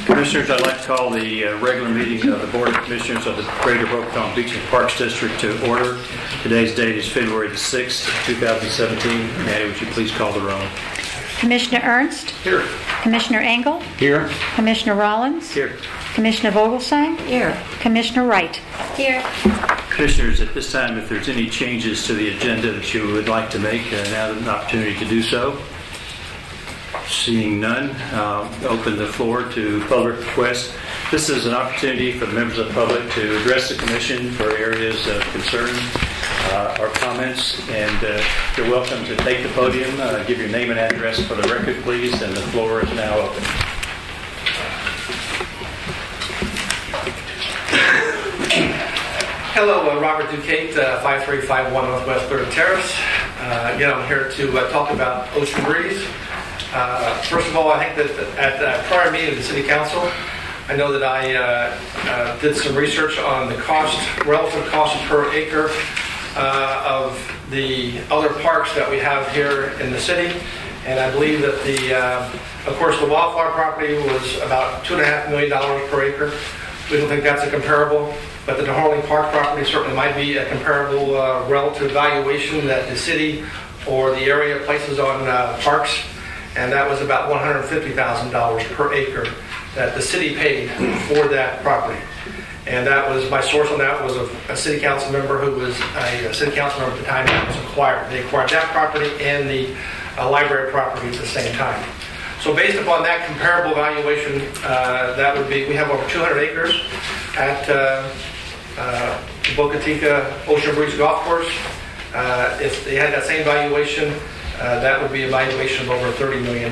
Commissioners, I'd like to call the regular meeting of the Board of Commissioners of the Greater Boca Raton Beach and Parks District to order. Today's date is February the 6th, 2017. Maddie, would you please call the roll? Commissioner Ernst? Here. Commissioner Engel? Here. Commissioner Rollins? Here. Commissioner Vogelsang? Here. Commissioner Wright? Here. Commissioners, at this time, if there's any changes to the agenda that you would like to make, now is an opportunity to do so. Seeing none, open the floor to public requests. This is an opportunity for the members of the public to address the Commission for areas of concern or comments, and you're welcome to take the podium, give your name and address for the record, please, and the floor is now open. Hello, Robert Duquette, 5351 Northwest 3rd Terrace. Again, I'm here to talk about Ocean Breeze. First of all, I think that at the prior meeting of the City Council, I know that I did some research on the relative cost per acre of the other parks that we have here in the city. And I believe that of course, the Wildflower property was about $2.5 million per acre. We don't think that's a comparable, but the DeHorling Park property certainly might be a comparable relative valuation that the city or the area places on parks. And that was about $150,000 per acre that the city paid for that property. And that was, my source on that was a city council member who was a city council member at the time that was acquired. They acquired that property and the library property at the same time. So based upon that comparable valuation, that would be, we have over 200 acres at Boca Chica Ocean Breeze Golf Course. If they had that same valuation, that would be a valuation of over $30 million.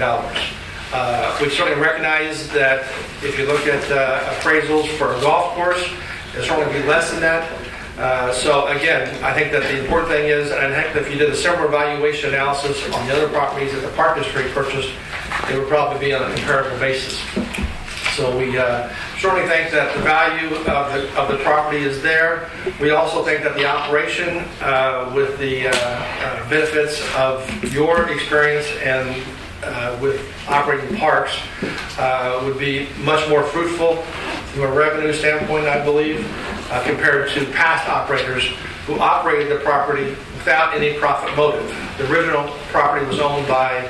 We certainly recognize that if you look at appraisals for a golf course, it'll certainly be less than that. So again, I think that the important thing is, and I think that if you did a similar valuation analysis on the other properties that the Park District purchased, it would probably be on a comparable basis. So we certainly think that the value of the property is there. We also think that the operation with the benefits of your experience and with operating parks would be much more fruitful from a revenue standpoint, I believe, compared to past operators who operated the property without any profit motive. The original property was owned by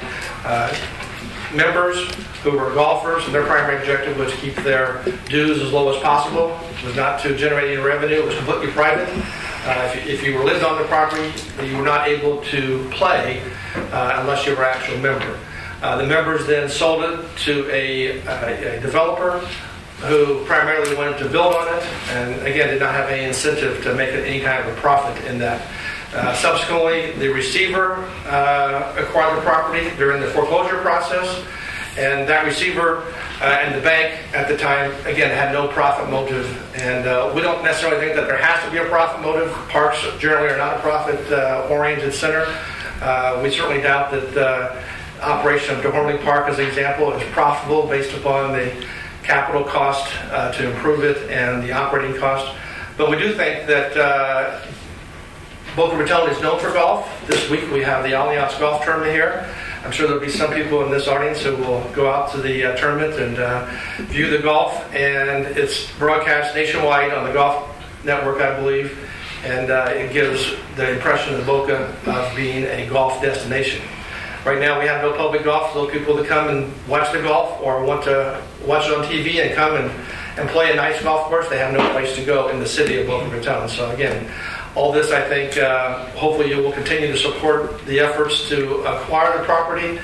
members who were golfers, and their primary objective was to keep their dues as low as possible. It was not to generate any revenue. It was completely private. If you lived on the property, you were not able to play unless you were an actual member. The members then sold it to a developer who primarily wanted to build on it, and again did not have any incentive to make any kind of a profit in that. Subsequently, the receiver acquired the property during the foreclosure process, and that receiver and the bank at the time, again, had no profit motive. And we don't necessarily think that there has to be a profit motive. Parks generally are not a profit-oriented center. We certainly doubt that the operation of DeHorling Park, as an example, is profitable based upon the capital cost to improve it and the operating cost. But we do think that Boca Raton is known for golf. This week we have the Allianz Golf Tournament here. I'm sure there'll be some people in this audience who will go out to the tournament and view the golf. And it's broadcast nationwide on the Golf Network, I believe. And it gives the impression of Boca of being a golf destination. Right now we have no public golf. Those people that come and watch the golf or want to watch it on TV and come and play a nice golf course, they have no place to go in the city of Boca Raton. So again, all this, I think, hopefully you will continue to support the efforts to acquire the property.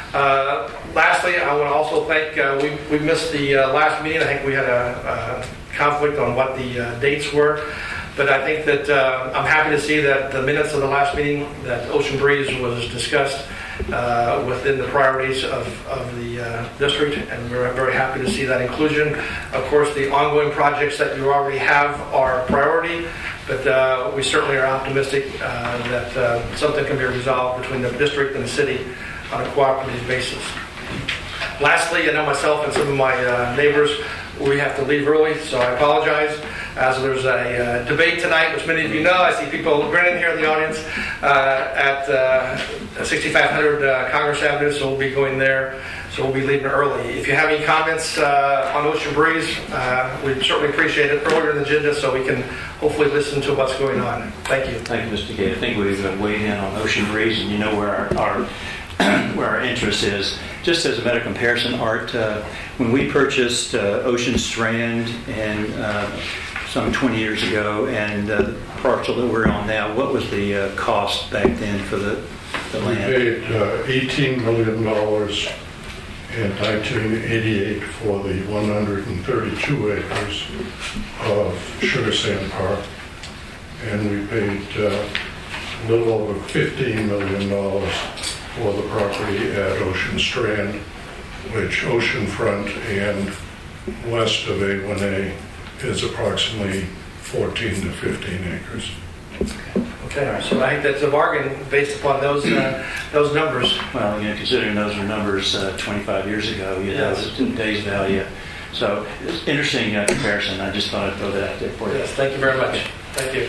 Lastly, I want to also thank, we missed the last meeting. I think we had a conflict on what the dates were. But I think that I'm happy to see that the minutes of the last meeting, that Ocean Breeze was discussed within the priorities of the district, and we're very happy to see that inclusion. Of course, the ongoing projects that you already have are a priority, but we certainly are optimistic that something can be resolved between the district and the city on a cooperative basis. Lastly, I know myself and some of my neighbors, we have to leave early, so I apologize. As there's a debate tonight, which many of you know. I see people grinning here in the audience at 6500 Congress Avenue, so we'll be going there. So we'll be leaving early. If you have any comments on Ocean Breeze, we'd certainly appreciate it earlier in the agenda so we can hopefully listen to what's going on. Thank you. Thank you, Mr. Gate. I think we've weighed in on Ocean Breeze, and you know where our where our interest is. Just as a matter of comparison, Art, when we purchased Ocean Strand and some 20 years ago, and the parcel that we're on now, what was the cost back then for the land? We paid $18 million in 1988 for the 132 acres of Sugar Sand Park, and we paid a little over $15 million for the property at Ocean Strand, which oceanfront and west of A1A is approximately 14 to 15 acres. Okay, so I think that's a bargain based upon those numbers. Well, considering those were numbers 25 years ago, Yes. today's value. So it's interesting comparison. I just thought I'd throw that out there for you. Yes, thank you very much. Thank you.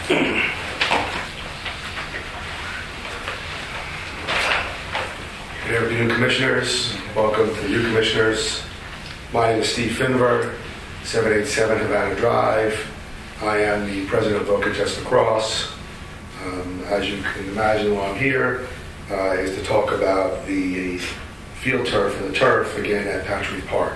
Good afternoon, Commissioners. Welcome to the new Commissioners. My name is Steve Finver, 787 Havana Drive. I am the President of Boca Jets Lacrosse. As you can imagine, why I'm here is to talk about the field turf and the turf again at Patrick Park.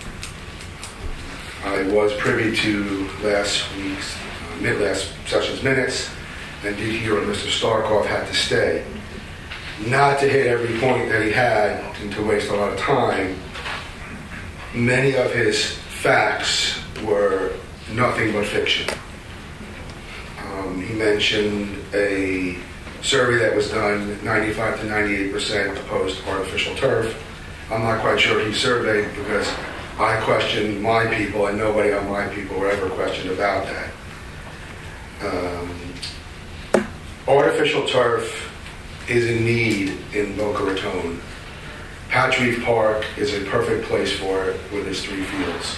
I was privy to last week's, last session's minutes and did hear when Mr. Starkov had to stay. Not to hit every point that he had and to waste a lot of time, many of his facts were nothing but fiction. He mentioned a survey that was done, 95 to 98% opposed to artificial turf. I'm not quite sure he surveyed because I questioned my people and nobody on my people were ever questioned about that. Artificial turf is in need in Boca Raton. Patch Reef Park is a perfect place for it with its 3 fields.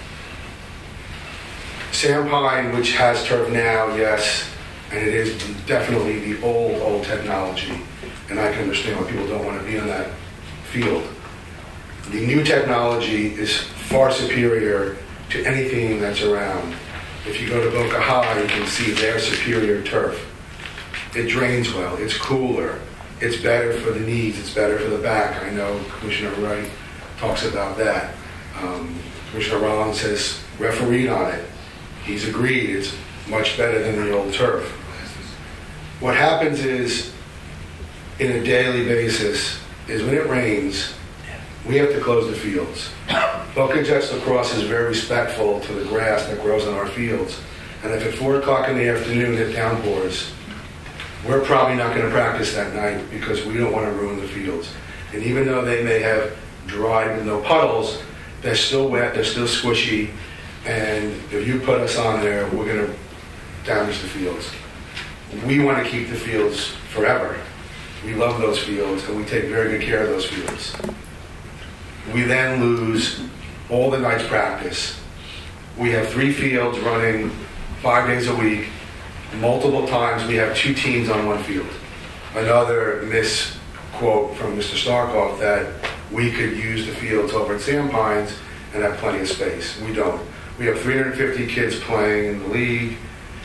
Sandpine, which has turf now, yes, and it is definitely the old technology, and I can understand why people don't want to be on that field. The new technology is far superior to anything that's around. If you go to Boca High, you can see their superior turf. It drains well, it's cooler, it's better for the knees, it's better for the back. I know Commissioner Wright talks about that. Commissioner Rollins has refereed on it. He's agreed it's much better than the old turf. What happens is, in a daily basis, is when it rains, we have to close the fields. Boca Jets Lacrosse is very respectful to the grass that grows on our fields. And if at 4 o'clock in the afternoon it downpours, we're probably not going to practice that night because we don't want to ruin the fields. And even though they may have dried with no puddles, they're still wet, they're still squishy, and if you put us on there, we're going to damage the fields. We want to keep the fields forever. We love those fields, and we take very good care of those fields. We then lose all the night's practice. We have 3 fields running 5 days a week. Multiple times we have 2 teams on 1 field. Another misquote from Mr. Starkov that we could use the fields over at Sandpines and have plenty of space. We don't. We have 350 kids playing in the league.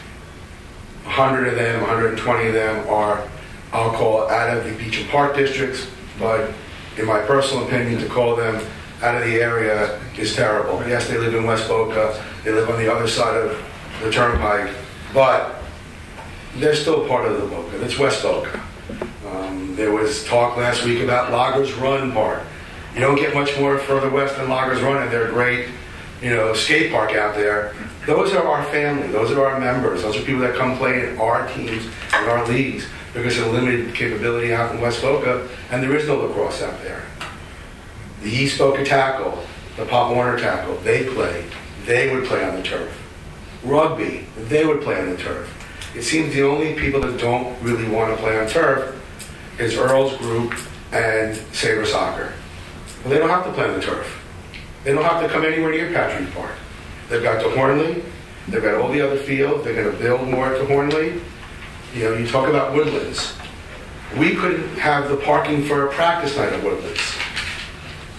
100 of them, 120 of them are, I'll call, out of the Beach and Park districts, but in my personal opinion, to call them out of the area is terrible. Yes, they live in West Boca, they live on the other side of the turnpike, but they're still part of the Boca. It's West Boca. There was talk last week about Loggers Run Park. You don't get much more further west than Loggers Run, and they're a great, skate park out there. Those are our family. Those are our members. Those are people that come play in our teams and our leagues because of the limited capability out in West Boca, and there is no lacrosse out there. The East Boca tackle, the Pop Warner tackle, they would play on the turf. Rugby, they would play on the turf. It seems the only people that don't really want to play on turf is Earl's group and Sabre Soccer. Well, they don't have to play on the turf. They don't have to come anywhere near Patrick Park. They've got to Hornley. They've got all the other fields. They're going to build more to Hornley. You talk about Woodlands. We couldn't have the parking for a practice night at Woodlands.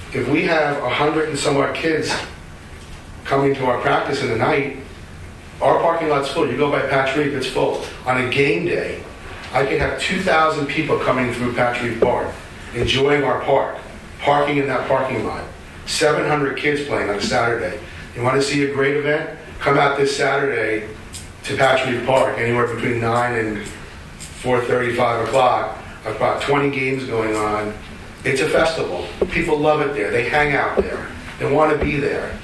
if we have 100 and some odd kids coming to our practice in the night, our parking lot's full. You go by Patch Reef, it's full. On a game day, I could have 2,000 people coming through Patch Reef Park, enjoying our park, parking in that parking lot. 700 kids playing on a Saturday. You want to see a great event? Come out this Saturday to Patch Reef Park, anywhere between 9 and 4:30, 5 o'clock. About 20 games going on. It's a festival. People love it there. They hang out there. They want to be there.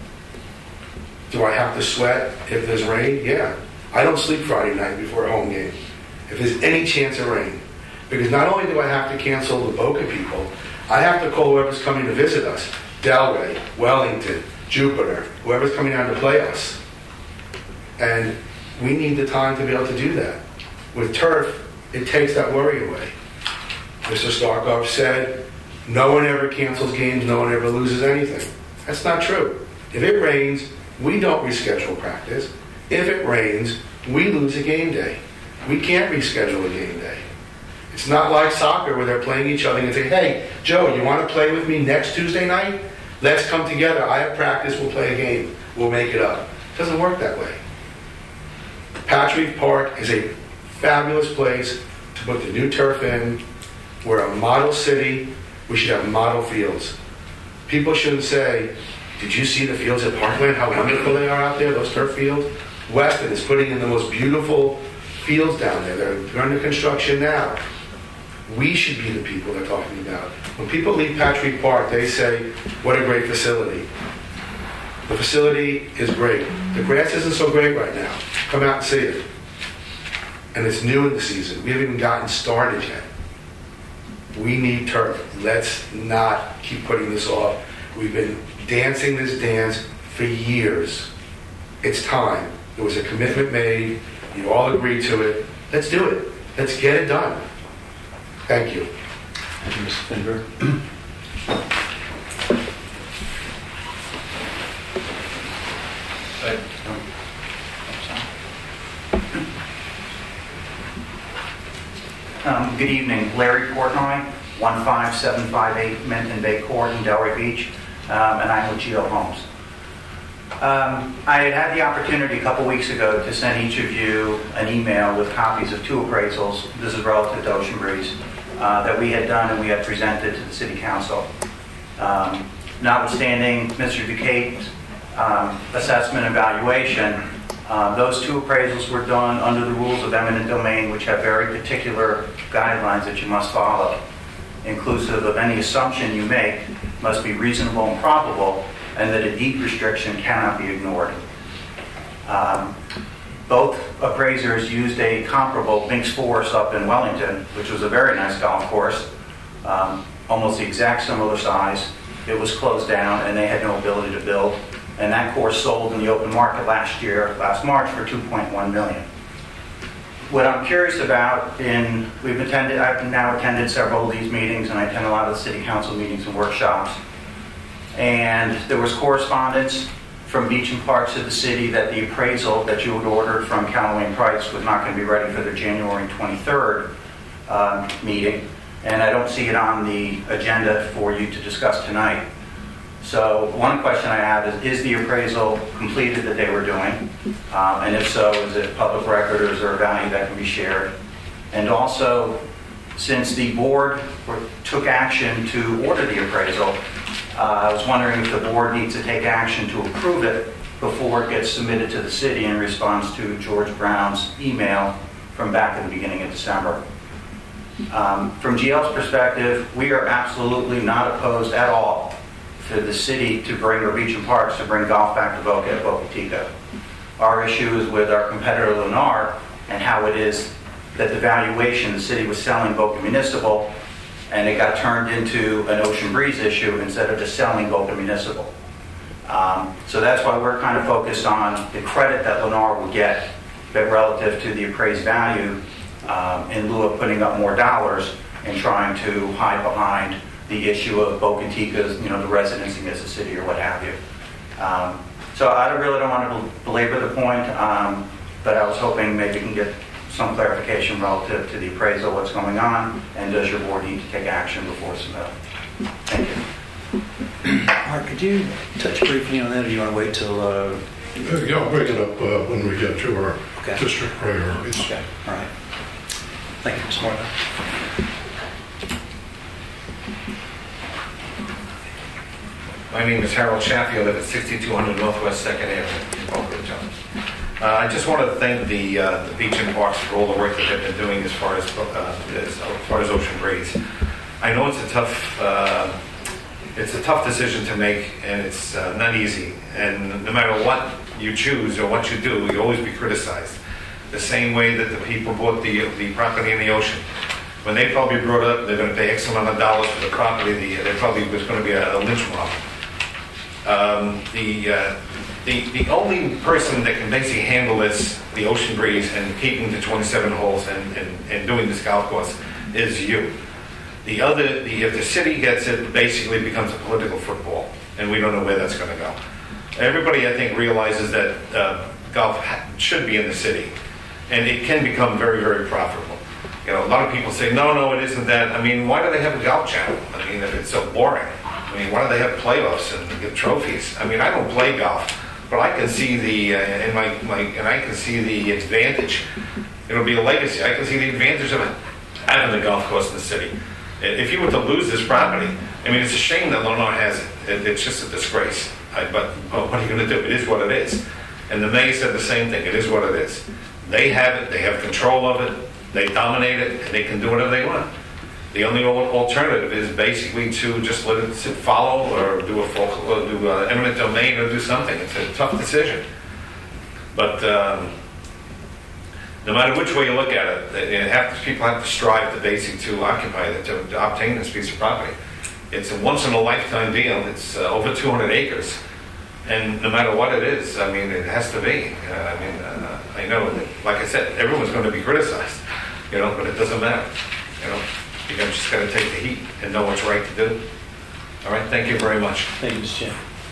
Do I have to sweat if there's rain? Yeah. I don't sleep Friday night before a home game if there's any chance of rain. Because not only do I have to cancel the Boca people, I have to call whoever's coming to visit us. Delray, Wellington, Jupiter, whoever's coming down to play us. And we need the time to be able to do that. With turf, it takes that worry away. Mr. Starkov said, no one ever cancels games, no one ever loses anything. That's not true. If it rains, we don't reschedule practice. If it rains, we lose a game day. We can't reschedule a game day. It's not like soccer where they're playing each other and say, hey, Joe, you want to play with me next Tuesday night? Let's come together. I have practice, we'll play a game. We'll make it up. It doesn't work that way. Patch Reef Park is a fabulous place to put the new turf in. We're a model city. We should have model fields. People shouldn't say, did you see the fields at Parkland? How wonderful they are out there, those turf fields? Weston is putting in the most beautiful fields down there. They're under construction now. We should be the people they're talking about. When people leave Patch Reef Park, they say, what a great facility. The facility is great. The grass isn't so great right now. Come out and see it. And it's new in the season. We haven't even gotten started yet. We need turf. Let's not keep putting this off. We've been dancing this dance for years. It's time. There was a commitment made. You all agreed to it. Let's do it. Let's get it done. Thank you. Thank you, Mr. Finberg. Good evening. Larry Portnoy, 15758 Minton Bay Court in Delray Beach, and I'm with Geo Homes. I had the opportunity a couple weeks ago to send each of you an email with copies of 2 appraisals. This is relative to Ocean Breeze that we had done and we had presented to the City Council. Notwithstanding Mr. Ducate's assessment and evaluation, those 2 appraisals were done under the rules of eminent domain, which have very particular guidelines that you must follow, inclusive of any assumption you make must be reasonable and probable, and that a deed restriction cannot be ignored. Both appraisers used a comparable Binks Forest up in Wellington, which was a very nice golf course, almost the exact similar size. It was closed down and they had no ability to build. And that course sold in the open market last March for $2.1 million. What I'm curious about, I've now attended several of these meetings, and I attend a lot of the City Council meetings and workshops. And there was correspondence from Beach and Parks of the city that the appraisal that you had ordered from Callaway & Price was not going to be ready for their January 23rd meeting. And I don't see it on the agenda for you to discuss tonight. So one question I have is the appraisal completed that they were doing? And if so, is it public record or is there a value that can be shared? And also, since the board took action to order the appraisal, I was wondering if the board needs to take action to approve it before it gets submitted to the city in response to George Brown's email from back at the beginning of December. From GL's perspective, we are absolutely not opposed at all to the city to bring, or Beach and Parks to bring golf back to Boca at Boca Chica. Our issue is with our competitor Lennar and how it is that the valuation, the city was selling Boca Municipal and it got turned into an Ocean Breeze issue instead of just selling Boca Municipal. So that's why we're kind of focused on the credit that Lennar will get, but relative to the appraised value in lieu of putting up more dollars and trying to hide behind the issue of Boca Chica's, the residency as a city or what have you. So I really don't want to belabor the point, but I was hoping maybe we can get some clarification relative to the appraisal, what's going on, and does your board need to take action before submitting? Thank you. Mark, could you touch briefly on that, or do you want to wait till... Yeah, I'll bring it up when we get to our Okay. district priorities. Okay, all right. Thank you, Ms. Martin. My name is Harold Chaffee. I live at 6200 Northwest 2nd Avenue in Boca Raton. I just wanted to thank the Beach and Parks for all the work that they've been doing as far as Ocean Breeze. I know it's a tough decision to make, and it's not easy. And no matter what you choose or what you do, you'll always be criticized. The same way that the people bought the property in the ocean. When they probably brought up they're going to pay X amount of dollars for the property, there probably was going to be a lynch mob. The only person that can basically handle this, the Ocean Breeze, and keeping the 27 holes and doing this golf course is you. If the city gets it, basically becomes a political football, and we don't know where that's going to go. Everybody, I think, realizes that golf should be in the city, and it can become very, very profitable. You know, a lot of people say, no, it isn't that. I mean, why do they have a golf channel? I mean, if it's so boring. I mean, why do they have playoffs and get trophies? I mean, I don't play golf, but I can see the I can see the advantage. It'll be a legacy. I can see the advantage of having a golf course in the city. If you were to lose this property, I mean, it's a shame that Lenore has it. It's just a disgrace. But what are you going to do? It is what it is. And the mayor said the same thing. It is what it is. They have it. They have control of it. They dominate it, and they can do whatever they want. The only alternative is basically to just let it follow, or do eminent domain, or do something. It's a tough decision. But no matter which way you look at it, people have to strive to occupy it, to obtain this piece of property. It's a once-in-a-lifetime deal. It's over 200 acres. And no matter what it is, I mean, it has to be. I know, like I said, everyone's going to be criticized, but it doesn't matter. You just got to take the heat and know what's right to do. All right, thank you very much. Thank you, Mr. Chair.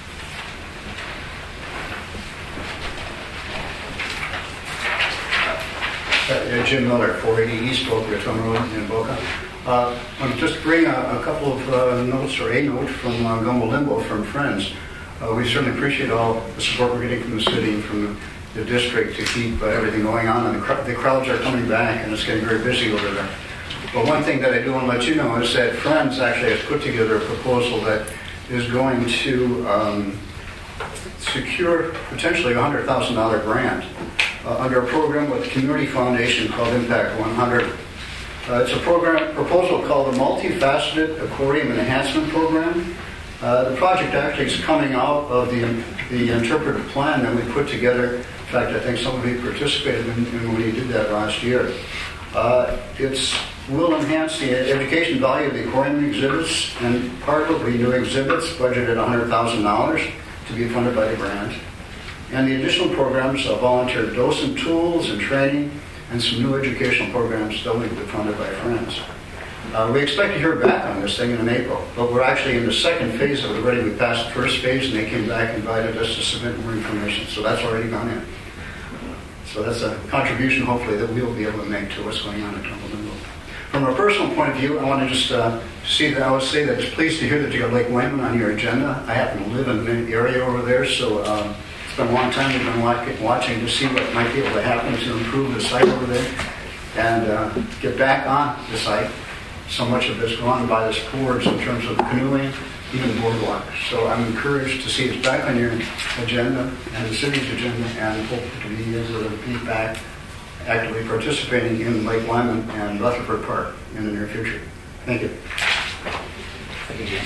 Jim Miller, 480 East Boca Raton Road in Boca. I'm just bringing a couple of notes, or a note from Gumbo Limbo from friends. We certainly appreciate all the support we're getting from the city and from the district to keep everything going on, and the crowds are coming back, and it's getting very busy over there. But one thing that I do want to let you know is that Friends actually has put together a proposal that is going to secure potentially a $100,000 grant under a program with the Community Foundation called Impact 100. It's a proposal called the Multifaceted Aquarium Enhancement Program. The project actually is coming out of the interpretive plan that we put together. In fact, I think some of you participated in when we did that last year. It will enhance the education value of the aquarium exhibits, and part will be new exhibits budgeted at $100,000 to be funded by the grant. And the additional programs are volunteer docent tools and training, and some new educational programs that will be funded by Friends. We expect to hear back on this thing in April, but we're actually in the second phase of it already. We passed the first phase, and they came back and invited us to submit more information, so that's already gone in. So that's a contribution, hopefully, that we'll be able to make to what's going on at Gumbo Limbo. From a personal point of view, I want to just I would say that it's pleased to hear that you got Lake Wayman on your agenda. I happen to live in the area over there, so it's been a long time we've been watching to see what might be able to happen to improve the site over there and get back on the site. So much of it's gone by the sports in terms of canoeing, even boardwalk. So I'm encouraged to see it's back on your agenda and the city's agenda, and hope to be able to be back actively participating in Lake Lyman and Rutherford Park in the near future. Thank you. Thank you, Jim.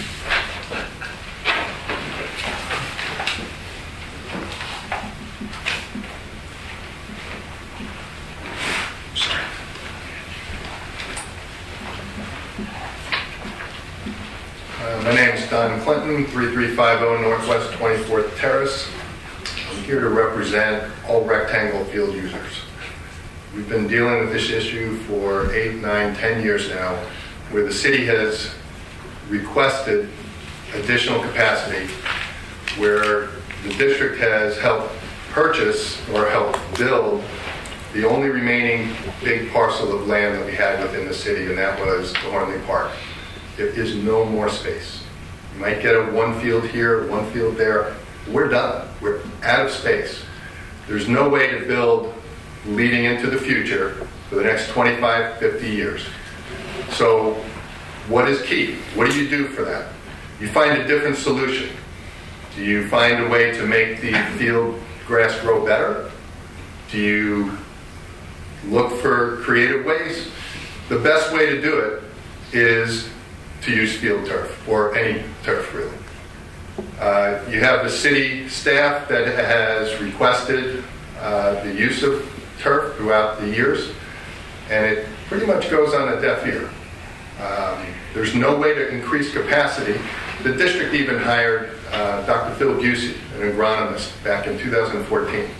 My name is Don Clinton, 3350 Northwest 24th Terrace. I'm here to represent all rectangle field users. We've been dealing with this issue for 8, 9, 10 years now, where the city has requested additional capacity, where the district has helped purchase or helped build the only remaining big parcel of land that we had within the city, and that was the Hornley Park. There is no more space. You might get a one field here, one field there. We're done. We're out of space. There's no way to build leading into the future for the next 25, 50 years. So what is key? What do you do for that? You find a different solution. Do you find a way to make the field grass grow better? Do you look for creative ways? The best way to do it is to use field turf, or any turf really. You have the city staff that has requested the use of turf throughout the years, and it pretty much goes on a deaf ear. There's no way to increase capacity. The district even hired Dr. Phil Busey, an agronomist, back in 2014.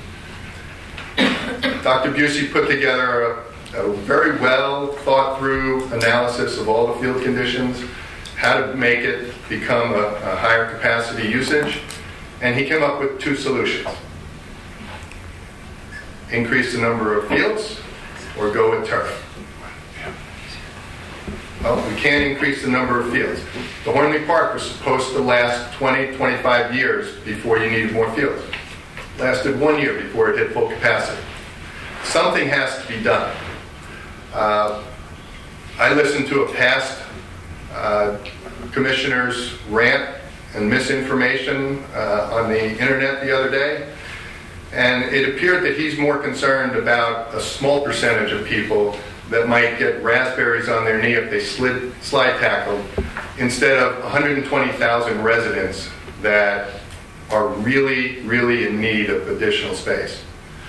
Dr. Busey put together a very well thought through analysis of all the field conditions, how to make it become a higher capacity usage, and he came up with two solutions. Increase the number of fields or go with turf. Well, we can't increase the number of fields. The Hornley Park was supposed to last 20, 25 years before you needed more fields. Lasted 1 year before it hit full capacity. Something has to be done. I listened to a past commissioner's rant and misinformation on the internet the other day, and it appeared that he's more concerned about a small percentage of people that might get raspberries on their knee if they slide tackled, instead of 120,000 residents that are really, really in need of additional space.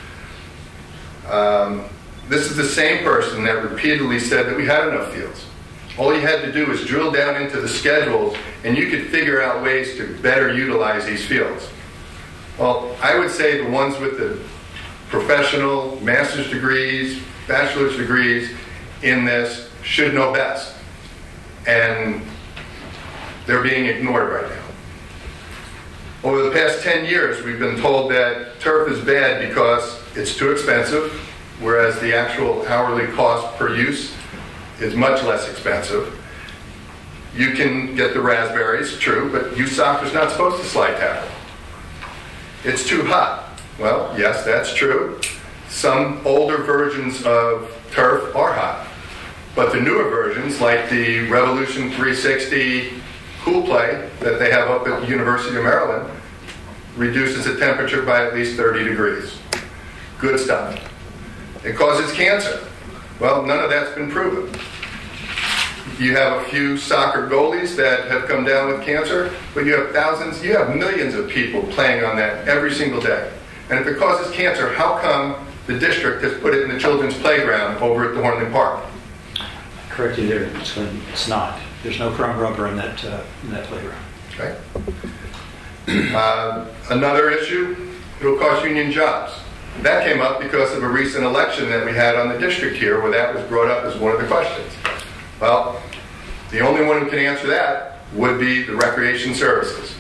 This is the same person that repeatedly said that we had enough fields. All you had to do was drill down into the schedules and you could figure out ways to better utilize these fields. Well, I would say the ones with the professional master's degrees, bachelor's degrees in this should know best. And they're being ignored right now. Over the past 10 years, we've been told that turf is bad because it's too expensive, whereas the actual hourly cost per use is much less expensive. You can get the raspberries, true, but youth soccer's not supposed to slide tackle. It's too hot. Well, yes, that's true. Some older versions of turf are hot, but the newer versions, like the Revolution 360 Cool Play that they have up at the University of Maryland, reduces the temperature by at least 30 degrees. Good stuff. It causes cancer. Well, none of that's been proven. You have a few soccer goalies that have come down with cancer, but you have thousands, you have millions of people playing on that every single day. And if it causes cancer, how come the district has put it in the children's playground over at the Hornley Park? Correct you there. It's not. There's no chrome rubber in that playground. Okay. Another issue, it'll cost union jobs. That came up because of a recent election that we had on the district here where that was brought up as one of the questions. Well, the only one who can answer that would be the Recreation Services.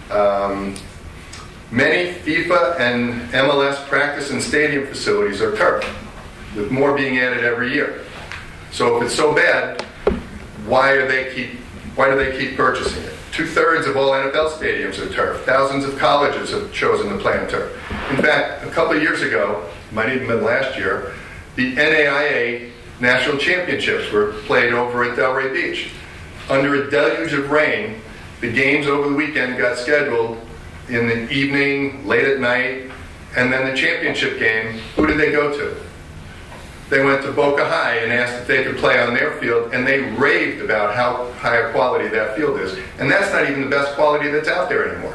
Many FIFA and MLS practice and stadium facilities are turf, with more being added every year. So if it's so bad, why do they keep purchasing it? 2/3 of all NFL stadiums are turf. Thousands of colleges have chosen to play on turf. In fact, a couple of years ago, might even been last year, the NAIA National Championships were played over at Delray Beach. Under a deluge of rain, the games over the weekend got scheduled in the evening, late at night, and then the championship game, who did they go to? They went to Boca High and asked if they could play on their field, and they raved about how high a quality that field is. And that's not even the best quality that's out there anymore.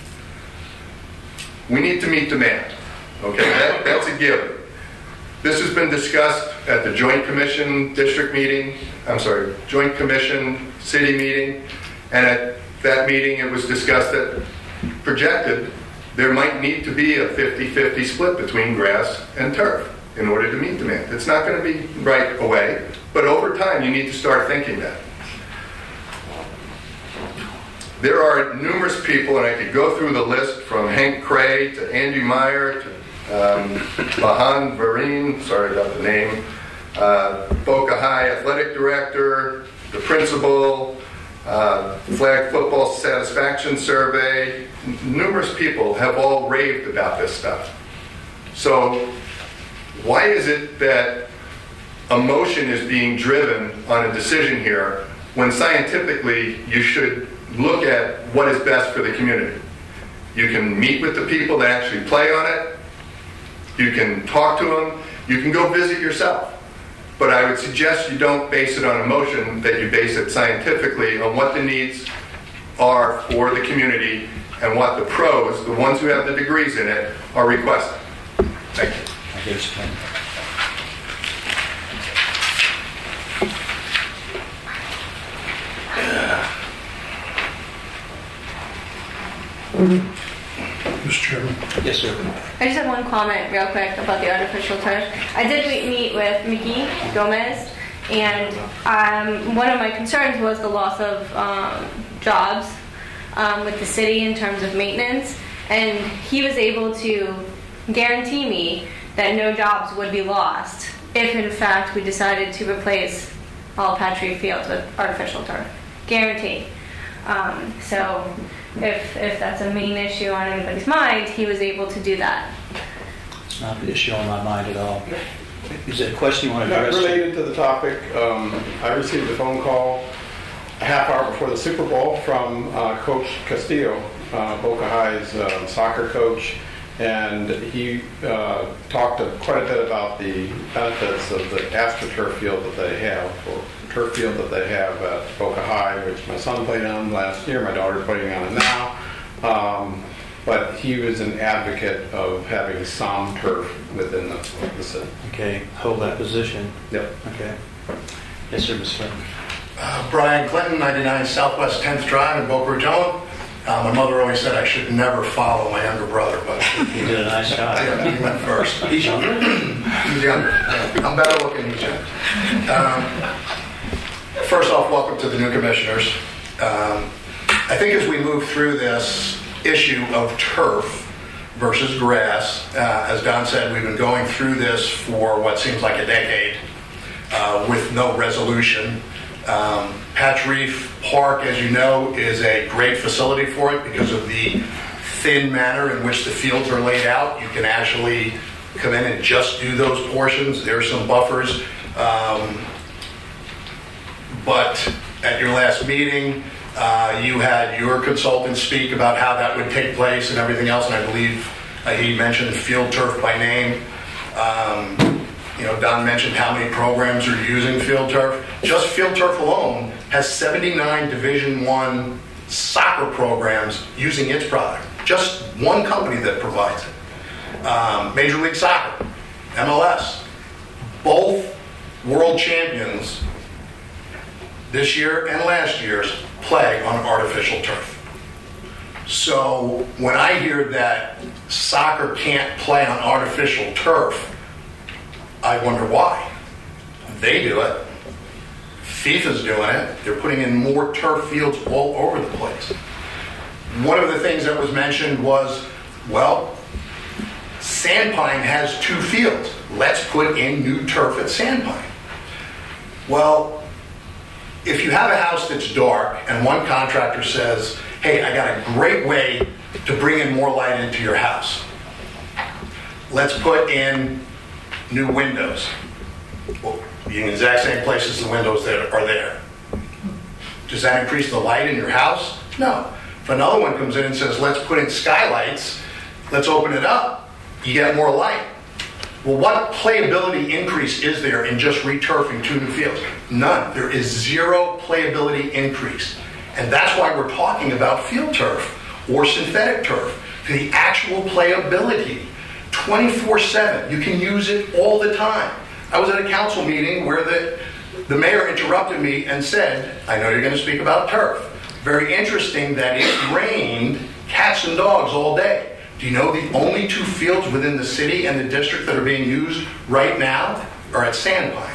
We need to meet demand. Okay, that's a given. This has been discussed at the Joint Commission district meeting, Joint Commission city meeting, and at that meeting it was discussed that projected there might need to be a 50-50 split between grass and turf in order to meet demand. It's not going to be right away, but over time you need to start thinking that. There are numerous people, and I could go through the list from Hank Cray to Andy Meyer to Bahan Vareen, sorry about the name, Boca High athletic director, the principal, Flag football satisfaction survey. Numerous people have all raved about this stuff. So why is it that emotion is being driven on a decision here when scientifically you should look at what is best for the community? You can meet with the people that actually play on it. You can talk to them. You can go visit yourself. But I would suggest you don't base it on emotion, that you base it scientifically on what the needs are for the community and what the pros, the ones who have the degrees in it, are requesting. Thank you. I guess, Mr. Chairman. yes, sir. I just have one comment real quick about the artificial turf. I did meet with Mickey Gomez, and one of my concerns was the loss of jobs with the city in terms of maintenance, and he was able to guarantee me that no jobs would be lost if in fact we decided to replace all Patry fields with artificial turf. Guarantee. So if that's a main issue on anybody's mind, he was able to do that. It's not the issue on my mind at all. Is there a question you want to Not address? related to the topic, I received a phone call a half hour before the Super Bowl from Coach Castillo, Boca High's soccer coach, and he talked quite a bit about the benefits of the AstroTurf field that they have, or turf field that they have at Boca High, which my son played on last year, my daughter's playing on it now. But he was an advocate of having some turf within the city. Okay, hold that position. Yep. Okay. Yes, sir, Ms. Clinton. Brian Clinton, 99 Southwest 10th Drive in Boca Raton. My mother always said I should never follow my younger brother, but You did a nice job. he went first. He's younger. He's younger. I'm better looking, he's younger. First off, welcome to the new commissioners. I think as we move through this issue of turf versus grass, as Don said, we've been going through this for what seems like a decade with no resolution. Patch Reef Park, as you know, is a great facility for it because of the thin manner in which the fields are laid out. You can actually come in and just do those portions. There's some buffers. But at your last meeting, you had your consultant speak about how that would take place and everything else, and I believe he mentioned field turf by name. Don mentioned how many programs are using field turf. Just field turf alone has 79 Division I soccer programs using its product. Just one company that provides it. Major League Soccer, MLS, both world champions this year and last year's play on artificial turf. So when I hear that soccer can't play on artificial turf, I wonder why. They do it. FIFA's doing it. They're putting in more turf fields all over the place. One of the things that was mentioned was, well, Sandpine has 2 fields. Let's put in new turf at Sandpine. Well, if you have a house that's dark and one contractor says, hey, I got a great way to bring in more light into your house. Let's put in new windows. Well, in the exact same places the windows that are there. Does that increase the light in your house? No. If another one comes in and says, let's put in skylights, let's open it up, you get more light. Well, what playability increase is there in just returfing 2 new fields? None. There is 0 playability increase. And that's why we're talking about field turf or synthetic turf. The actual playability, 24/7. You can use it all the time. I was at a council meeting where the mayor interrupted me and said, I know you're going to speak about turf. Very interesting that it rained cats and dogs all day. Do you know the only 2 fields within the city and the district that are being used right now are at Sandpine?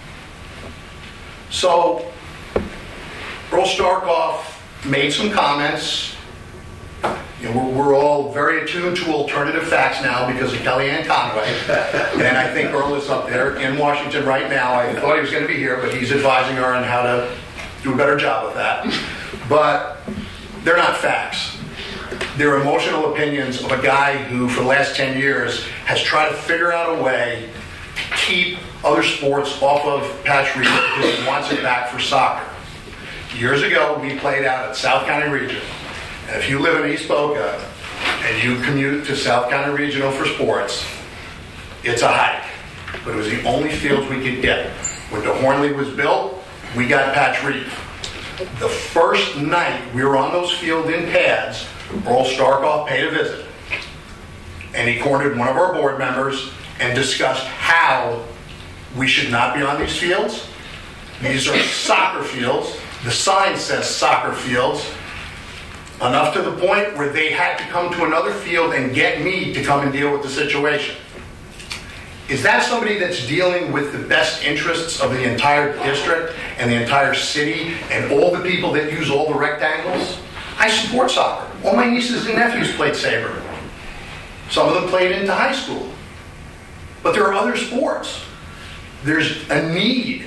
So, Earl Starkoff made some comments. We're all very attuned to alternative facts now because of Kellyanne Conway. And I think Earl is up there in Washington right now. I thought he was going to be here, but he's advising her on how to do a better job of that. but they're not facts. They're emotional opinions of a guy who, for the last 10 years, has tried to figure out a way to keep other sports off of Patch Reef because he wants it back for soccer. Years ago, we played out at South County Regional. And if you live in East Boca and you commute to South County Regional for sports, it's a hike. But it was the only fields we could get. When the Hornley was built, we got Patch Reef. The first night we were on those fields in pads, Earl Starkoff paid a visit. And he cornered one of our board members and discussed how we should not be on these fields. These are soccer fields. The sign says soccer fields. Enough to the point where they had to come to another field and get me to come and deal with the situation. Is that somebody that's dealing with the best interests of the entire district and the entire city and all the people that use all the rectangles? I support soccer. All my nieces and nephews played saber. Some of them played into high school. But there are other sports. There's a need.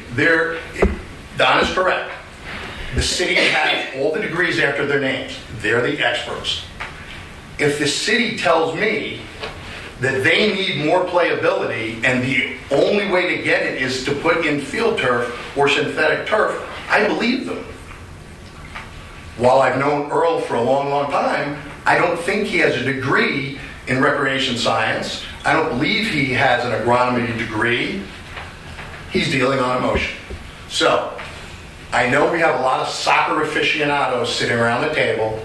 Don is correct. The city has all the degrees after their names. They're the experts. If the city tells me that they need more playability and the only way to get it is to put in field turf or synthetic turf, I believe them. While I've known Earl for a long, long time, I don't think he has a degree in recreation science. I don't believe he has an agronomy degree. He's dealing on emotion. So, I know we have a lot of soccer aficionados sitting around the table,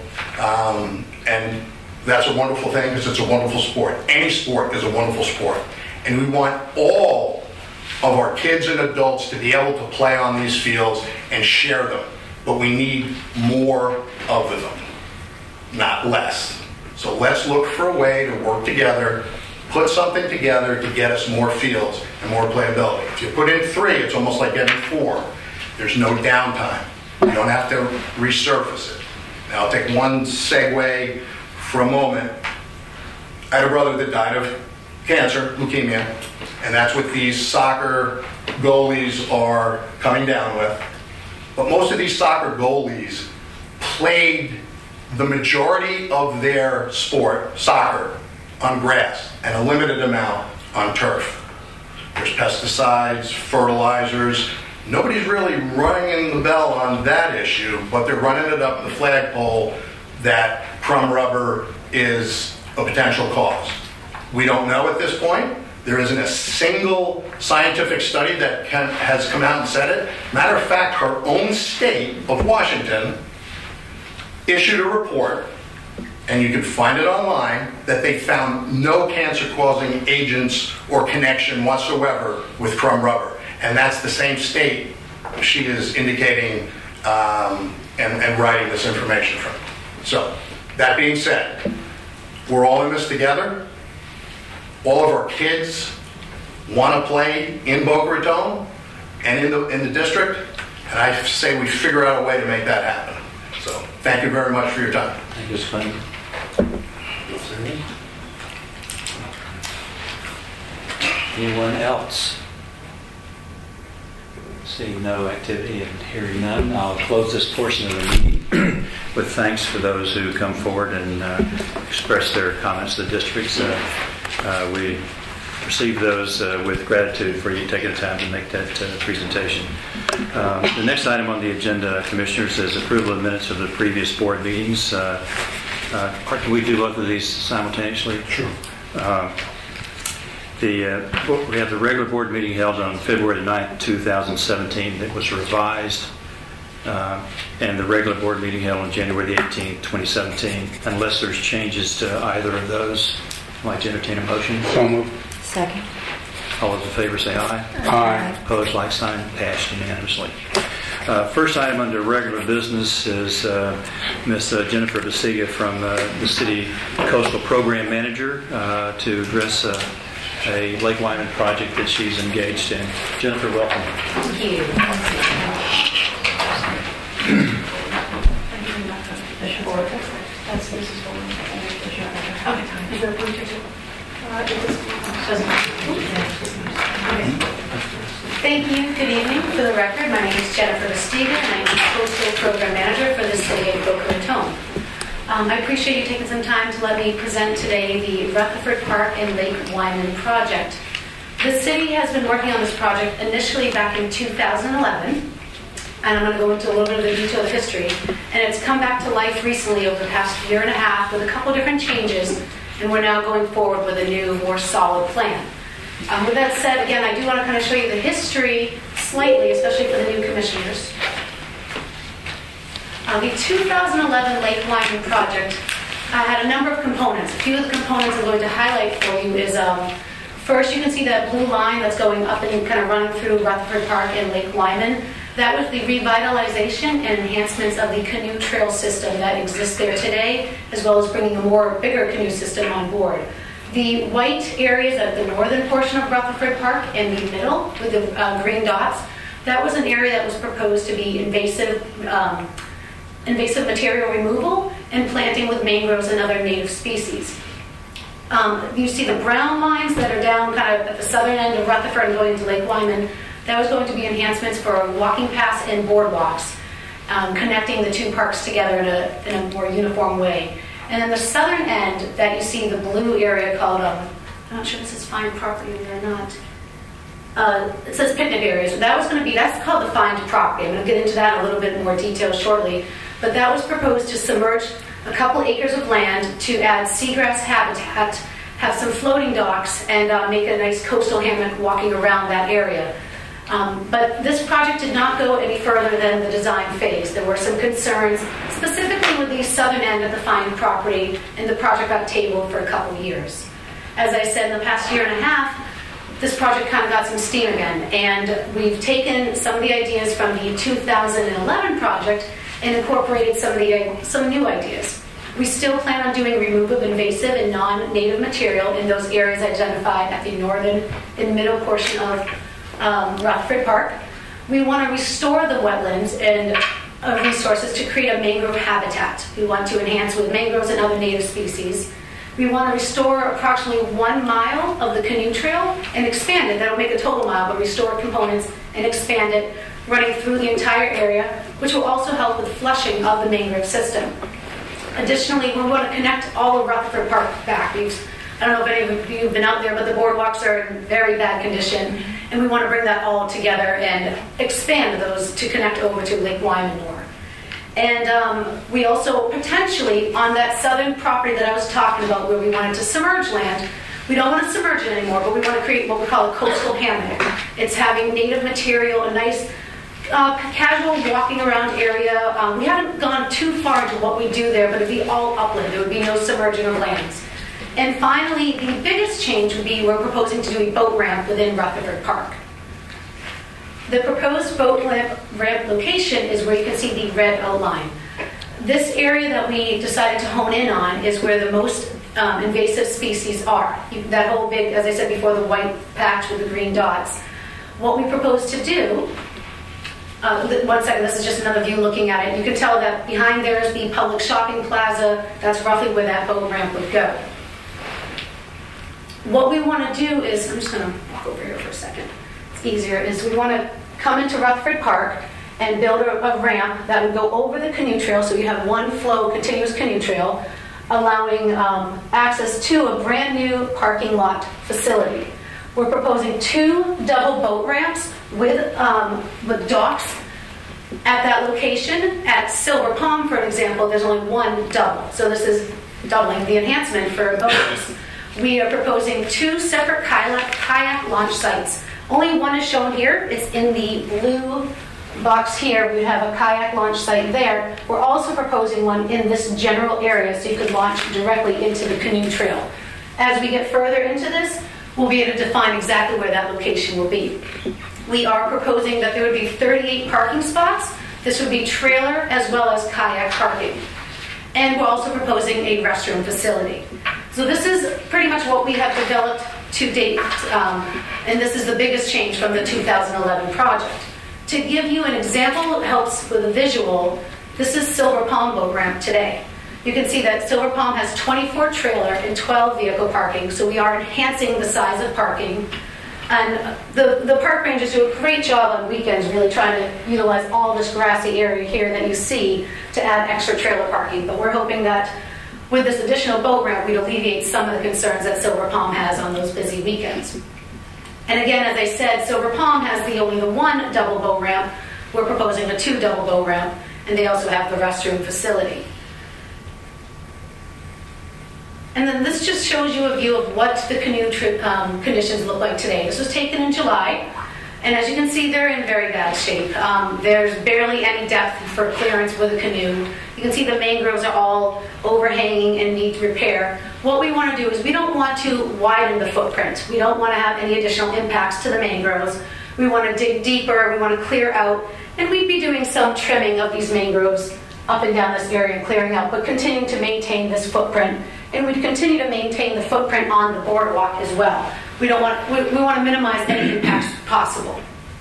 and that's a wonderful thing because it's a wonderful sport. Any sport is a wonderful sport. And we want all of our kids and adults to be able to play on these fields and share them. But we need more of them, not less. So let's look for a way to work together, put something together to get us more fields and more playability. If you put in 3, it's almost like getting 4. There's no downtime. You don't have to resurface it. Now, I'll take one segue for a moment. I had a brother that died of cancer, leukemia, and that's what these soccer goalies are coming down with. But most of these soccer goalies played the majority of their sport, soccer, on grass and a limited amount on turf. There's pesticides, fertilizers. Nobody's really running the bell on that issue, but they're running it up the flagpole that crumb rubber is a potential cause. We don't know at this point. There isn't a single scientific study that has come out and said it. Matter of fact, our own state of Washington issued a report, and you can find it online, that they found no cancer-causing agents or connection whatsoever with crumb rubber. And that's the same state she is indicating and writing this information from. So, that being said, we're all in this together. All of our kids want to play in Boca Raton and in the district, and I say we figure out a way to make that happen. So, thank you very much for your time. Thank you, Sven. Anyone else? Seeing no activity and hearing none, I'll close this portion of the meeting with thanks for those who come forward and express their comments to the districts. We receive those with gratitude for you taking the time to make that presentation. The next item on the agenda, Commissioners, is approval of minutes of the previous board meetings. Can we do both of these simultaneously? Sure. We have the regular board meeting held on February 9th, 2017 that was revised, and the regular board meeting held on January the 18th, 2017. Unless there's changes to either of those, I'd like to entertain a motion. So moved. Second. All those in favor say aye. Aye. Opposed, like sign. Passed unanimously. First item under regular business is Ms. Jennifer Basiga from the City Coastal Program Manager to address a Lake Wyman project that she's engaged in. Jennifer, welcome. Thank you. Thank you. Good evening. For the record, my name is Jennifer Vestiga, and I'm the Coastal Program Manager for the City of Boca Raton. I appreciate you taking some time to let me present today the Rutherford Park and Lake Wyman project. The city has been working on this project initially back in 2011, and I'm going to go into a little bit of the detail of history, and it's come back to life recently over the past year and a half with a couple different changes, and we're now going forward with a new, more solid plan. With that said, again, I do want to kind of show you the history slightly, especially for the new commissioners. The 2011 Lake Wyman project had a number of components. A few of the components I'm going to highlight for you is, first, you can see that blue line that's going up and kind of running through Rutherford Park and Lake Wyman. That was the revitalization and enhancements of the canoe trail system that exists there today, as well as bringing a bigger canoe system on board. The white areas at the northern portion of Rutherford Park in the middle with the green dots, that was an area that was proposed to be invasive material removal and planting with mangroves and other native species. You see the brown lines that are down kind of at the southern end of Rutherford and going to Lake Wyman. That was going to be enhancements for walking paths and boardwalks, connecting the two parks together in a more uniform way. And then the southern end that you see the blue area called, I'm not sure if this is fine property or not. It says picnic areas. That's called the fined property. I'm going to get into that in a little bit more detail shortly. But that was proposed to submerge a couple acres of land to add seagrass habitat, have some floating docks, and make a nice coastal hammock walking around that area. But this project did not go any further than the design phase. There were some concerns, specifically with the southern end of the fined property, and the project got tabled for a couple years. As I said, in the past year and a half, this project kind of got some steam again, and we've taken some of the ideas from the 2011 project and incorporated some new ideas. We still plan on doing removal of invasive and non-native material in those areas identified at the northern and middle portion of Rutherford Park. We want to restore the wetlands and resources to create a mangrove habitat. We want to enhance with mangroves and other native species. We want to restore approximately 1 mile of the canoe trail and expand it. That'll make a total mile, but restore components and expand it, running through the entire area, which will also help with flushing of the mangrove system. Additionally, we want to connect all of Rutherford Park back. I don't know if any of you have been out there, but the boardwalks are in very bad condition, and we want to bring that all together and expand those to connect over to Lake Wyman more. And we also potentially, on that southern property that I was talking about where we wanted to submerge land, we don't want to submerge it anymore, but we want to create what we call a coastal hammock. It's having native material, a nice casual walking around area. We haven't gone too far into what we do there, but it'd be all upland. There would be no submerging of lands. And finally, the biggest change would be we're proposing to do a boat ramp within Rutherford Park. The proposed boat ramp location is where you can see the red outline. This area that we decided to hone in on is where the most invasive species are. That whole big, as I said before, the white patch with the green dots. What we propose to do, one second, this is just another view looking at it. You can tell that behind there is the public shopping plaza. That's roughly where that boat ramp would go. What we want to do is, I'm just going to walk over here for a second. It's easier, is we want to come into Rutherford Park and build a ramp that would go over the canoe trail, so you have one flow, continuous canoe trail, allowing access to a brand new parking lot facility. We're proposing 2 double boat ramps with docks at that location. At Silver Palm, for example, there's only 1 double, so this is doubling the enhancement for boats. We are proposing 2 separate kayak launch sites. Only one is shown here. It's in the blue box here. We have a kayak launch site there. We're also proposing one in this general area so you could launch directly into the canoe trail. As we get further into this, we'll be able to define exactly where that location will be. We are proposing that there would be 38 parking spots. This would be trailer as well as kayak parking. And we're also proposing a restroom facility. So this is pretty much what we have developed to date, and this is the biggest change from the 2011 project. To give you an example, it helps with a visual. This is Silver Palm boat ramp today. You can see that Silver Palm has 24 trailer and 12 vehicle parking, so we are enhancing the size of parking. And the park rangers do a great job on weekends really trying to utilize all this grassy area here that you see to add extra trailer parking. But we're hoping that with this additional boat ramp, we'd alleviate some of the concerns that Silver Palm has on those busy weekends. And again, as I said, Silver Palm has only the one double boat ramp. We're proposing a 2 double boat ramp, and they also have the restroom facility. And then this just shows you a view of what the canoe trip conditions look like today. This was taken in July, and as you can see, they're in very bad shape. There's barely any depth for clearance with a canoe. You can see the mangroves are all overhanging and need repair. What we want to do is we don't want to widen the footprint. We don't want to have any additional impacts to the mangroves. We want to dig deeper, we want to clear out, and we'd be doing some trimming of these mangroves up and down this area and clearing out, but continuing to maintain this footprint. And we'd continue to maintain the footprint on the boardwalk as well. We want to minimize any impacts possible.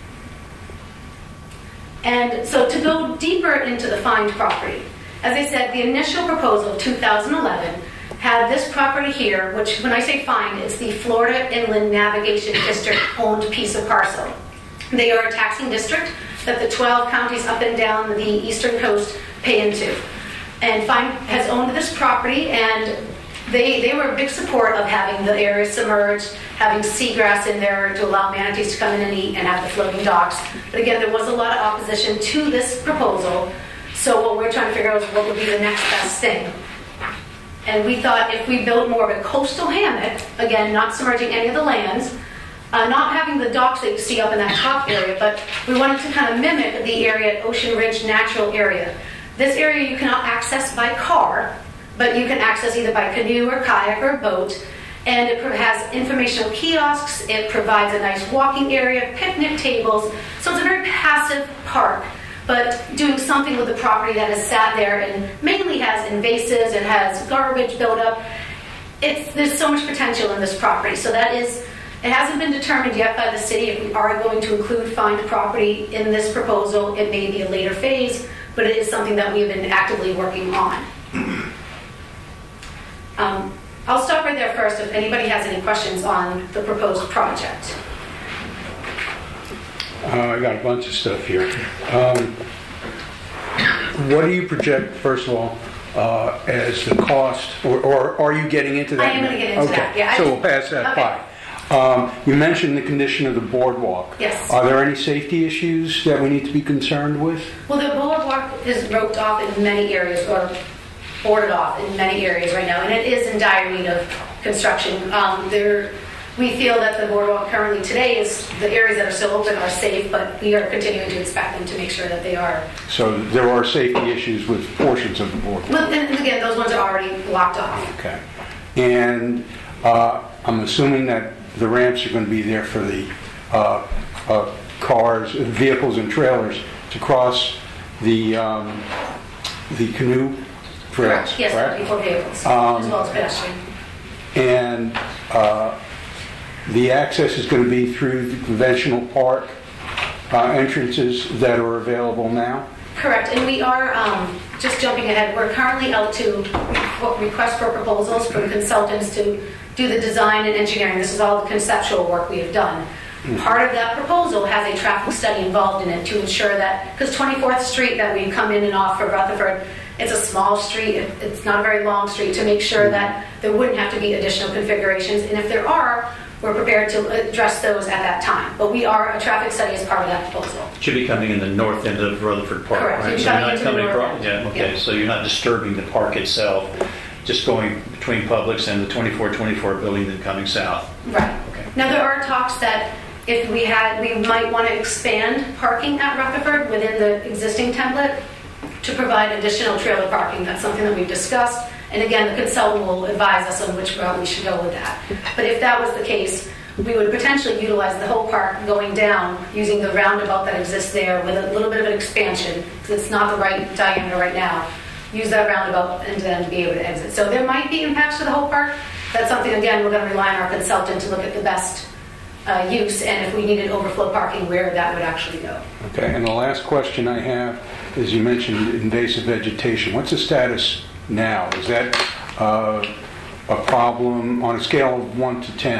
And so to go deeper into the find property, as I said, the initial proposal of 2011 had this property here, which when I say find, it's the Florida Inland Navigation District owned piece of parcel. They are a taxing district that the 12 counties up and down the eastern coast pay into. And Find has owned this property, and they were a big support of having the area submerged, having seagrass in there to allow manatees to come in and eat, and have the floating docks. But again, there was a lot of opposition to this proposal. So what we're trying to figure out is what would be the next best thing. And we thought if we built more of a coastal hammock, again, not submerging any of the lands, not having the docks that you see up in that top area, but we wanted to kind of mimic the area at Ocean Ridge Natural Area. This area you cannot access by car, but you can access either by canoe or kayak or boat. And it has informational kiosks, it provides a nice walking area, picnic tables, so it's a very passive park, but doing something with the property that has sat there and mainly has invasives, it has garbage buildup. There's so much potential in this property, so it hasn't been determined yet by the city if we are going to include find property in this proposal. It may be a later phase, but it is something that we have been actively working on. I'll stop right there first if anybody has any questions on the proposed project. I got a bunch of stuff here. What do you project, first of all, as the cost, or are you getting into that? I am going to get into that, yeah. So we'll pass that by. You mentioned the condition of the boardwalk. Yes. Are there any safety issues that we need to be concerned with? Well, the boardwalk is roped off in many areas, or boarded off in many areas right now, and it is in dire need of construction. We feel that the boardwalk currently today is, the areas that are still open are safe, but we are continuing to inspect them to make sure that they are. So there are safety issues with portions of the boardwalk? Well, and again, those ones are already blocked off. Okay. And I'm assuming that the ramps are going to be there for the cars, vehicles and trailers to cross the canoe trails. Correct. Yes, correct? for vehicles, as well as pedestrian. And the access is going to be through the conventional park entrances that are available now? Correct, and we are, just jumping ahead, we're currently out to request for proposals from consultants to do the design and engineering. This is all the conceptual work we have done. Part of that proposal has a traffic study involved in it to ensure that, because 24th Street that we come in and off for Rutherford, it's a small street, it's not a very long street, to make sure that there wouldn't have to be additional configurations, and if there are, we're prepared to address those at that time. But a traffic study is part of that proposal. It should be coming in the north end of Rutherford Park, correct. right? So So you're not into coming the north across, end. okay, Yeah. so you're not disturbing the park itself, just going between Publix and the 2424 building then coming south. Right. Okay. Now there are talks that if we might want to expand parking at Rutherford within the existing template to provide additional trailer parking. That's something that we've discussed. And again, the consultant will advise us on which route we should go with that. But if that was the case, we would potentially utilize the whole park going down using the roundabout that exists there with a little bit of an expansion, because it's not the right diameter right now. Use that roundabout and then be able to exit. So there might be impacts to the whole park. That's something, again, we're going to rely on our consultant to look at the best use, and if we needed overflow parking, where that would actually go. Okay, and the last question I have is, you mentioned invasive vegetation. What's the status now? Is that a problem on a scale of 1 to 10?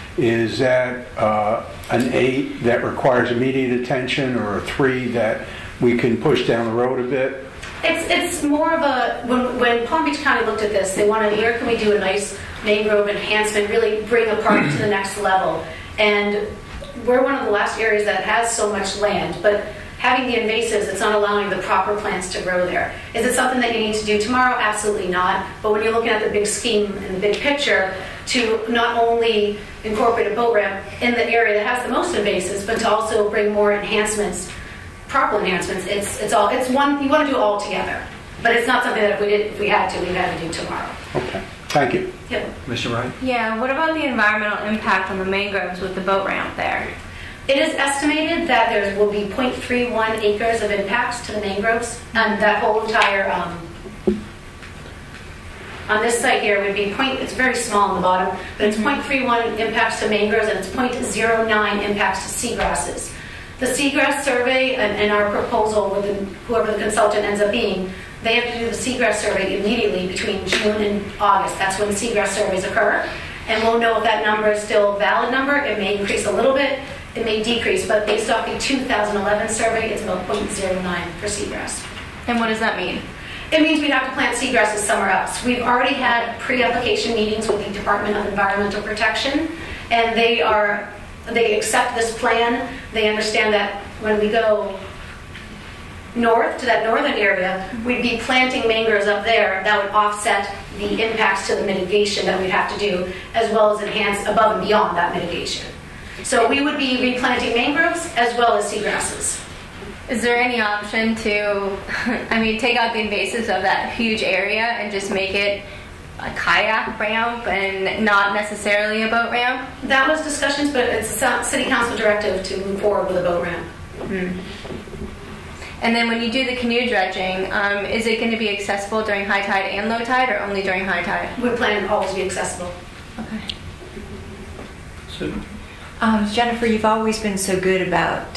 Is that an 8 that requires immediate attention, or a 3 that we can push down the road a bit? It's more of a, when Palm Beach County looked at this, they wanted, where can we do a nice mangrove enhancement, really bring a park to the next level. And we're one of the last areas that has so much land, but having the invasives, it's not allowing the proper plants to grow there. Is it something that you need to do tomorrow? Absolutely not. But when you're looking at the big scheme and the big picture, to not only incorporate a boat ramp in the area that has the most invasives, but to also bring more enhancements, proper enhancements, it's one, you want to do all together. But it's not something that if we had to, we'd have to do tomorrow. Okay, thank you. Yep. Mr. Wright? Yeah, what about the environmental impact on the mangroves with the boat ramp there? It is estimated that there will be 0.31 acres of impacts to the mangroves, and that whole entire, on this site here would be it's very small on the bottom, but it's 0.31 impacts to mangroves and it's 0.09 impacts to seagrasses. The seagrass survey and our proposal with whoever the consultant ends up being, they have to do the seagrass survey immediately between June and August. That's when seagrass surveys occur. And we'll know if that number is still a valid number. It may increase a little bit, it may decrease, but based off the 2011 survey, it's about 0.09 for seagrass. And what does that mean? It means we'd have to plant seagrasses somewhere else. We've already had pre-application meetings with the Department of Environmental Protection, and they accept this plan. They understand that when we go north to that northern area, we'd be planting mangroves up there that would offset the impacts to the mitigation that we'd have to do, as well as enhance above and beyond that mitigation. So we would be replanting mangroves as well as seagrasses. Is there any option to, take out the invasives of that huge area and just make it a kayak ramp and not necessarily a boat ramp? That was discussions, but it's a city council directive to move forward with a boat ramp. Mm-hmm. And then when you do the canoe dredging, is it going to be accessible during high tide and low tide, or only during high tide? We plan to always be accessible. Okay. Jennifer, you've always been so good about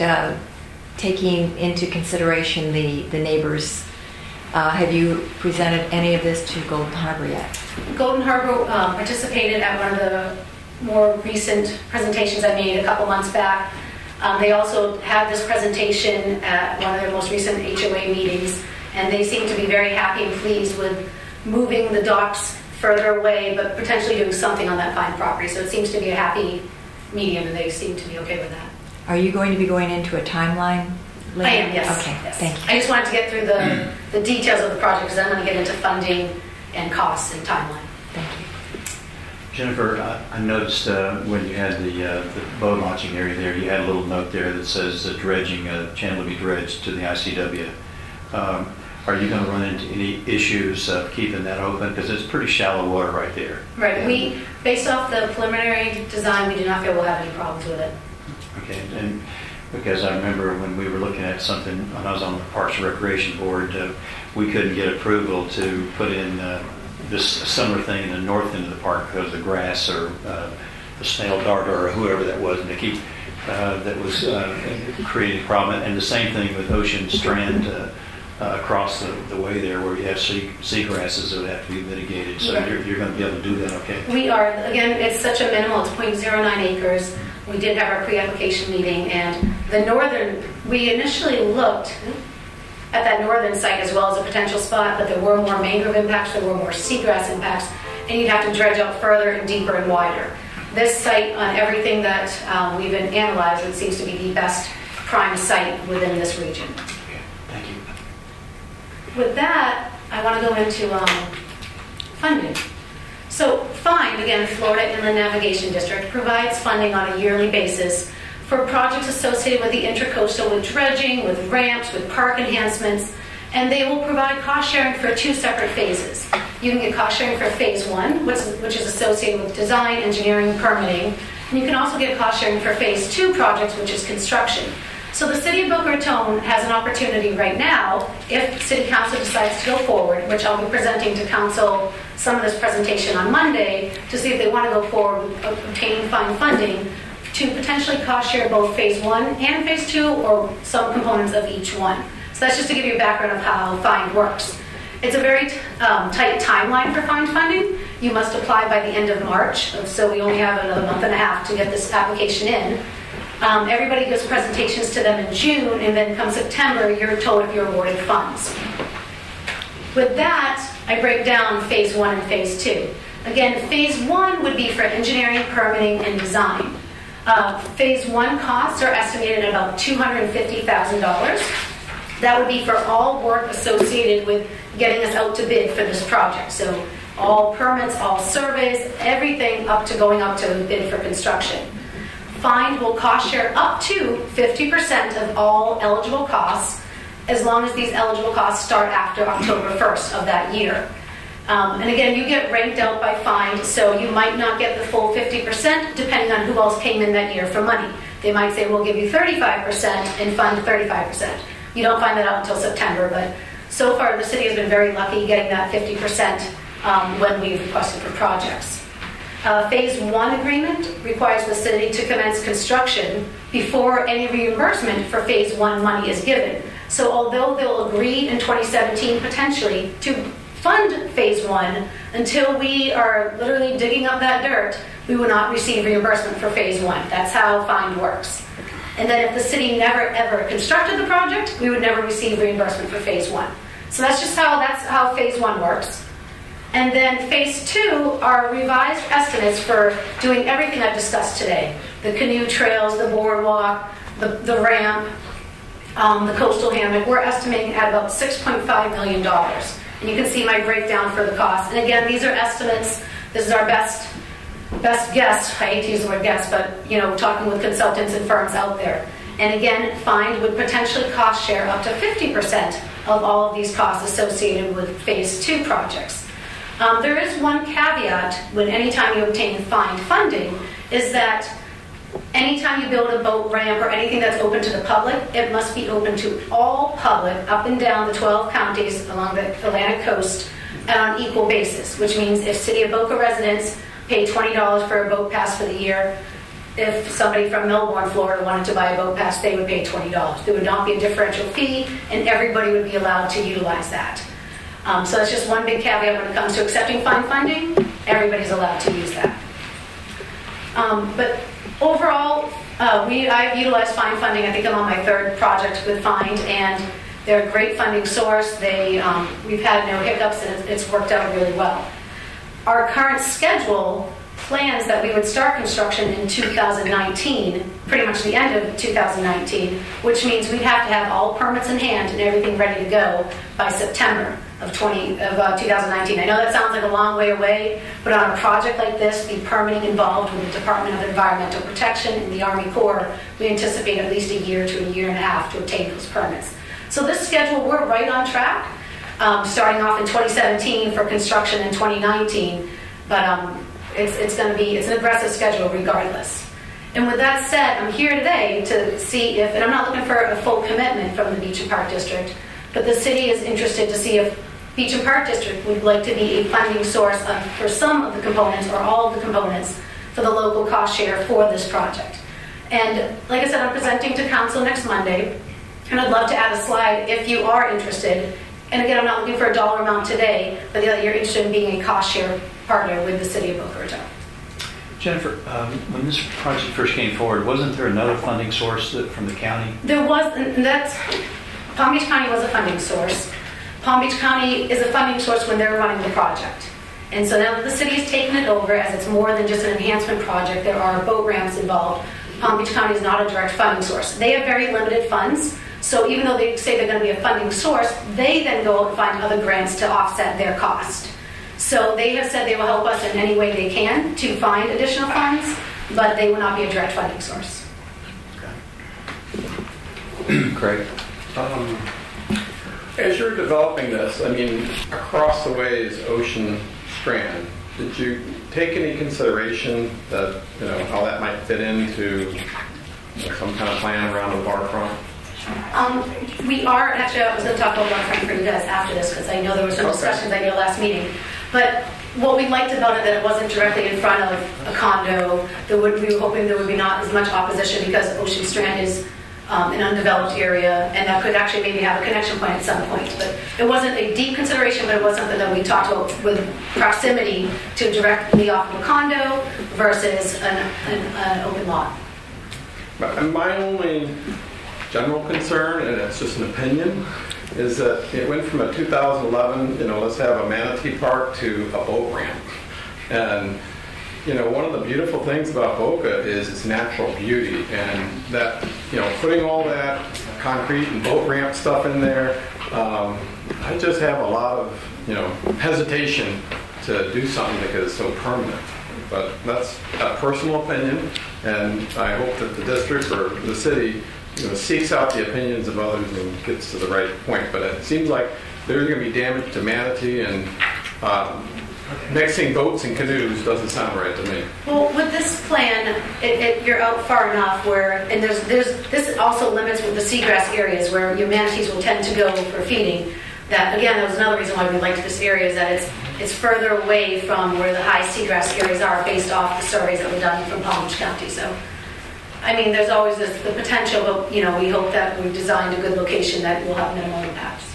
taking into consideration the neighbors. Have you presented any of this to Golden Harbor yet? Golden Harbor participated at one of the more recent presentations I made a couple months back. They also had this presentation at one of their most recent HOA meetings, and they seem to be very happy and pleased with moving the docks further away, but potentially doing something on that fine property. So it seems to be a happy medium, and they seem to be okay with that. Are you going to be going into a timeline later? I am, yes. Okay, yes. Thank you. I just wanted to get through the details of the project, because I'm going to get into funding and costs and timeline. Thank you. Jennifer, I noticed when you had the boat launching area there, you had a little note there that says dredging, channel to be dredged to the ICW. Are you going to run into any issues of keeping that open? Because it's pretty shallow water right there. Right. Based off the preliminary design, we do not feel we'll have any problems with it. Okay. And because I remember when we were looking at something, when I was on the Parks and Recreation Board, we couldn't get approval to put in this similar thing in the north end of the park because of the grass or the snail darter or whoever that was, Nikki, that was creating a problem. And the same thing with Ocean Strand across the way there, where you have seagrasses that would have to be mitigated. So right. you're going to be able to do that, okay? We are. Again, it's such a minimal. It's 0.09 acres. We did have our pre-application meeting, and we initially looked at that northern site as well as a potential spot, but there were more mangrove impacts, there were more seagrass impacts, and you'd have to dredge out further and deeper and wider. This site, on everything that we've been analyzed, it seems to be the best prime site within this region. Okay, thank you. With that, I want to go into funding. So FIND, again, Florida Inland Navigation District, provides funding on a yearly basis for projects associated with the Intracoastal, with dredging, with ramps, with park enhancements, and they will provide cost sharing for 2 separate phases. You can get cost sharing for phase 1, which is associated with design, engineering, permitting, and you can also get cost sharing for phase 2 projects, which is construction. So the City of Boca Raton has an opportunity right now, if City Council decides to go forward, which I'll be presenting to Council some of this presentation on Monday, to see if they want to go forward with obtaining FIND funding to potentially cost share both phase 1 and phase 2, or some components of each one. So that's just to give you a background of how FIND works. It's a very tight timeline for FIND funding. You must apply by the end of March, so we only have another month and a half to get this application in. Everybody gives presentations to them in June, and then come September, you're told if you're awarded funds. With that, I break down phase 1 and phase 2. Again, phase 1 would be for engineering, permitting, and design. Phase 1 costs are estimated at about $250,000. That would be for all work associated with getting us out to bid for this project. So all permits, all surveys, everything going up to bid for construction. FIND will cost share up to 50% of all eligible costs, as long as these eligible costs start after October 1st of that year. And again, you get ranked out by FIND, so you might not get the full 50% depending on who else came in that year for money. They might say, we'll give you 35% and fund 35%. You don't find that out until September, but so far the city has been very lucky getting that 50% when we've requested for projects. Phase 1 agreement requires the city to commence construction before any reimbursement for phase 1 money is given. So although they'll agree in 2017 potentially to fund phase 1, until we are literally digging up that dirt, we will not receive reimbursement for phase 1. That's how FIND works. And then if the city never ever constructed the project, we would never receive reimbursement for phase 1. So that's how phase 1 works. And then phase 2 are revised estimates for doing everything I've discussed today. The canoe trails, the boardwalk, the ramp, the coastal hammock. We're estimating at about $6.5 million. And you can see my breakdown for the cost. And again, these are estimates. This is our best guess. I hate to use the word guess, but talking with consultants and firms out there. And again, FIND would potentially cost share up to 50% of all of these costs associated with phase 2 projects. There is one caveat when anytime you obtain FIND funding, is that anytime you build a boat ramp or anything that's open to the public, it must be open to all public up and down the 12 counties along the Atlantic coast and on equal basis, which means if City of Boca residents pay $20 for a boat pass for the year, if somebody from Melbourne, Florida wanted to buy a boat pass, they would pay $20. There would not be a differential fee, and everybody would be allowed to utilize that. So that's just one big caveat when it comes to accepting FIND funding. Everybody's allowed to use that. But overall, I've utilized FIND funding. I think I'm on my 3rd project with FIND, and they're a great funding source. We've had no hiccups, and it's worked out really well. Our current schedule plans that we would start construction in 2019, pretty much the end of 2019, which means we'd have to have all permits in hand and everything ready to go by September of 2019. I know that sounds like a long way away, but on a project like this, the permitting involved with the Department of Environmental Protection and the Army Corps, we anticipate at least a year to a year and a half to obtain those permits. So this schedule, we're right on track, starting off in 2017 for construction in 2019, but it's an aggressive schedule regardless. And with that said, I'm here today to see if, and I'm not looking for a full commitment from the Beach and Park District, but the city is interested to see if Beach and Park District would like to be a funding source for some of the components or all of the components for the local cost share for this project. And like I said, I'm presenting to council next Monday, and I'd love to add a slide if you are interested. And again, I'm not looking for a dollar amount today, but that you're interested in being a cost share partner with the city of Boca Raton. Jennifer, when this project first came forward, wasn't there another funding source from the county? There was, and Palm Beach County was a funding source. Palm Beach County is a funding source when they're running the project. And so now that the city has taken it over, as it's more than just an enhancement project, there are boat ramps involved. Palm Beach County is not a direct funding source. They have very limited funds, so even though they say they're going to be a funding source, they then go and find other grants to offset their cost. So they have said they will help us in any way they can to find additional funds, but they will not be a direct funding source. Okay. Craig? As you're developing this, I mean, across the way is Ocean Strand. Did you take any consideration that, how that might fit into some kind of plan around the waterfront? We are, actually, I was going to talk about waterfront for you guys after this, because I know there were some discussions at your last meeting. But what we liked about it, that it wasn't directly in front of a condo. We were hoping there would be not as much opposition, because Ocean Strand is an undeveloped area, and that could actually maybe have a connection point at some point. But it wasn't a deep consideration, but it was something that we talked about with proximity to directly off of a condo versus an open lot. My only general concern, and it's just an opinion, is that it went from a 2011, let's have a manatee park to a boat ramp. And one of the beautiful things about Boca is its natural beauty, and that, putting all that concrete and boat ramp stuff in there, I just have a lot of, hesitation to do something because it's so permanent. But that's a personal opinion, and I hope that the district or the city, seeks out the opinions of others and gets to the right point. But it seems like there's going to be damage to manatee, and mixing boats and canoes doesn't sound right to me. Well, with this plan, you're out far enough where, and this also limits with the seagrass areas where your manatees will tend to go for feeding. That again, that was another reason why we liked this area, is that it's further away from where the high seagrass areas are based off the surveys that were done from Palm Beach County. So, I mean, there's always the potential, but we hope that we've designed a good location that will have minimal impacts.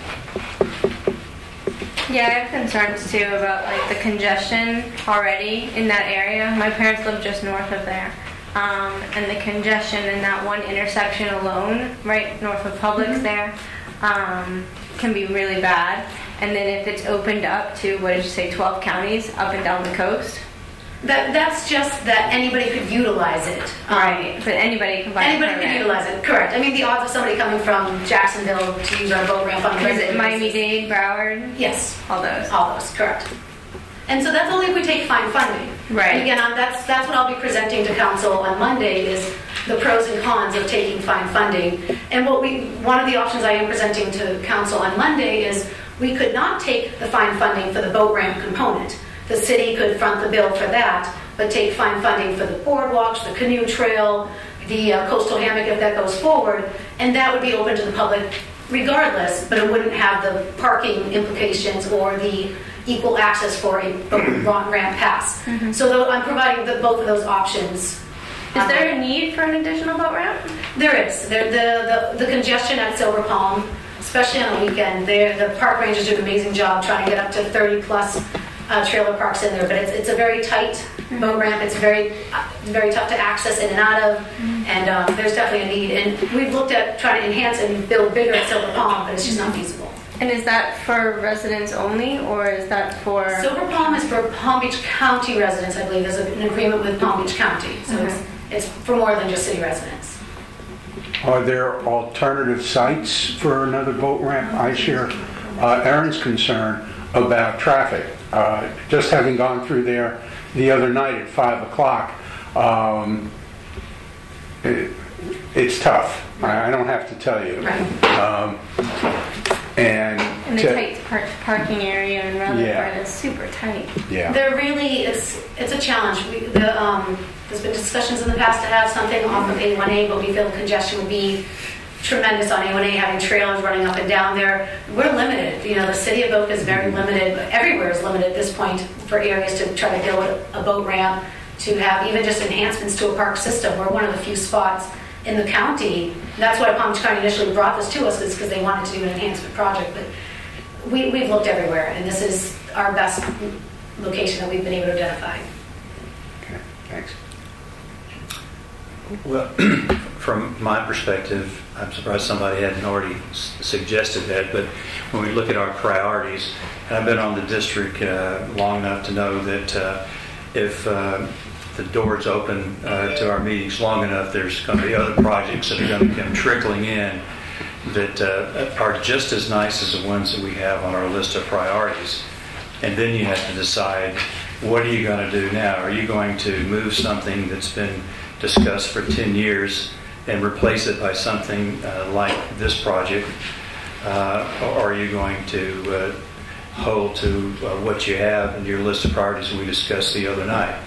Yeah, I have concerns too about the congestion already in that area. My parents live just north of there, and the congestion in that one intersection alone, right north of Publix there, can be really bad. And then if it's opened up to, 12 counties up and down the coast? That's just that anybody could utilize it. Right, but anybody can buy it. Anybody can utilize it, correct. I mean, the odds of somebody coming from Jacksonville to use our boat ramp on the Is it Miami-Dade, Broward? Yes. All those? All those, correct. And so that's only if we take fine funding. Right. And again, that's what I'll be presenting to council on Monday, is the pros and cons of taking fine funding. And one of the options I am presenting to council on Monday is we could not take the fine funding for the boat ramp component. The city could front the bill for that, but take fine funding for the boardwalks, the canoe trail, the coastal hammock if that goes forward, and that would be open to the public regardless, but it wouldn't have the parking implications or the equal access for a boat ramp pass. Mm-hmm. So I'm providing both of those options. Is there a need for an additional boat ramp? There is. The congestion at Silver Palm, especially on the weekend, the park rangers do an amazing job trying to get up to 30 plus trailer parks in there, but it's a very tight boat ramp. It's very tough to access in and out of, and there's definitely a need. And we've looked at trying to enhance and build bigger at Silver Palm, but it's just not feasible. And is that for residents only, or is that for... Silver Palm is for Palm Beach County residents, I believe. There's an agreement with Palm Beach County, so it's for more than just city residents. Are there alternative sites for another boat ramp? I share Erin's concern about traffic. Just having gone through there the other night at 5 o'clock, it's tough. I don't have to tell you. Right. And the tight parking area in Rutherford is super tight. Yeah. It's a challenge. There's been discussions in the past to have something off of A1A, but we feel congestion would be tremendous on A1A, having trailers running up and down there. We're limited. The city of Boca is very limited. Everywhere is limited at this point for areas to try to build a boat ramp, to have even just enhancements to a park system. We're one of the few spots in the county. That's why Palm Beach County initially brought this to us, is because they wanted to do an enhancement project. But we've looked everywhere, and this is our best location that we've been able to identify. Okay, thanks. Well, from my perspective, I'm surprised somebody hadn't already suggested that, but when we look at our priorities, and I've been on the district long enough to know that if the doors open to our meetings long enough, there's going to be other projects that are going to come trickling in that are just as nice as the ones that we have on our list of priorities. And then you have to decide, what are you going to do now? Are you going to move something that's been discussed for 10 years and replace it by something like this project? Or are you going to hold to what you have in your list of priorities that we discussed the other night?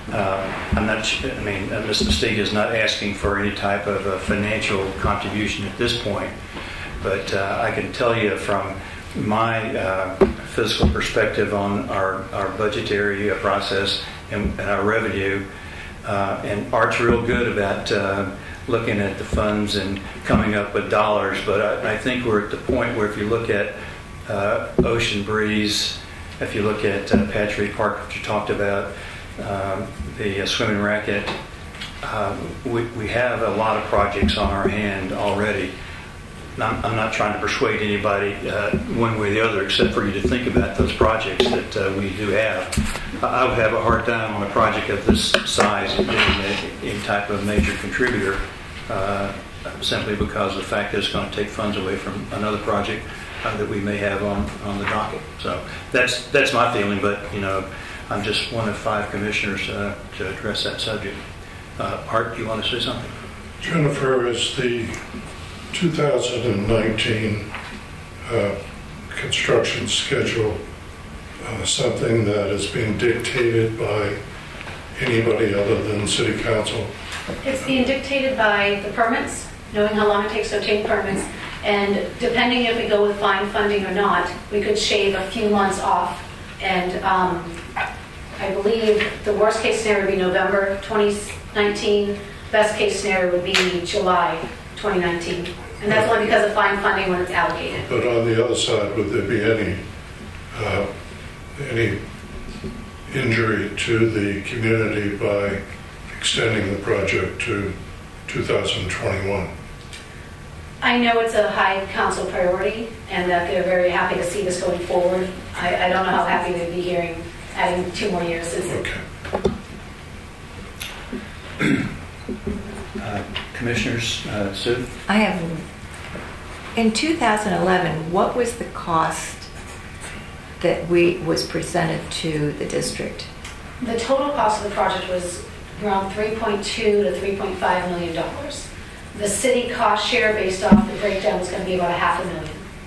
Ms. Mesquite is not asking for any type of financial contribution at this point, but I can tell you from my fiscal perspective on our budgetary process and our revenue, and Art's real good about looking at the funds and coming up with dollars, but I think we're at the point where if you look at Ocean Breeze, if you look at Patrick Park, which you talked about, the swimming racket, we have a lot of projects on our hand already. I'm not trying to persuade anybody one way or the other, except for you to think about those projects that we do have. I would have a hard time on a project of this size being any type of major contributor, simply because of the fact that it's going to take funds away from another project that we may have on the docket. So that's my feeling, but I'm just one of 5 commissioners to address that subject. Art, do you want to say something? Jennifer, is the 2019 construction schedule something that is being dictated by anybody other than City Council? It's being dictated by the permits, knowing how long it takes to obtain permits, and depending if we go with fine funding or not, we could shave a few months off. And I believe the worst case scenario would be November 2019. Best case scenario would be July 2019. And that's only because of fine funding when it's allocated. But on the other side, would there be any injury to the community by extending the project to 2021? I know it's a high council priority and that they're very happy to see this going forward. I don't know how happy they'd be hearing adding 2 more years. Okay. Commissioners, Sue? I have, in 2011, what was the cost that was presented to the district? The total cost of the project was around $3.2 to $3.5 million. The city cost share based off the breakdown was going to be about $500,000.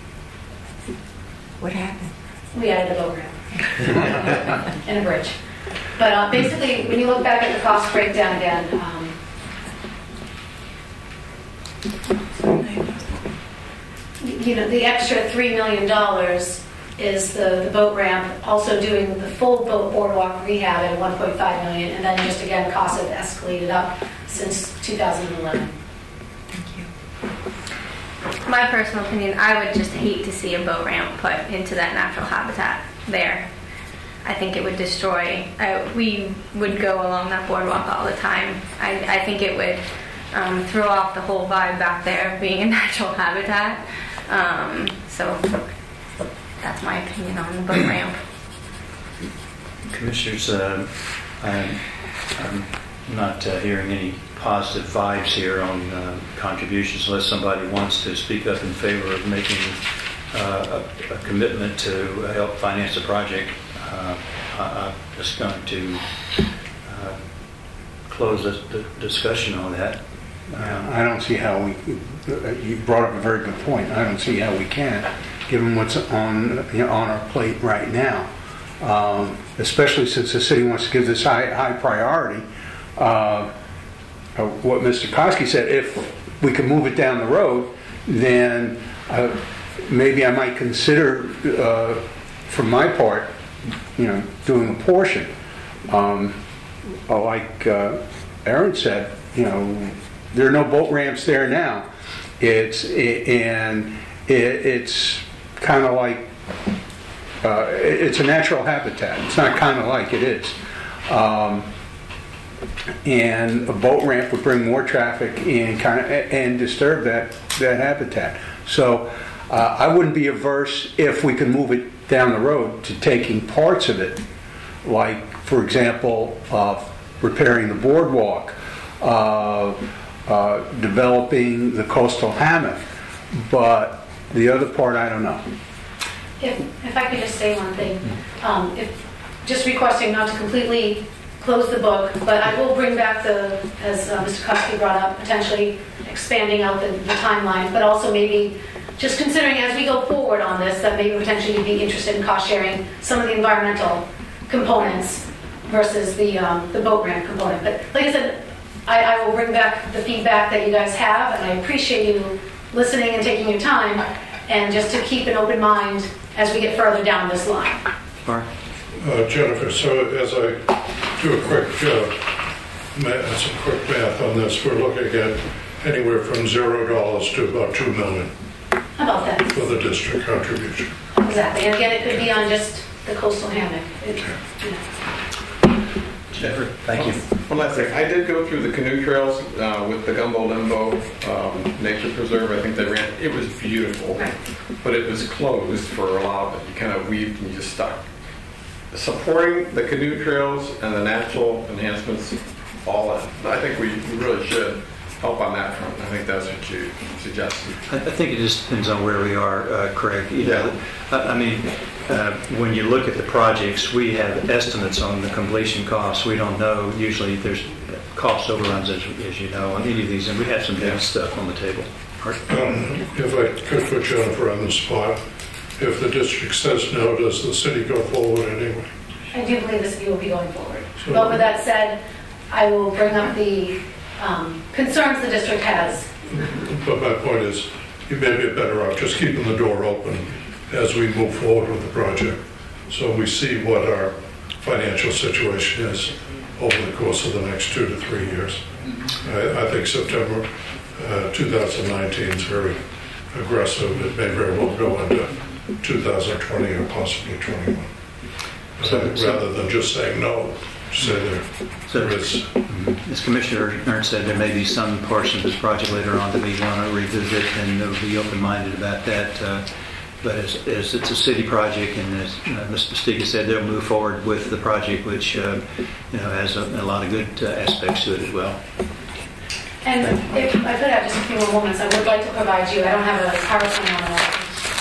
What happened? We added a boat ramp and a bridge. But basically, when you look back at the cost breakdown again, the extra $3 million is the boat ramp, also doing the full boat boardwalk rehab at $1.5 million, and then just again, costs have escalated up since 2011. My personal opinion, I would just hate to see a boat ramp put into that natural habitat there. I think it would destroy, we would go along that boardwalk all the time. I think it would throw off the whole vibe back there of being a natural habitat. So that's my opinion on the boat ramp. Commissioners, I'm not hearing any positive vibes here on contributions unless somebody wants to speak up in favor of making a commitment to help finance the project. I'm just going to close the discussion on that. I don't see how you brought up a very good point. I don't see how we can, given what's on our plate right now, especially since the city wants to give this high priority. What Mr. Koski said, if we can move it down the road, then maybe I might consider, for my part, doing a portion. Like Aaron said, there are no boat ramps there now. It's kind of like it's a natural habitat. It's not kind of like, it is. And a boat ramp would bring more traffic in and disturb that habitat. So I wouldn't be averse, if we could move it down the road, to taking parts of it, like, for example, repairing the boardwalk, developing the coastal hammock. But the other part, I don't know. If I could just say one thing, just requesting not to completely close the book, but I will bring back as Mr. Koski brought up, potentially expanding out the timeline, but also maybe just considering as we go forward on this, that maybe potentially you'd be interested in cost sharing some of the environmental components versus the boat ramp component. But like I said, I will bring back the feedback that you guys have, and I appreciate you listening and taking your time, and just to keep an open mind as we get further down this line. Mark? Jennifer, so as I do some quick math on this, we're looking at anywhere from $0 to about $2 million How about that? for the district contribution. Exactly. And again, it could be on just the coastal hammock. Jennifer, thank you. One last thing. I did go through the canoe trails with the Gumbo Limbo Nature Preserve. I think they ran. It was beautiful, but it was closed for a lot of it. You kind of weaved and you just stuck. Supporting the canoe trails and the natural enhancements, all in. I think we really should help on that front. I think that's what you suggested. I think it just depends on where we are, Craig. You know, I mean, when you look at the projects, we have estimates on the completion costs. We don't know. Usually there's cost overruns, as you know, on any of these, and we have some big stuff on the table. If I could put Jennifer on the spot, if the district says no, does the city go forward anyway? I do believe the city will be going forward. But with that said, I will bring up the concerns the district has. But my point is, you may be better off just keeping the door open as we move forward with the project, so we see what our financial situation is over the course of the next 2 to 3 years. I think September 2019 is very aggressive. It may very well go into 2020 or possibly 21. Rather than just saying no, say there is. As Commissioner Ernst said, there may be some portion of this project later on that we want to revisit, and we'll be open-minded about that. But as it's a city project, and as Mr. Stiga said, they'll move forward with the project, which has a lot of good aspects to it as well. And if I could have just a few more moments, I would like to provide you, I don't have a PowerPoint on that,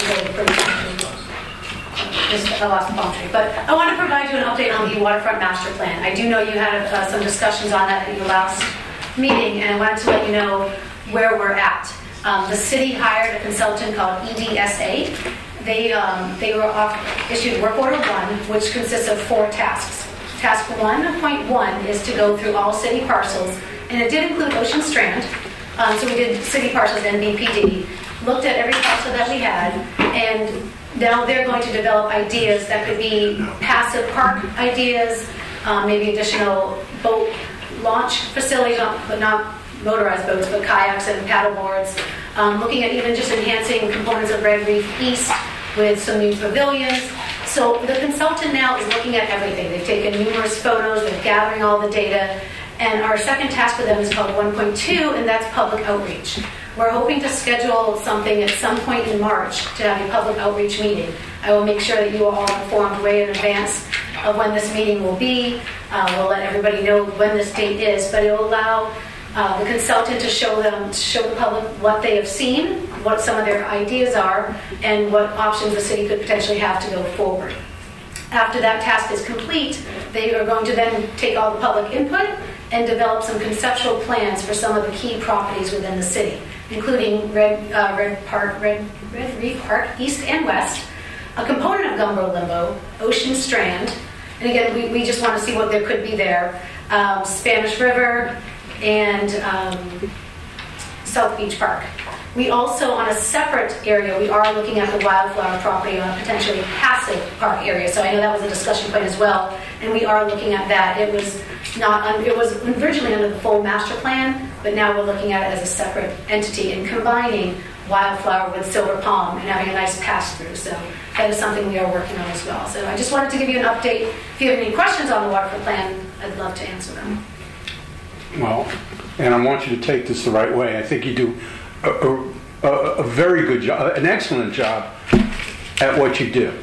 just a lost boundary, but I want to provide you an update on the waterfront master plan. I do know you had some discussions on that at your last meeting, and I wanted to let you know where we're at. The city hired a consultant called EDSA. They were issued work order 1, which consists of 4 tasks. Task 1.1 is to go through all city parcels, and it did include Ocean Strand. So we did city parcels and BPD, looked at every parcel that we had, and now they're going to develop ideas that could be passive park ideas, maybe additional boat launch facilities, but not motorized boats, but kayaks and paddleboards. Looking at even just enhancing components of Red Reef East with some new pavilions. So the consultant now is looking at everything. They've taken numerous photos, they're gathering all the data, and our second task for them is called 1.2, and that's public outreach. We're hoping to schedule something at some point in March to have a public outreach meeting. I will make sure that you are all informed way in advance of when this meeting will be. We'll let everybody know when this date is, but it will allow the consultant to show the public what they have seen, what some of their ideas are, and what options the city could potentially have to go forward. After that task is complete, they are going to then take all the public input and develop some conceptual plans for some of the key properties within the city, including Red Reef Park East and West, a component of Gumbo Limbo, Ocean Strand, and again, we just want to see what there could be there, Spanish River, and South Beach Park. We also, on a separate area, we are looking at the wildflower property on a potentially passive park area. So I know that was a discussion point as well, and we are looking at that. It was originally under the full master plan, but now we're looking at it as a separate entity and combining wildflower with silver palm and having a nice pass through. So that is something we are working on as well. So I just wanted to give you an update. If you have any questions on the waterfront plan, I'd love to answer them. Well, and I want you to take this the right way. I think you do a very good job, an excellent job at what you do.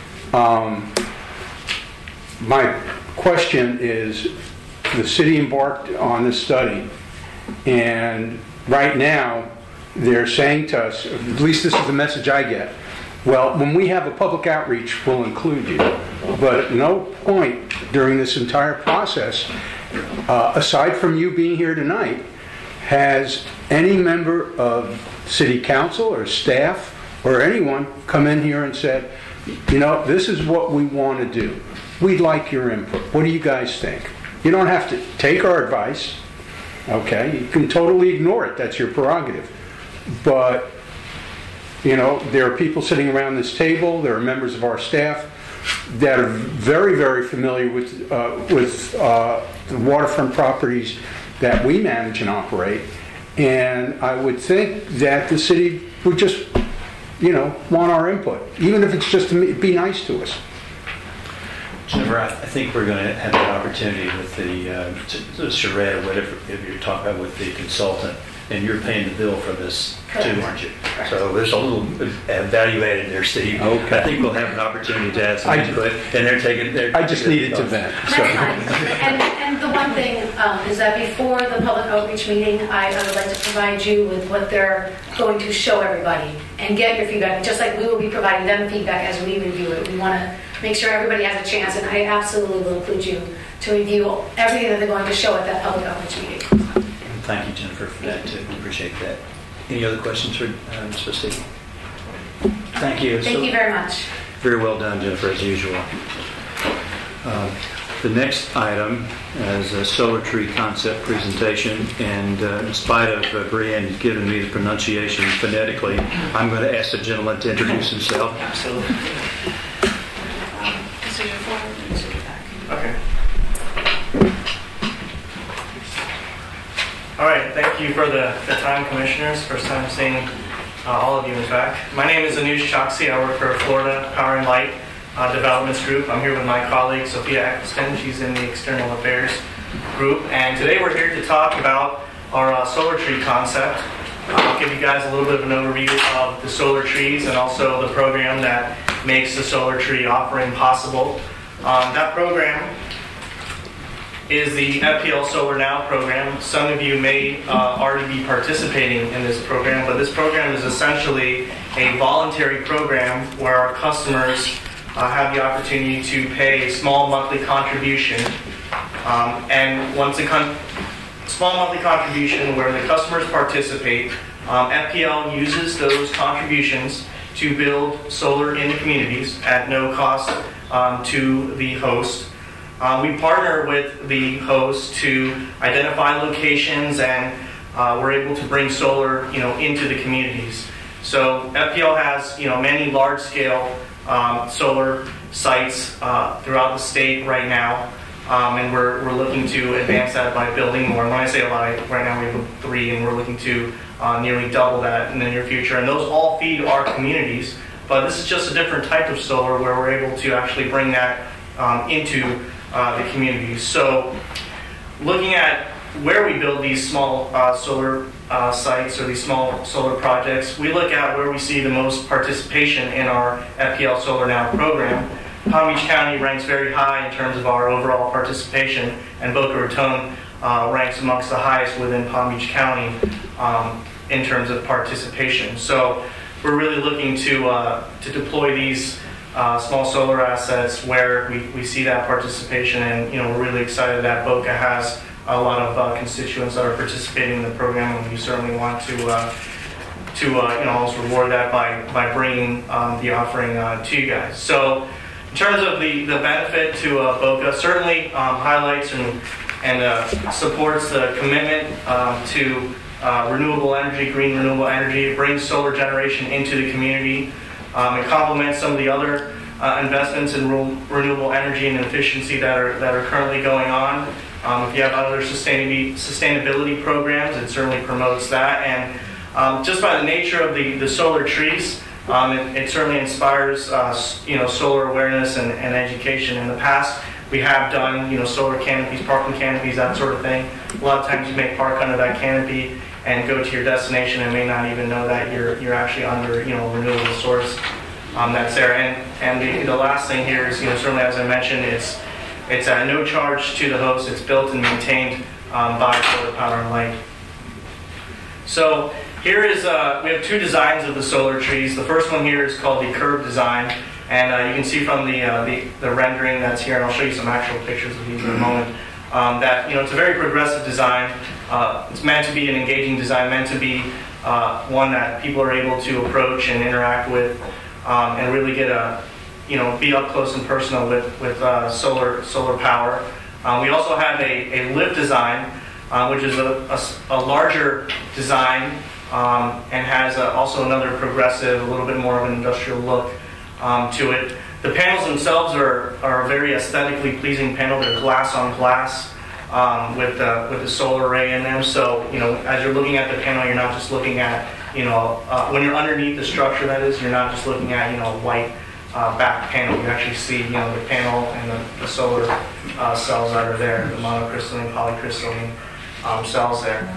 My question is, the city embarked on this study, and right now they're saying to us, at least this is the message I get, well, when we have a public outreach, we'll include you. But at no point during this entire process, aside from you being here tonight, has any member of city council or staff or anyone come in here and said, you know, this is what we want to do. We'd like your input. What do you guys think? You don't have to take our advice, okay? You can totally ignore it. That's your prerogative. But, you know, there are people sitting around this table, there are members of our staff that are very, very familiar with the waterfront properties that we manage and operate, And I would think that the city would just, want our input, even if it's just to be nice to us. Jennifer, I think we're going to have an opportunity with the charrette or whatever you're talking about with the consultant, and you're paying the bill for this too, aren't you? So there's a little value added there, Steve. Okay. I think we'll have an opportunity to add some input, and they're taking. I just needed to vent. That's fine. And the one thing is that before the public outreach meeting, I would like to provide you with what they're going to show everybody and get your feedback. Just like we will be providing them feedback as we review it. We want to make sure everybody has a chance, and I absolutely will include you to review everything that they're going to show at that public outreach meeting. Thank you, Jennifer, for that too. We appreciate that. Any other questions for Mr. Steve? Thank you. Thank you very much. Very well done, Jennifer, as usual. The next item is a solar tree concept presentation, and in spite of Brian giving me the pronunciation phonetically, I'm going to ask the gentleman to introduce himself. Absolutely. This is your form, this is your back. Okay. All right, thank you for the time, Commissioners. First time seeing all of you, in fact. My name is Anush Choksi. I work for Florida Power and Light Developments Group. I'm here with my colleague, Sophia Eccleston. She's in the External Affairs Group. And today we're here to talk about our solar tree concept. I'll give you guys a little bit of an overview of the solar trees and also the program that makes the solar tree offering possible. That program is the FPL Solar Now program. Some of you may already be participating in this program, but this program is essentially a voluntary program where our customers have the opportunity to pay a small monthly contribution. And once small monthly contribution where the customers participate, FPL uses those contributions to build solar in the communities at no cost to the host. We partner with the host to identify locations, and we're able to bring solar, into the communities. So FPL has, many large-scale solar sites throughout the state right now, and we're looking to advance that by building more. And when I say a lot, right now we have 3, and we're looking to nearly double that in the near future. And those all feed our communities, but this is just a different type of solar where we're able to actually bring that into the communities. So looking at where we build these small solar sites or these small solar projects, we look at where we see the most participation in our FPL Solar Now program. Palm Beach County ranks very high in terms of our overall participation, and Boca Raton ranks amongst the highest within Palm Beach County in terms of participation. So we're really looking to deploy these small solar assets where we see that participation, and we're really excited that Boca has a lot of constituents that are participating in the program, and we certainly want to also reward that by bringing the offering to you guys. So in terms of the benefit to Boca, certainly highlights and supports the commitment to renewable energy, green renewable energy. It brings solar generation into the community. It complements some of the other investments in renewable energy and efficiency that are currently going on. If you have other sustainability programs, it certainly promotes that. And just by the nature of the solar trees, it certainly inspires solar awareness and education. In the past, we have done solar canopies, parking canopies, that sort of thing. A lot of times you may park under that canopy and go to your destination and may not even know that you're actually under a renewable source that's there. And the last thing here is certainly, as I mentioned, it's at no charge to the host. It's built and maintained by Florida Power and Light. So here is we have 2 designs of the solar trees. The first one here is called the curved design, and you can see from the rendering that's here, and I'll show you some actual pictures of these in a moment. That it's a very progressive design. It's meant to be an engaging design, meant to be one that people are able to approach and interact with, and really get be up close and personal with solar power. We also have a lift design, which is a larger design, and has also another progressive, a little bit more of an industrial look to it. The panels themselves are a very aesthetically pleasing panel. They're glass on glass. with the solar array in them. So, as you're looking at the panel, you're not just looking at, when you're underneath the structure, that is, you're not just looking at, white back panel. You actually see, the panel and the solar cells that are there, the monocrystalline, polycrystalline cells there.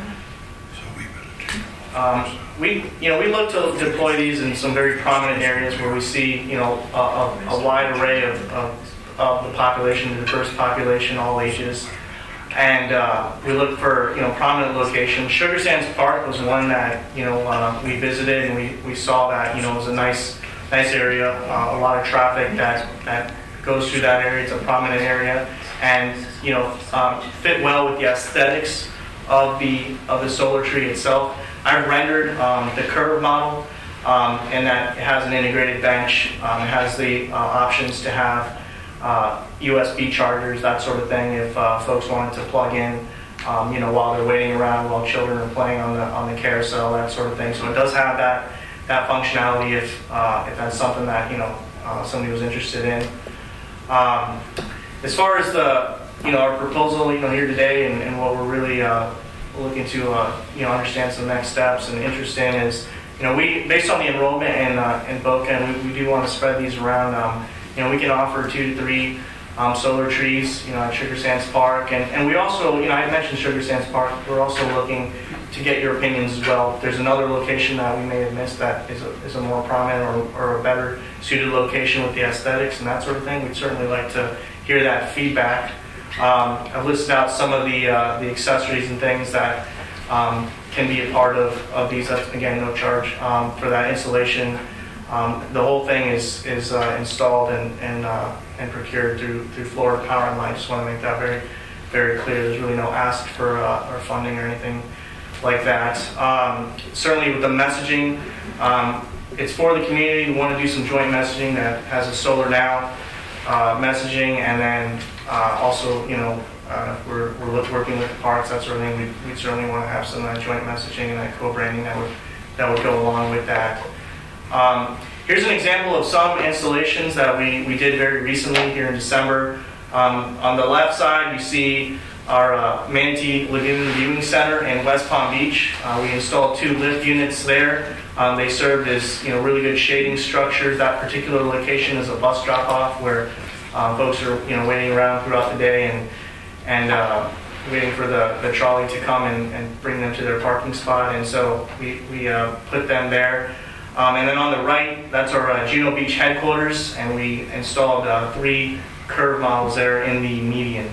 We look to deploy these in some very prominent areas where we see, a wide array of the population, the diverse population, all ages. And we look for, prominent locations. Sugar Sands Park was one that, we visited, and we saw that, it was a nice area, a lot of traffic that goes through that area. It's a prominent area, and, fit well with the aesthetics of the solar tree itself. I've rendered the curve model, and that it has an integrated bench. It has the options to have USB chargers, that sort of thing, if folks wanted to plug in, while they're waiting around, while children are playing on the carousel, that sort of thing. So it does have that functionality if that's something that somebody was interested in. As far as our proposal, here today, and what we're really looking to understand some next steps and interest in is, we, based on the enrollment in Boca, and we do want to spread these around. We can offer 2 to 3 solar trees, at Sugar Sands Park, and we also, I mentioned Sugar Sands Park. We're also looking to get your opinions as well. If there's another location that we may have missed that is a more prominent or a better suited location with the aesthetics and that sort of thing, we'd certainly like to hear that feedback. I've listed out some of the accessories and things that can be a part of these. That's, again, no charge for that installation. The whole thing is installed and procured through Florida Power and Light. Just want to make that very, very clear. There's really no ask for or funding or anything like that. Certainly with the messaging, it's for the community. We want to do some joint messaging that has a Solar Now messaging, and then also, we're working with the parks, that sort of thing. We certainly want to have some joint messaging and that co-branding that would go along with that. Here's an example of some installations that we did very recently here in December. On the left side, you see our Manatee Lagoon Viewing Center in West Palm Beach. We installed 2 lift units there. They served as really good shading structures. That particular location is a bus drop-off where folks are waiting around throughout the day and waiting for the trolley to come and bring them to their parking spot. And so we put them there. And then on the right, that's our Juno Beach headquarters, and we installed 3 curve models there in the median.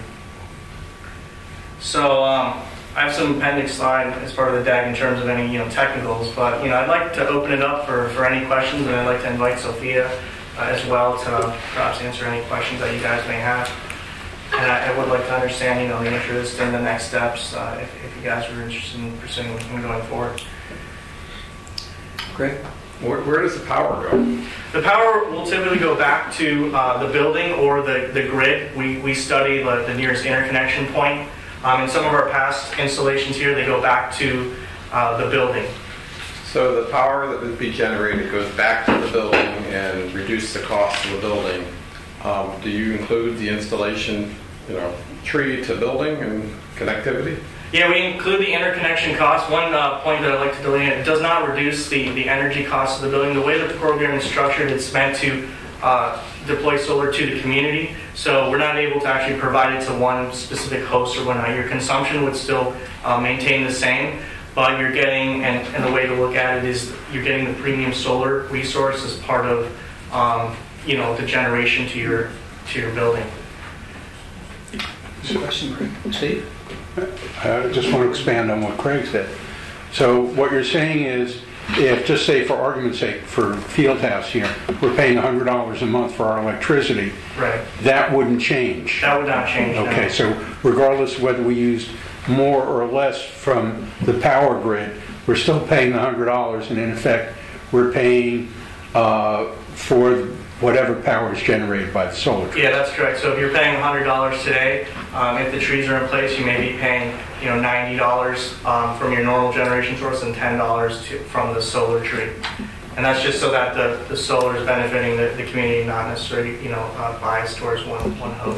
So I have some appendix slide as part of the deck in terms of any technicals, but I'd like to open it up for any questions, and I'd like to invite Sophia as well to perhaps answer any questions that you guys may have. And I would like to understand the interest and the next steps if you guys were interested in pursuing them going forward. Great. Where does the power go? The power will typically go back to the building or the grid. We study the nearest interconnection point. In some of our past installations here, they go back to the building. So the power that would be generated goes back to the building and reduce the cost of the building. Do you include the installation, tree to building and connectivity? Yeah, we include the interconnection cost. One point that I'd like to delineate, it does not reduce the energy cost of the building. The way the program is structured, it's meant to deploy solar to the community. So we're not able to actually provide it to one specific host or whatnot. Your consumption would still maintain the same, but you're getting, and the way to look at it is you're getting the premium solar resource as part of the generation to your building. Question, Craig. Steve? I just want to expand on what Craig said. So what you're saying is, if, just say for argument's sake, for Fieldhouse here, we're paying $100 a month for our electricity, right? That wouldn't change. That would not change. Okay, no. so regardless of whether we used more or less from the power grid, we're still paying the $100, and in effect, we're paying for whatever power is generated by the solar tree. Yeah, that's correct. So if you're paying $100 today, if the trees are in place, you may be paying $90 from your normal generation source and $10 from the solar tree. And that's just so that the solar is benefiting the community, not necessarily biased towards one host.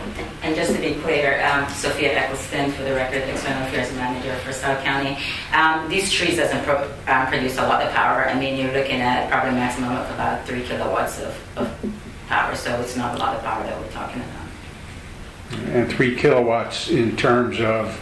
And just to be clear, Sophia Eccleston, for the record, External Affairs Manager for South County. These trees doesn't produce a lot of power. I mean, you're looking at probably a maximum of about 3 kilowatts of power, so it's not a lot of power that we're talking about. And 3 kilowatts in terms of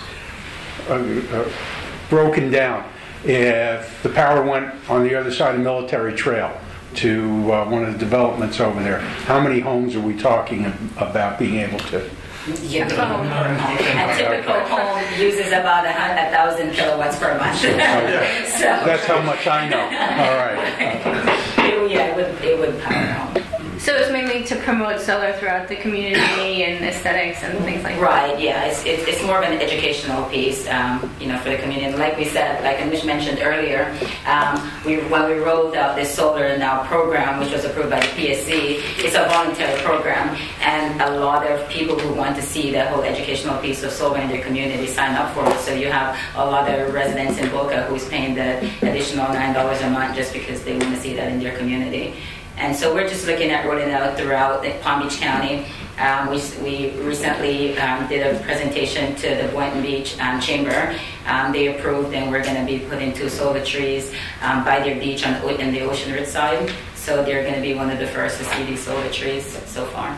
broken down. If the power went on the other side of Military Trail to one of the developments over there, how many homes are we talking about being able to? Yeah, a typical home uses about 1,000 kilowatts per month. So That's how much I know. All right. Yeah, it would power home. So it's mainly to promote solar throughout the community and aesthetics and things like that. Right. Yeah. It's more of an educational piece, for the community. And like we said, like Anish mentioned earlier, when we rolled out this Solar Now program, which was approved by the PSC, it's a voluntary program, and a lot of people who want to see the whole educational piece of solar in their community sign up for it. So you have a lot of residents in Boca who's paying the additional $9 a month just because they want to see that in their community. And so we're just looking at rolling out throughout Palm Beach County. We recently did a presentation to the Boynton Beach Chamber. They approved, and we're going to be putting 2 solar trees by their beach in the Ocean Ridge side. So they're going to be one of the first to see these solar trees so far.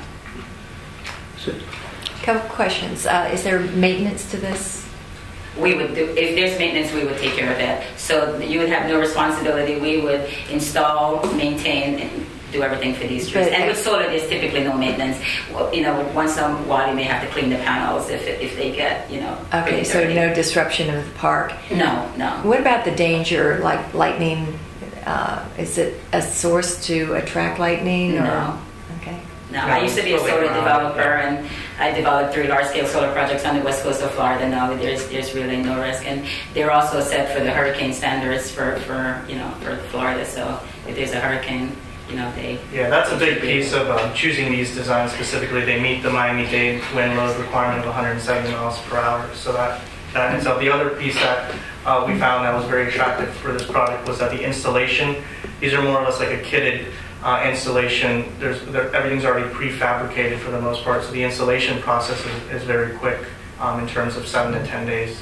A couple questions. Is there maintenance to this? We would do, if there's maintenance, we would take care of it. So you would have no responsibility. We would install, maintain, and do everything for these trees. And with solar, there's typically no maintenance. Well, once in a while, you may have to clean the panels if they get, Okay, so dirty. no disruption of the park? No. What about the danger, like lightning? Is it a source to attract lightning? No. Okay. No, I used to be a solar developer, and I developed 3 large-scale solar projects on the west coast of Florida. No, there's really no risk, and they're also set for the hurricane standards for Florida. So if there's a hurricane, they. Yeah, that's a big piece of choosing these designs specifically. They meet the Miami-Dade wind load requirement of 170 miles per hour. So and so the other piece that we found that was very attractive for this product was that the installation. These are more or less like a kitted installation. Everything's already prefabricated for the most part, so the installation process is very quick in terms of 7 to 10 days.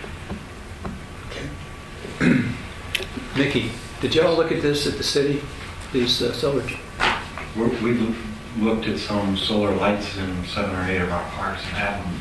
Nikki, did y'all look at this at the city? These solar? We looked at some solar lights in 7 or 8 of our parks and had them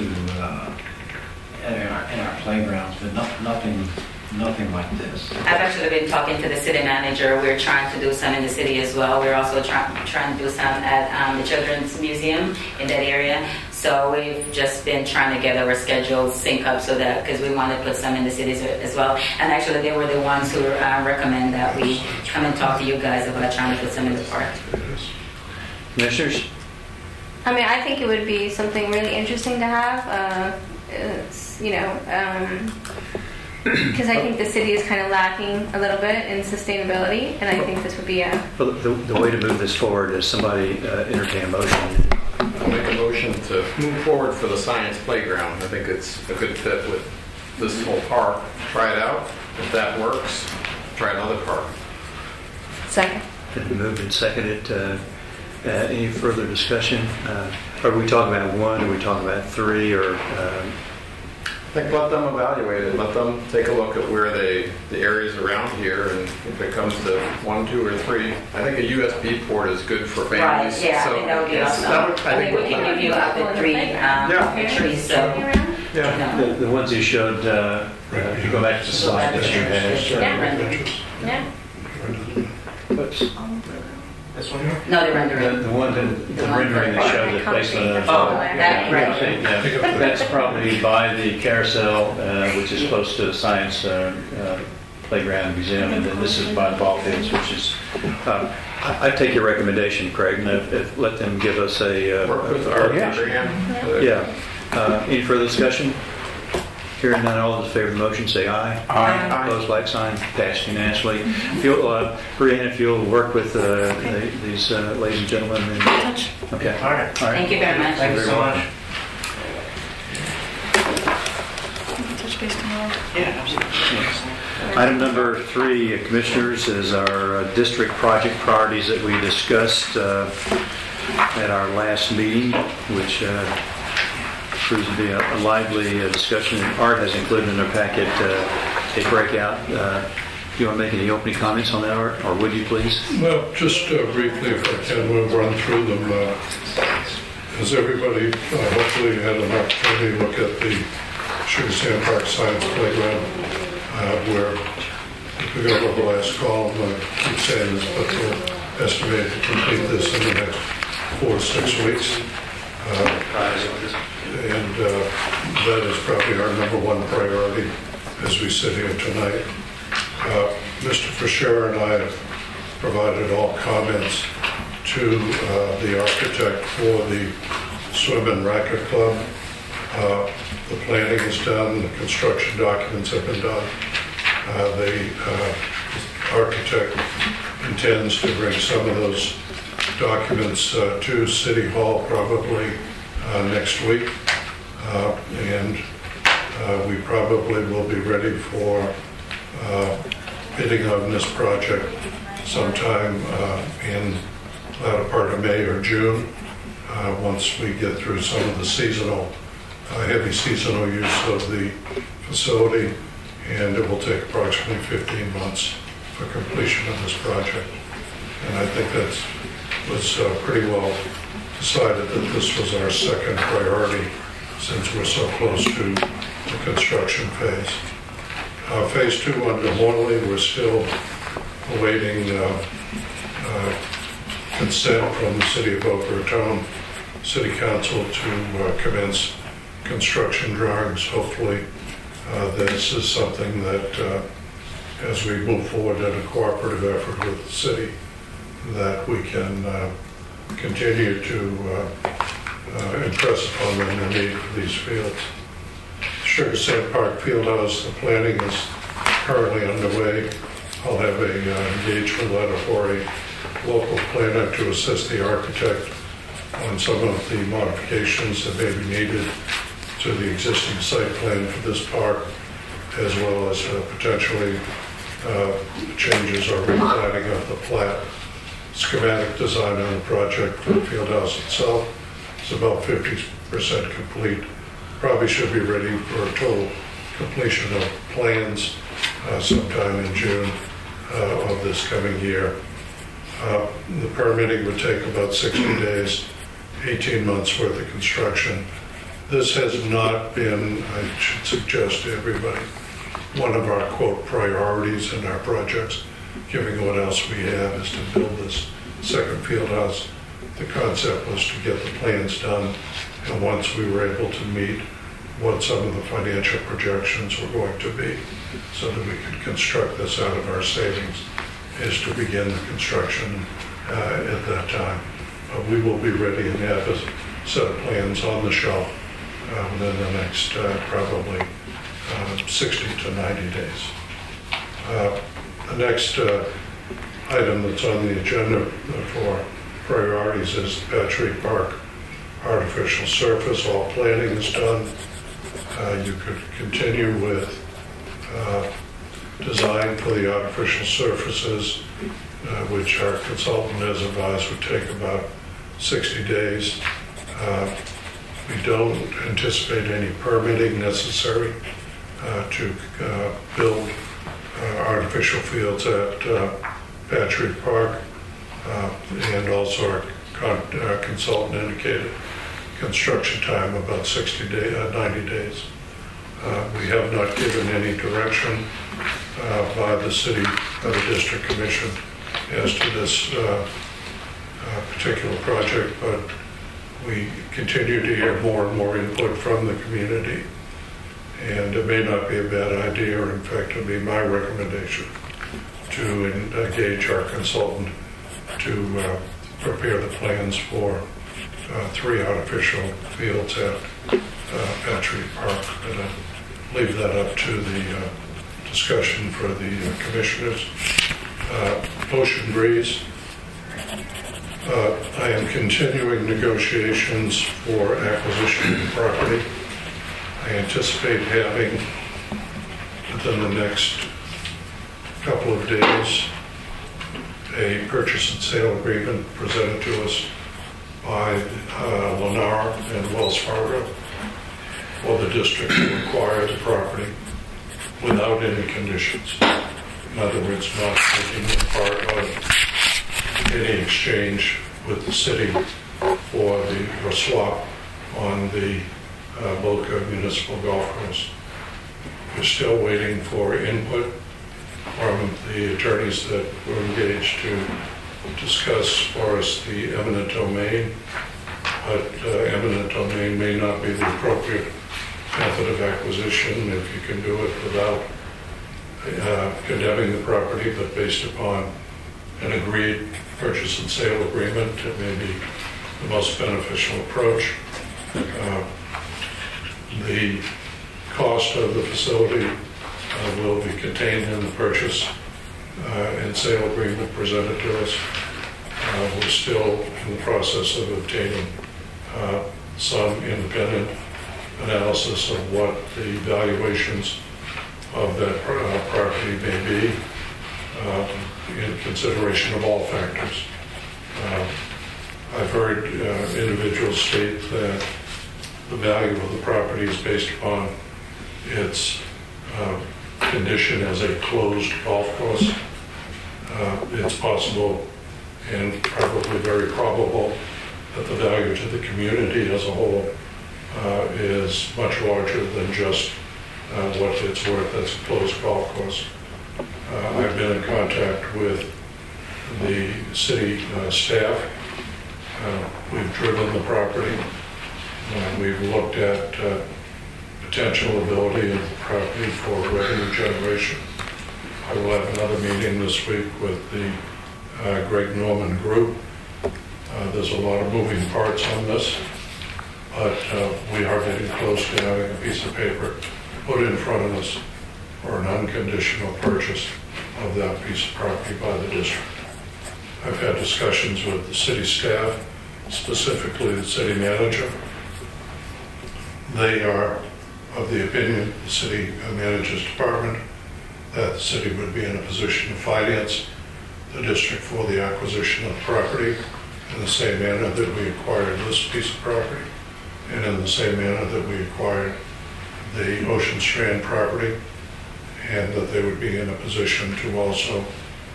in our playgrounds, but nothing like this. I've actually been talking to the city manager. We're trying to do some in the city as well. We're also trying to do some at the Children's Museum in that area. So we've just been trying to get our schedules sync up so that, because we want to put some in the cities as well. And actually, they were the ones who recommend that we come and talk to you guys about trying to put some in the park. Commissioners? I mean, I think it would be something really interesting to have. Because I think the city is kind of lacking a little bit in sustainability, and I think this would be a... Well, the way to move this forward is somebody entertain a motion. I'll make a motion to move forward for the science playground. I think it's a good fit with this whole park. Try it out. If that works, try another park. Second. Been moved and seconded. Any further discussion? Are we talking about 1? Are we talking about 3? Or I think let them evaluate it. Let them take a look at where the areas around here, and if it comes to 1, 2, or 3, I think a USB port is good for families. Right, yeah, so, I think that would be awesome. I think we can give you up to 3 trees. So. The ones you showed, if you go back to the slide that you had. Yeah. Oops. This one here? No, the rendering. The rendering that showed the placement of. That, right. Yeah, that's probably by the carousel, which is close to the science playground museum, and then this is by the ball fields, which is. I take your recommendation, Craig, and let them give us a. Any further discussion? Hearing none, all those in favor of the motion say aye. Aye. Opposed, like sign. Passed unanimously. Brianna, if you'll work with these ladies and gentlemen. Okay. All right. Thank you very much. Thank you so much. Touch base tomorrow. Yeah, absolutely. Item number 3, Commissioners, is our district project priorities that we discussed. at our last meeting, which proves to be a lively discussion. Art has included in their packet a breakout. Do you want to make any opening comments on that, Art, or would you please? Well, just briefly, if I can, we'll run through them. Has everybody hopefully had an opportunity to look at the Sugar Sand Park Science Playground, where we got over the last call, I keep saying this, but we're estimated to complete this in the next 4 to 6 weeks. And that is probably our number one priority as we sit here tonight. Mr. Fisher and I have provided all comments to the architect for the Swim and Racket Club. The planning is done, the construction documents have been done. The architect intends to bring some of those documents to City Hall probably next week. And we probably will be ready for bidding on this project sometime in the latter part of May or June, once we get through some of the seasonal, heavy seasonal use of the facility, and it will take approximately 15 months for completion of this project. And I think that was pretty well decided that this was our second priority since we're so close to the construction phase. Phase 2 under Morley, we're still awaiting consent from the City of Boca Raton City Council to commence construction drawings. Hopefully this is something that as we move forward in a cooperative effort with the city, that we can continue to impress upon them the need for these fields. Sugar Sand Park Fieldhouse, the planning is currently underway. I'll have a engagement letter for a local planner to assist the architect on some of the modifications that may be needed to the existing site plan for this park, as well as potentially changes or replanning of the plat. Schematic design on the project for the Fieldhouse itself is about 50% complete. Probably should be ready for a total completion of plans sometime in June of this coming year. The permitting would take about 60 days, 18 months worth of construction. This has not been, I should suggest to everybody, one of our, quote, priorities in our projects, given what else we have, is to build this second field house. The concept was to get the plans done, and once we were able to meet what some of the financial projections were going to be, so that we could construct this out of our savings, is to begin the construction at that time. We will be ready and have a set of plans on the shelf within the next probably 60 to 90 days. The next item that's on the agenda for priorities is the Patrick Park artificial surface. All planning is done. You could continue with design for the artificial surfaces, which our consultant has advised would take about 60 days. We don't anticipate any permitting necessary to build artificial fields at Patrick Park, and also our consultant indicated construction time about 90 days. We have not given any direction by the city or the district commission as to this particular project, but we continue to hear more and more input from the community, and it may not be a bad idea, or in fact it would be my recommendation to engage our consultant to prepare the plans for 3 artificial fields at Patrick Park. And I'll leave that up to the discussion for the commissioners. Ocean Breeze. I am continuing negotiations for acquisition of the property. I anticipate having, within the next couple of days, a purchase and sale agreement presented to us by Lennar and Wells Fargo for the district to acquire the property without any conditions. In other words, not making it part of any exchange with the city for the swap on the Boca Municipal Golf Course. We're still waiting for input from the attorneys that were engaged to discuss for us the eminent domain, but eminent domain may not be the appropriate method of acquisition if you can do it without condemning the property, but based upon an agreed purchase and sale agreement. It may be the most beneficial approach. The cost of the facility will be contained in the purchase and sale agreement presented to us. We're still in the process of obtaining some independent analysis of what the valuations of that property may be in consideration of all factors. I've heard individuals state that the value of the property is based upon its condition as a closed golf course. It's possible and probably very probable that the value to the community as a whole is much larger than just what it's worth as a closed golf course. I've been in contact with the city staff. We've driven the property. We've looked at potential ability of the property for revenue generation. I will have another meeting this week with the Greg Norman Group. There's a lot of moving parts on this, but we are getting close to having a piece of paper put in front of us for an unconditional purchase of that piece of property by the district. I've had discussions with the city staff, specifically the city manager. They are of the opinion, the city manager's department, that the city would be in a position to finance the district for the acquisition of the property in the same manner that we acquired this piece of property and in the same manner that we acquired the Ocean Strand property, and that they would be in a position to also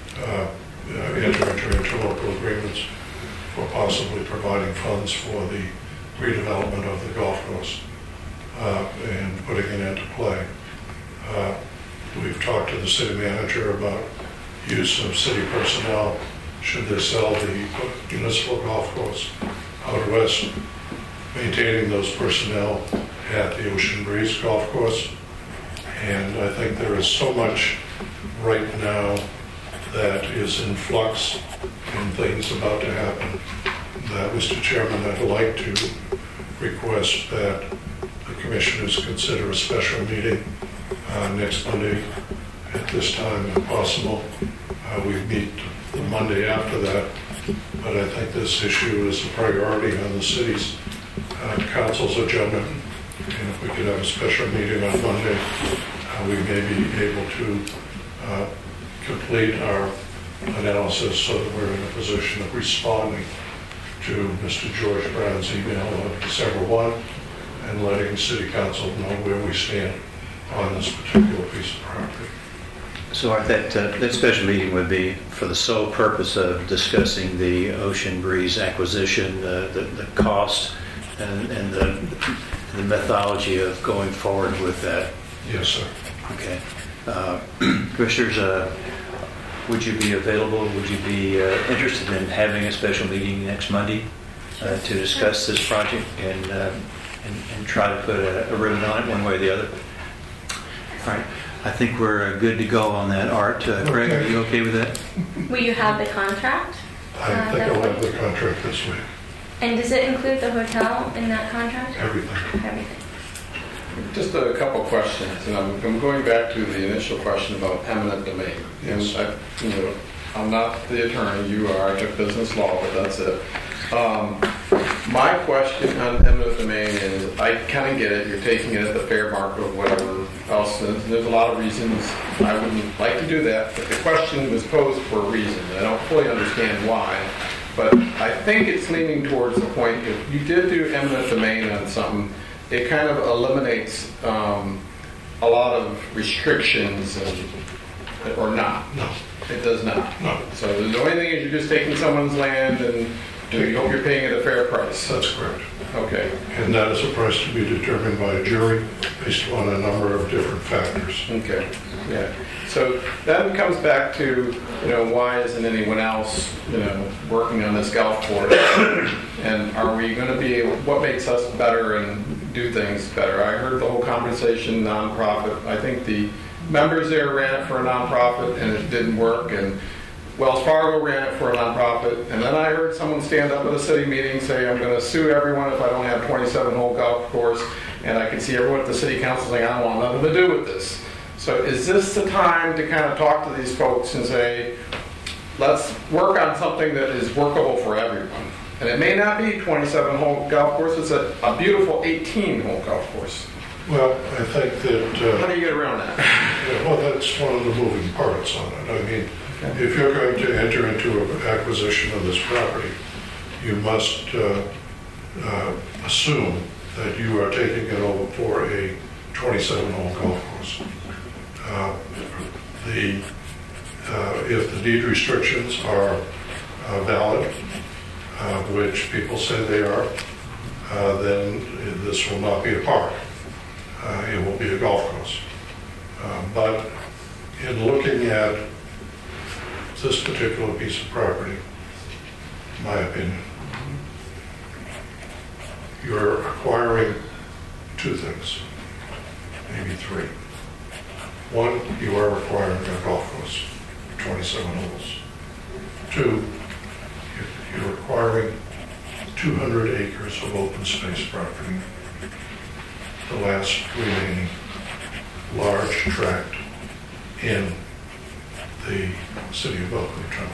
enter into local agreements for possibly providing funds for the redevelopment of the golf course and putting it into play. We've talked to the city manager about use of city personnel should they sell the municipal golf course out west, maintaining those personnel at the Ocean Breeze golf course. And I think there is so much right now that is in flux and things about to happen that, Mr. Chairman, I'd like to request that the commissioners consider a special meeting next Monday at this time if possible. We meet the Monday after that, but I think this issue is a priority on the city's council's agenda. And if we could have a special meeting on Monday, we may be able to complete our analysis so that we're in a position of responding to Mr. George Brown's email of December 1 and letting City Council know where we stand on this particular piece of property. So Art, that special meeting would be for the sole purpose of discussing the Ocean Breeze acquisition, the cost, and the methodology of going forward with that. Yes, sir. Okay. Commissioners, would you be available? Would you be interested in having a special meeting next Monday to discuss this project and try to put a ribbon on it one way or the other? All right. I think we're good to go on that, Art. Craig, are you okay with that? Will you have the contract? I think I'll have the contract this week. And does it include the hotel in that contract? Everything. Everything. Just a couple questions, and I'm going back to the initial question about eminent domain. Yes. And I'm not the attorney, you are. I took business law, but that's it. My question on eminent domain is, I kind of get it, you're taking it at the fair market or whatever else, and there's a lot of reasons I wouldn't like to do that, but the question was posed for a reason. I don't fully understand why. but I think it's leaning towards the point, if you did do eminent domain on something, it kind of eliminates a lot of restrictions, or not. No. It does not. No. So the only thing is you're just taking someone's land and you hope you're paying it a fair price. That's correct. Okay. And that is a price to be determined by a jury based on a number of different factors. Okay. Yeah. So that comes back to, why isn't anyone else, working on this golf course? And are we going to be able, what makes us better and do things better? I heard the whole compensation nonprofit. I think the members there ran it for a nonprofit and it didn't work. And Wells Fargo ran it for a nonprofit. And then I heard someone stand up at a city meeting say, I'm going to sue everyone if I don't have 27-hole golf course. And I can see everyone at the city council saying, I don't want nothing to do with this. So is this the time to kind of talk to these folks and say, let's work on something that is workable for everyone? And it may not be 27-hole golf course, it's a beautiful 18-hole golf course. Well, I think that... how do you get around that? Yeah, well, that's one of the moving parts on it. I mean, if you're going to enter into an acquisition of this property, you must assume that you are taking it over for a 27-hole golf course. If the deed restrictions are valid, which people say they are, then this will not be a park. It will be a golf course. But in looking at this particular piece of property, in my opinion, you're acquiring two things, maybe three. One, you are acquiring a golf course, 27 holes. Two, you're acquiring 200 acres of open space property, the last remaining large tract in the city of Boca Raton.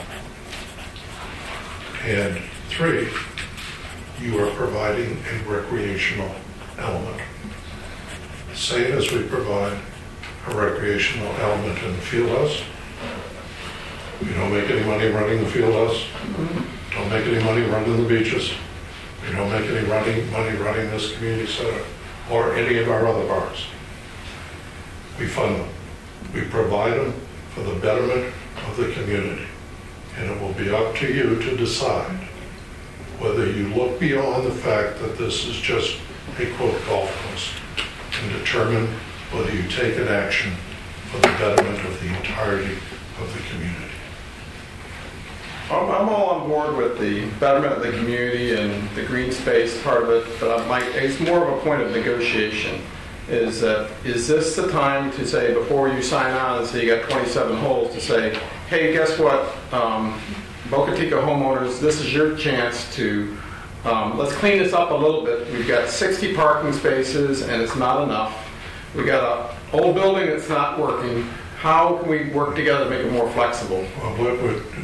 And three, you are providing a recreational element. Same as we provide a recreational element in the field house. We don't make any money running the field house. Don't make any money running the beaches. We don't make any money running this community center or any of our other parks. We fund them. We provide them for the betterment of the community. And it will be up to you to decide whether you look beyond the fact that this is just a quote golf course and determine whether you take an action for the betterment of the entirety of the community. I'm all on board with the betterment of the community and the green space part of it, but it's more of a point of negotiation. Is this the time to say, before you sign on and say you got 27 holes, to say, hey, guess what, Boca Chica homeowners, this is your chance to, let's clean this up a little bit. We've got 60 parking spaces and it's not enough. We got an old building that's not working. How can we work together to make it more flexible? Well,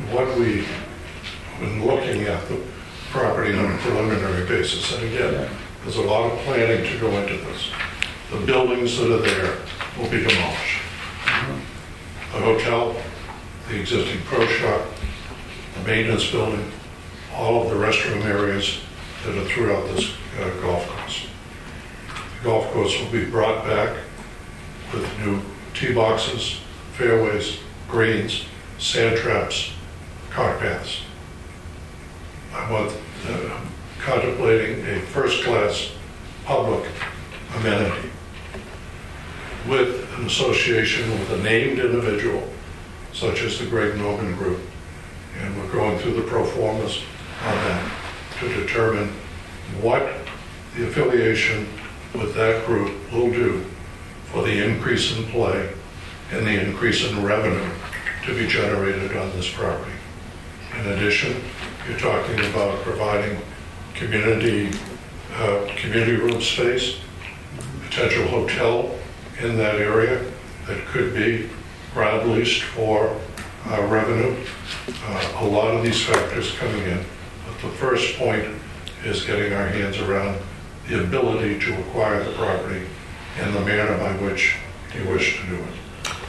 when looking at the property on a preliminary basis, and again, there's a lot of planning to go into this. The buildings that are there will be demolished. The hotel, the existing pro shop, the maintenance building, all of the restroom areas that are throughout this golf course. The golf course will be brought back with new tee boxes, fairways, greens, sand traps, cart paths. I'm contemplating a first-class public amenity with an association with a named individual, such as the Greg Norman Group. And we're going through the pro formas on that to determine what the affiliation with that group will do for the increase in play and the increase in revenue to be generated on this property. In addition, you're talking about providing community room space, potential hotel in that area that could be ground leased for revenue. A lot of these factors coming in. But the first point is getting our hands around the ability to acquire the property and the manner by which you wish to do it.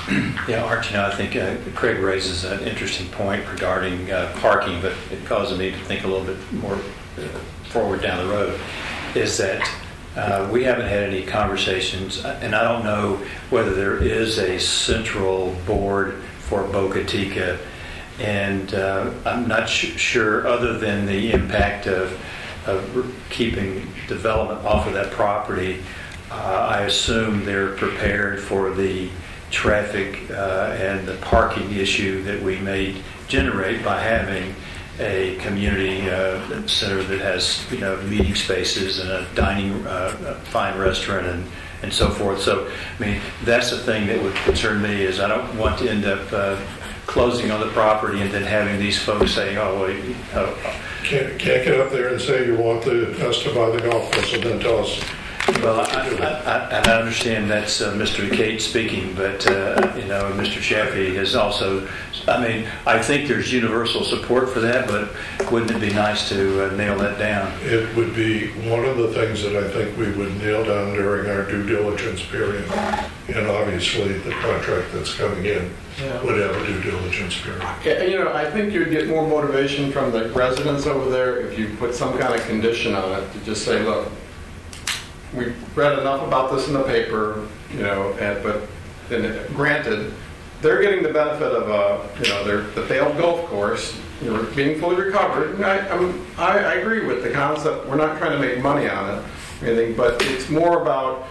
Yeah, Art, I think Craig raises an interesting point regarding parking, but it causes me to think a little bit more forward down the road, is that we haven't had any conversations, and I don't know whether there is a central board for Boca Chica, and I'm not sure, other than the impact of keeping development off of that property, I assume they're prepared for the traffic and the parking issue that we may generate by having a community center that has meeting spaces and a dining fine restaurant and so forth. So I mean, that's the thing that would concern me, is I don't want to end up closing on the property and then having these folks saying, oh wait, can't get up there and say you want us to buy the golf course and then tell us. Well, I understand that's Mr. Cate speaking, but Mr. Chaffee has also. I mean, I think there's universal support for that, but wouldn't it be nice to nail that down? It would be one of the things that I think we would nail down during our due diligence period, and obviously the contract that's coming in would have a due diligence period. Yeah, I think you'd get more motivation from the residents over there if you put some kind of condition on it to just say, look, we've read enough about this in the paper, but granted, they're getting the benefit of the failed golf course, being fully recovered. And I agree with the concept. We're not trying to make money on it or anything, but it's more about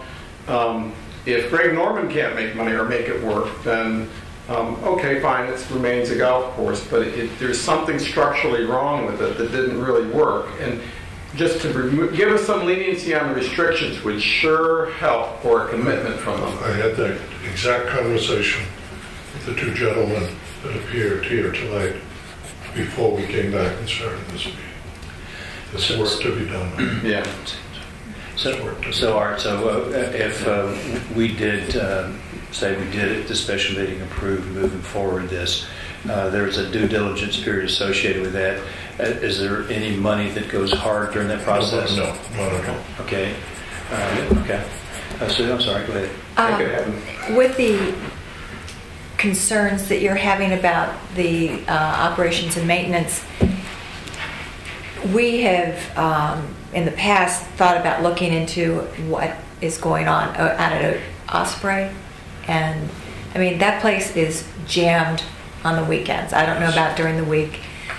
if Greg Norman can't make money or make it work, then okay, fine, it remains a golf course, but there's something structurally wrong with it that didn't really work. And just to give us some leniency on the restrictions would sure help for a commitment from them. I had that exact conversation with the two gentlemen that appeared here tonight before we came back and started this meeting. There's work to be done. Yeah. So Art, if we did say we did at the special meeting approve moving forward this, there's a due diligence period associated with that. Is there any money that goes hard during that process? No, not at all. Okay. Okay. So I'm sorry. Go ahead. With the concerns that you're having about the operations and maintenance, we have in the past thought about looking into what is going on out at Osprey, and I mean that place is jammed on the weekends. I don't know about during the week.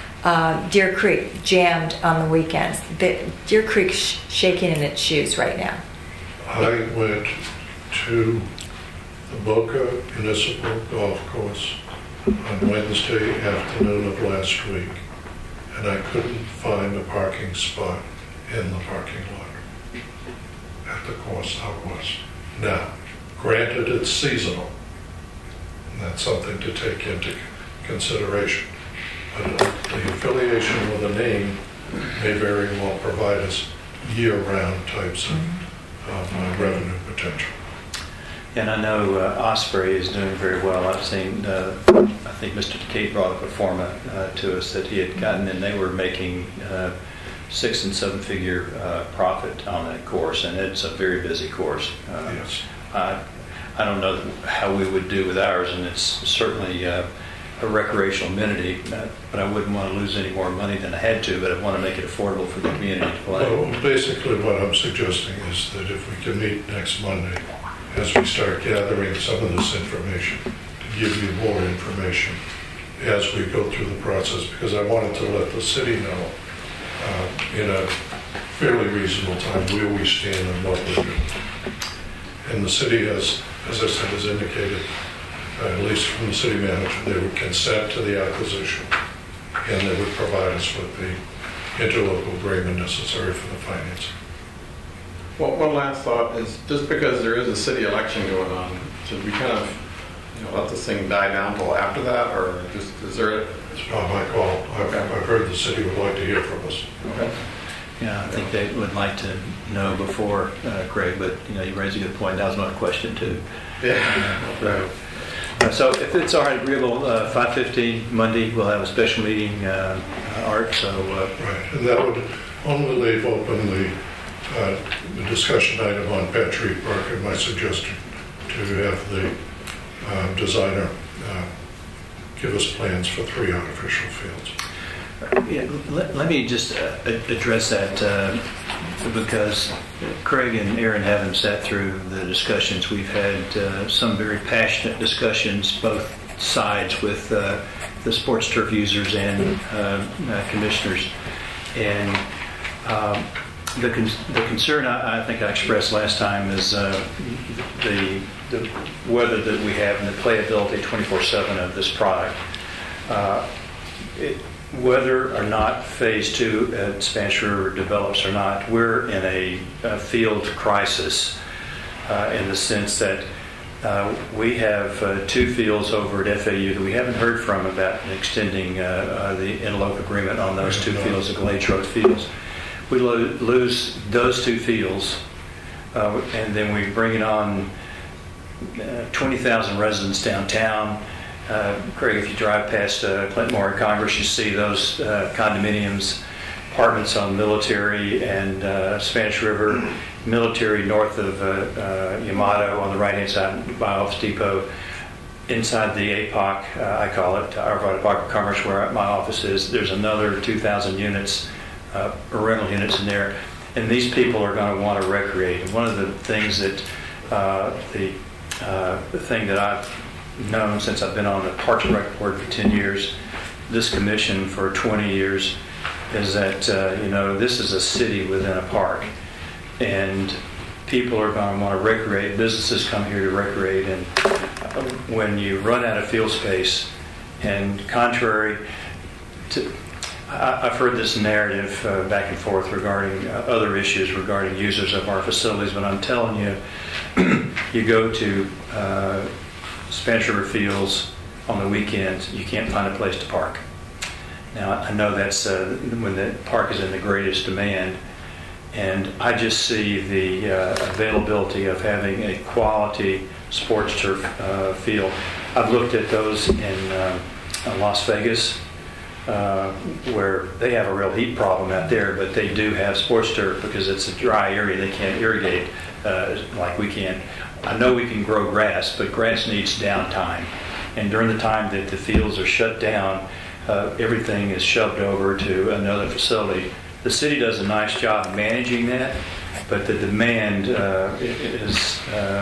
Deer Creek jammed on the weekends. Deer Creek's shaking in its shoes right now. I went to the Boca Municipal Golf Course on Wednesday afternoon of last week, and I couldn't find a parking spot in the parking lot at the course I was. Now, granted, it's seasonal, and that's something to take into consideration. But the affiliation with a name may very well provide us year-round types of revenue potential. And I know Osprey is doing very well. I've seen, I think Mr. Cate brought up a forma to us that he had gotten, and they were making 6- and 7-figure profit on that course, and it's a very busy course. Yes. I don't know how we would do with ours, and it's certainly a recreational amenity, but I wouldn't want to lose any more money than I had to, but I want to make it affordable for the community to play. Well, basically what I'm suggesting is that if we can meet next Monday, as we start gathering some of this information, to give you more information as we go through the process, because I wanted to let the city know in a fairly reasonable time where we stand and what we're doing. And the city has, as I said, has indicated, at least from the city manager, they would consent to the acquisition, and they would provide us with the interlocal agreement necessary for the financing. Well, one last thought is, just because there is a city election going on, should we kind of let this thing die down till after that, or just is there? It's not my call. I've heard the city would like to hear from us. Okay. Yeah, I think they would like to know before, Craig, but you raise a good point. That was my question too. Yeah. So if it's all right, agreeable, 5:15 Monday, we'll have a special meeting, Art. So right, and that would only leave open the discussion item on Petrie Park, and my suggestion to have the designer give us plans for 3 artificial fields. Yeah, let me just address that because Craig and Aaron haven't sat through the discussions. We've had some very passionate discussions, both sides, with the sports turf users and commissioners. And the concern I think I expressed last time is the weather that we have and the playability 24/7 of this product. Whether or not Phase 2 at Spanish River develops or not, we're in a field crisis in the sense that we have 2 fields over at FAU that we haven't heard from about extending the interlocal agreement on those 2 fields, the Glades Road fields. We lose those 2 fields, and then we bring it on 20,000 residents downtown. Craig, if you drive past Clinton Memorial Congress, you see those condominiums, apartments on Military and Spanish River, Military north of Yamato on the right-hand side by Office Depot. Inside the APOC, I call it, Arvada Park of Commerce, where my office is, there's another 2,000 units, rental units in there. And these people are going to want to recreate. And one of the things that, the thing that I've known since I've been on the Parks and Rec Board for 10 years, this commission for 20 years, is that, this is a city within a park. And people are going to want to recreate. Businesses come here to recreate. And when you run out of field space, and contrary to, I've heard this narrative back and forth regarding other issues regarding users of our facilities, but I'm telling you, you go to Spanish River Fields on the weekends, you can't find a place to park. Now, I know that's when the park is in the greatest demand, and I just see the availability of having a quality sports turf field. I've looked at those in Las Vegas, where they have a real heat problem out there, but they do have sports turf because it's a dry area. They can't irrigate like we can. I know we can grow grass, but grass needs downtime. And during the time that the fields are shut down, everything is shoved over to another facility. The city does a nice job managing that, but the demand is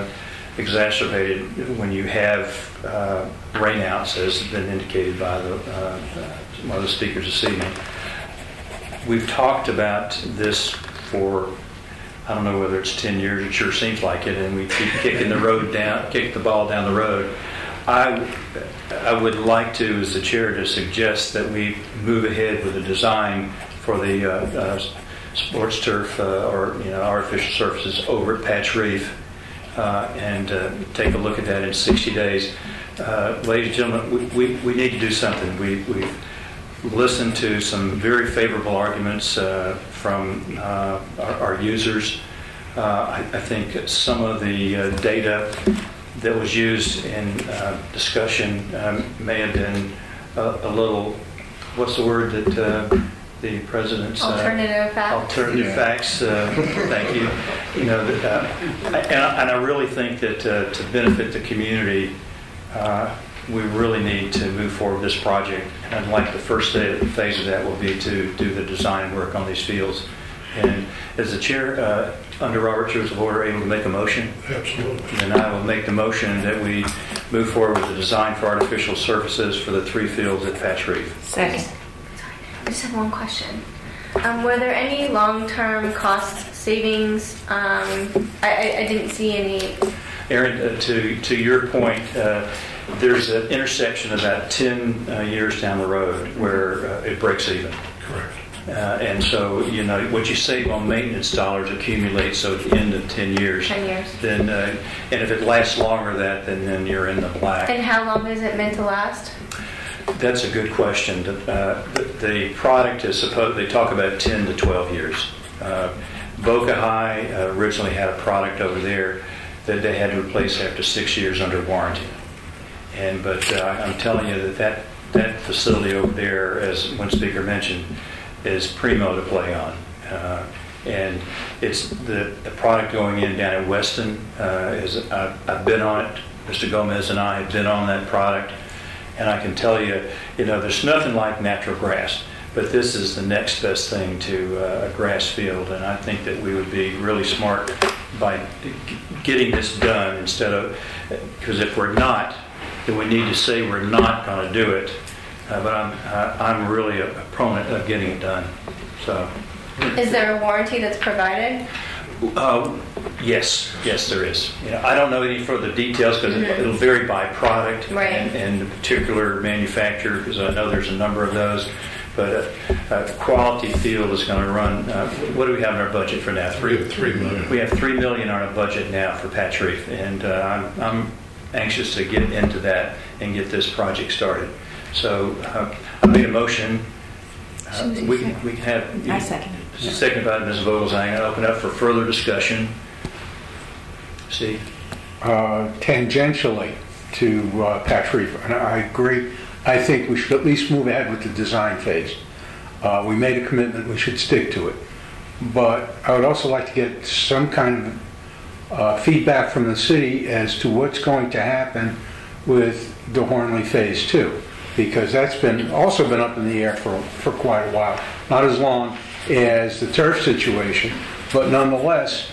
exacerbated when you have rainouts, as has been indicated by one of the speakers this evening. We've talked about this for, I don't know whether it's 10 years, it sure seems like it, and we keep kicking the ball down the road. I would like to, as the chair, to suggest that we move ahead with the design for the sports turf or artificial surfaces over at Patch Reef and take a look at that in 60 days. Ladies and gentlemen, we need to do something. We've listened to some very favorable arguments from our users. I think some of the data that was used in discussion may have been a little, what's the word that the president's alternative facts. Alternative facts. Thank you. And I really think that to benefit the community, we really need to move forward with this project. And like the first phase of that will be to do the design work on these fields. And as the chair, under Robert's Rules of Order, able to make a motion? Absolutely. Then I will make the motion that we move forward with the design for artificial surfaces for the 3 fields at Patch Reef. Second. I just have one question. Were there any long-term cost savings? I didn't see any. Aaron, to your point, there's an intersection about 10 years down the road where it breaks even. Correct. And so, what you save on maintenance dollars accumulates, so at the end of 10 years. 10 years. Then, and if it lasts longer than that, then you're in the black. And how long is it meant to last? That's a good question. The product is supposed, they talk about 10 to 12 years. Boca High originally had a product over there that they had to replace after 6 years under warranty. But I'm telling you that facility over there, as one speaker mentioned, is primo to play on. And it's the product going in down at Weston. I've been on it Mr. Gomez and I have been on that product, and I can tell you, there's nothing like natural grass, but this is the next best thing to a grass field, and I think that we would be really smart by getting this done instead of, because if we're not, then we need to say we're not going to do it. But I'm really a proponent of getting it done. So, is there a warranty that's provided? Yes, there is. I don't know any further details because it'll vary by product and the particular manufacturer, because I know there's a number of those. But Quality Field is going to run. What do we have in our budget for now? $3 million. We have $3 million on our budget now for Patch Reef, and I'm anxious to get into that and get this project started. So I made a motion. We can have. I second it. Second by Ms. Vogelsang. I open up for further discussion. See? Tangentially to Patch Reef, and I agree. I think we should at least move ahead with the design phase. We made a commitment, we should stick to it. But I would also like to get some kind of feedback from the city as to what's going to happen with the Hornley Phase 2, because that's also been up in the air for quite a while. Not as long as the turf situation, but nonetheless,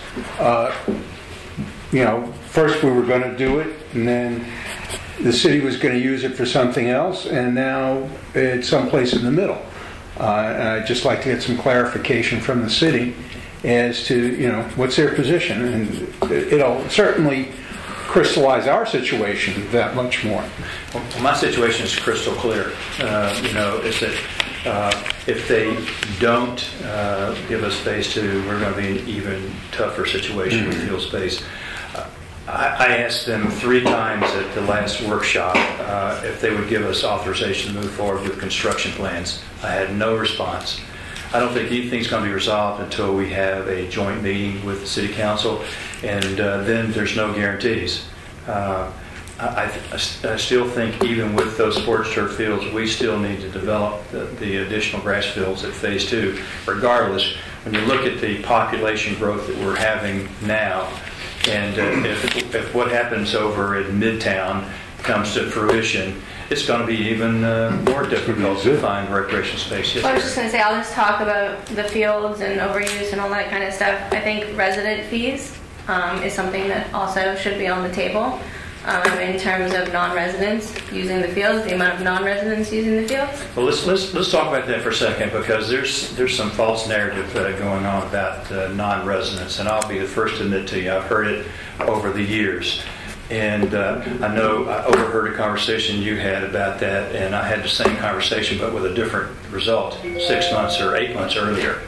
first we were going to do it, and then the city was going to use it for something else, and now it's someplace in the middle. And I'd just like to get some clarification from the city as to, what's their position. And it'll certainly crystallize our situation that much more. Well, my situation is crystal clear. Is that if they don't give us Phase 2, we're going to be in an even tougher situation with field space. I asked them 3 times at the last workshop if they would give us authorization to move forward with construction plans. I had no response. I don't think anything's going to be resolved until we have a joint meeting with the City Council, and then there's no guarantees. I still think even with those sports turf fields, we still need to develop the additional grass fields at Phase 2. Regardless, when you look at the population growth that we're having now, and if what happens over in Midtown comes to fruition, it's going to be even more difficult to find recreation space. Yes, I was just going to say, I'll just talk about the fields and overuse and all that kind of stuff. I think resident fees is something that also should be on the table in terms of non-residents using the fields, the amount of non-residents using the fields. Well, let's talk about that for a second, because there's some false narrative going on about non-residents, and I'll be the first to admit to you, I've heard it over the years. And I know I overheard a conversation you had about that, and I had the same conversation but with a different result 6 months or 8 months earlier.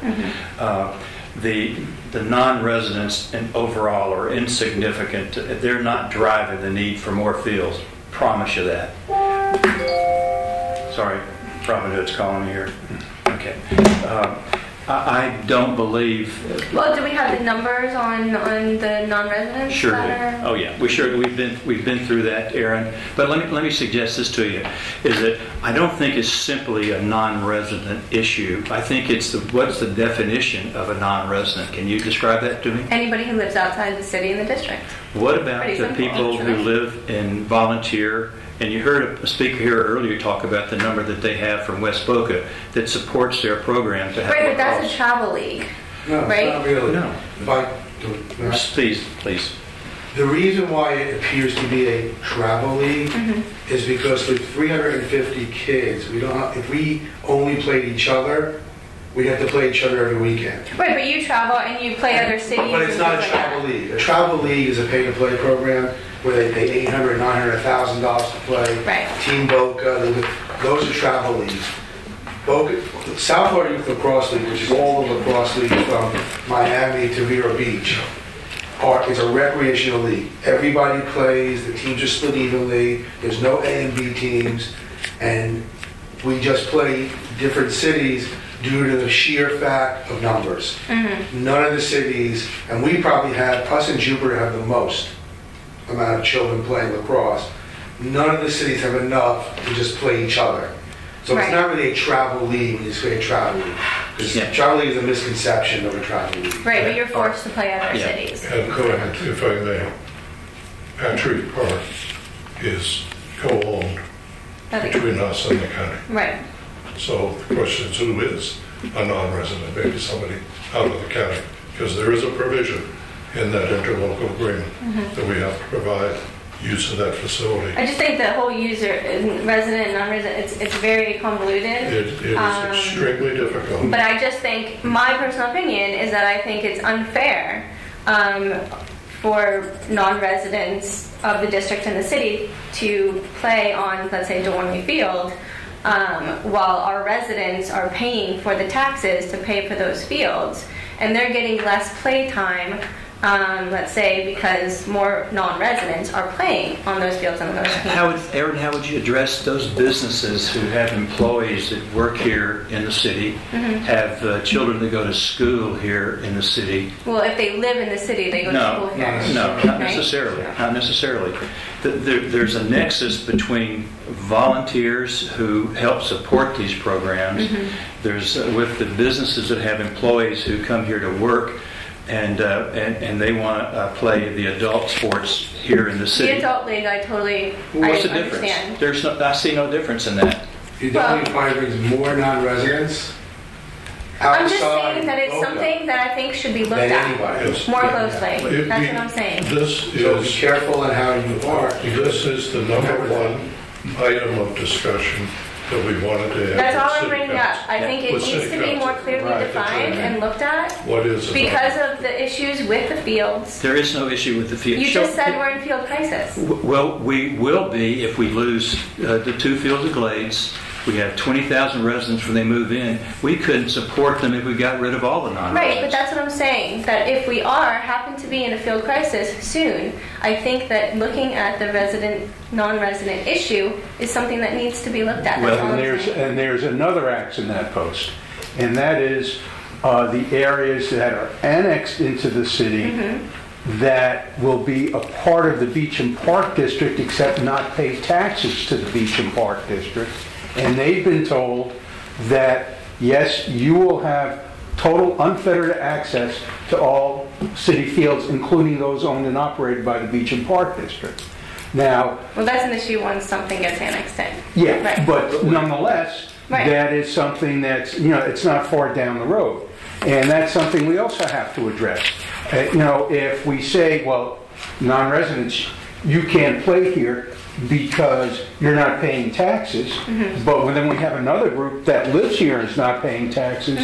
The non-residents overall are insignificant. They're not driving the need for more fields. Promise you that. Sorry, Robin Hood's calling me here. Okay. I don't believe. Well, do we have the numbers on the non-residents? Sure. Oh yeah, we've been through that, Aaron. But let me suggest this to you: is that I don't think it's simply a non-resident issue. I think it's what's the definition of a non-resident? Can you describe that to me? Anybody who lives outside the city and the district. What about the people who live and volunteer? And you heard a speaker here earlier talk about the number that they have from West Boca that supports their program to have. Right, but that's a travel league, No, right? not really. No. Please. The reason why it appears to be a travel league is because with 350 kids, if we only played each other, we'd have to play each other every weekend. Right, but you travel and you play other cities. But it's not a travel league. A travel league is a pay-to-play program where they pay $800,000, $900,000 to play. Right. Team Boca, those are travel leagues. South Florida Youth Lacrosse League, which is all the lacrosse leagues from Miami to Vero Beach, is a recreational league. Everybody plays, the teams are split evenly, there's no A and B teams, and we just play different cities due to the sheer fact of numbers. None of the cities, and we probably us and Jupiter have the most amount of children playing lacrosse. None of the cities have enough to just play each other. So it's not really a travel league when you say a travel league. Because travel league is a misconception of a travel league. Right, but you're forced to play other cities. Go ahead, if I may. Patrick Park. is co-owned between us and the county. Right. So the question is, who is a non-resident? Maybe somebody out of the county, because there is a provision in that interlocal agreement that we have to provide use of that facility. I just think the whole user, resident, non-resident, it's very convoluted. It is extremely difficult. But I just think, my personal opinion is that I think it's unfair for non-residents of the district and the city to play on, let's say, Dorney Field, while our residents are paying for the taxes to pay for those fields, and they're getting less play time, let's say, because more non-residents are playing on those fields and those teams. Aaron, how would you address those businesses who have employees that work here in the city, have children that go to school here in the city? Well, if they live in the city, they go to school here. No, not necessarily. Not necessarily. There's a nexus between volunteers who help support these programs. There's with the businesses that have employees who come here to work, and they want to play the adult sports here in the city. The adult league, I totally What's the understand. difference? I see no difference in that. You don't find there's more non-residents I'm just outside saying that it's Boca something that I think should be looked than at anybody. more closely. That's what I'm saying. This So be is, careful in how you are. this is the number one item of discussion that we wanted to have. That's all with I'm City bringing up. Council. I think it With needs City to be more Council. clearly Right. defined and looked at What is it? because of the issues with the fields. There is no issue with the field. You just said we're in field crisis. Well, we will be if we lose the two fields of Glades. We have 20,000 residents when they move in. We couldn't support them if we got rid of all the non-residents. Right, but that's what I'm saying, that if we happen to be in a field crisis soon, I think that looking at the non-resident issue is something that needs to be looked at. That's all I'm saying. And there's another axe in that post, and that is the areas that are annexed into the city that will be a part of the Beach and Park District except not pay taxes to the Beach and Park District. And they've been told that, yes, you will have total unfettered access to all city fields, including those owned and operated by the Beach and Park District. Now, Well, that's an issue once something gets annexed in. yeah, Right. but nonetheless, Right. that is something that's, it's not far down the road. And that's something we also have to address. If we say, well, non-residents, you can't play here because you're not paying taxes, but then we have another group that lives here and is not paying taxes,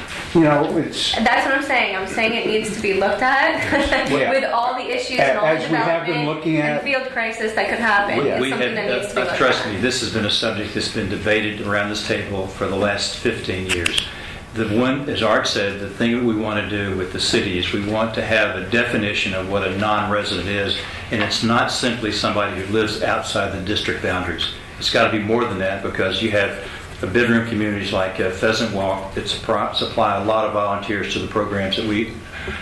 it's... That's what I'm saying. I'm saying it needs to be looked at with all the issues and all the As we have been development looking at- and field crisis that could happen. It's something that needs to be looked trust at. me, this has been a subject that's been debated around this table for the last 15 years. The one, as Art said, the thing that we want to do with the city is we want to have a definition of what a non-resident is, and it's not simply somebody who lives outside the district boundaries. It's got to be more than that, because you have the bedroom communities like Pheasant Walk that supply a lot of volunteers to the programs that we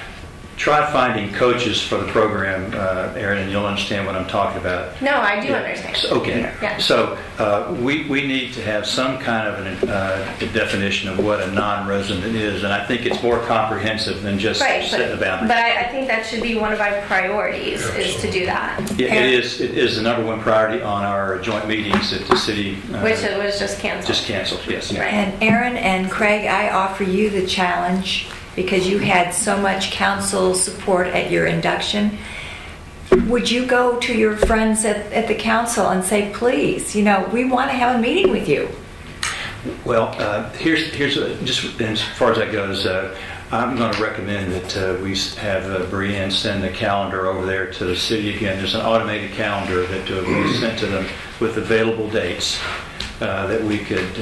try finding coaches for the program, Aaron, and you'll understand what I'm talking about. No, I do understand. Okay. Yeah. So we need to have some kind of a definition of what a non-resident is, and I think it's more comprehensive than just setting a boundary. But I think that should be one of our priorities, is to do that. Yeah, it is the number one priority on our joint meetings at the city. Which it was just canceled. Just canceled, yes. And Aaron and Craig, I offer you the challenge because you had so much council support at your induction. Would you go to your friends at the council and say, please, we want to have a meeting with you? Well, here's just as far as that goes, I'm going to recommend that we have Brienne send the calendar over there to the city again. There's an automated calendar that we sent to them with available dates that we could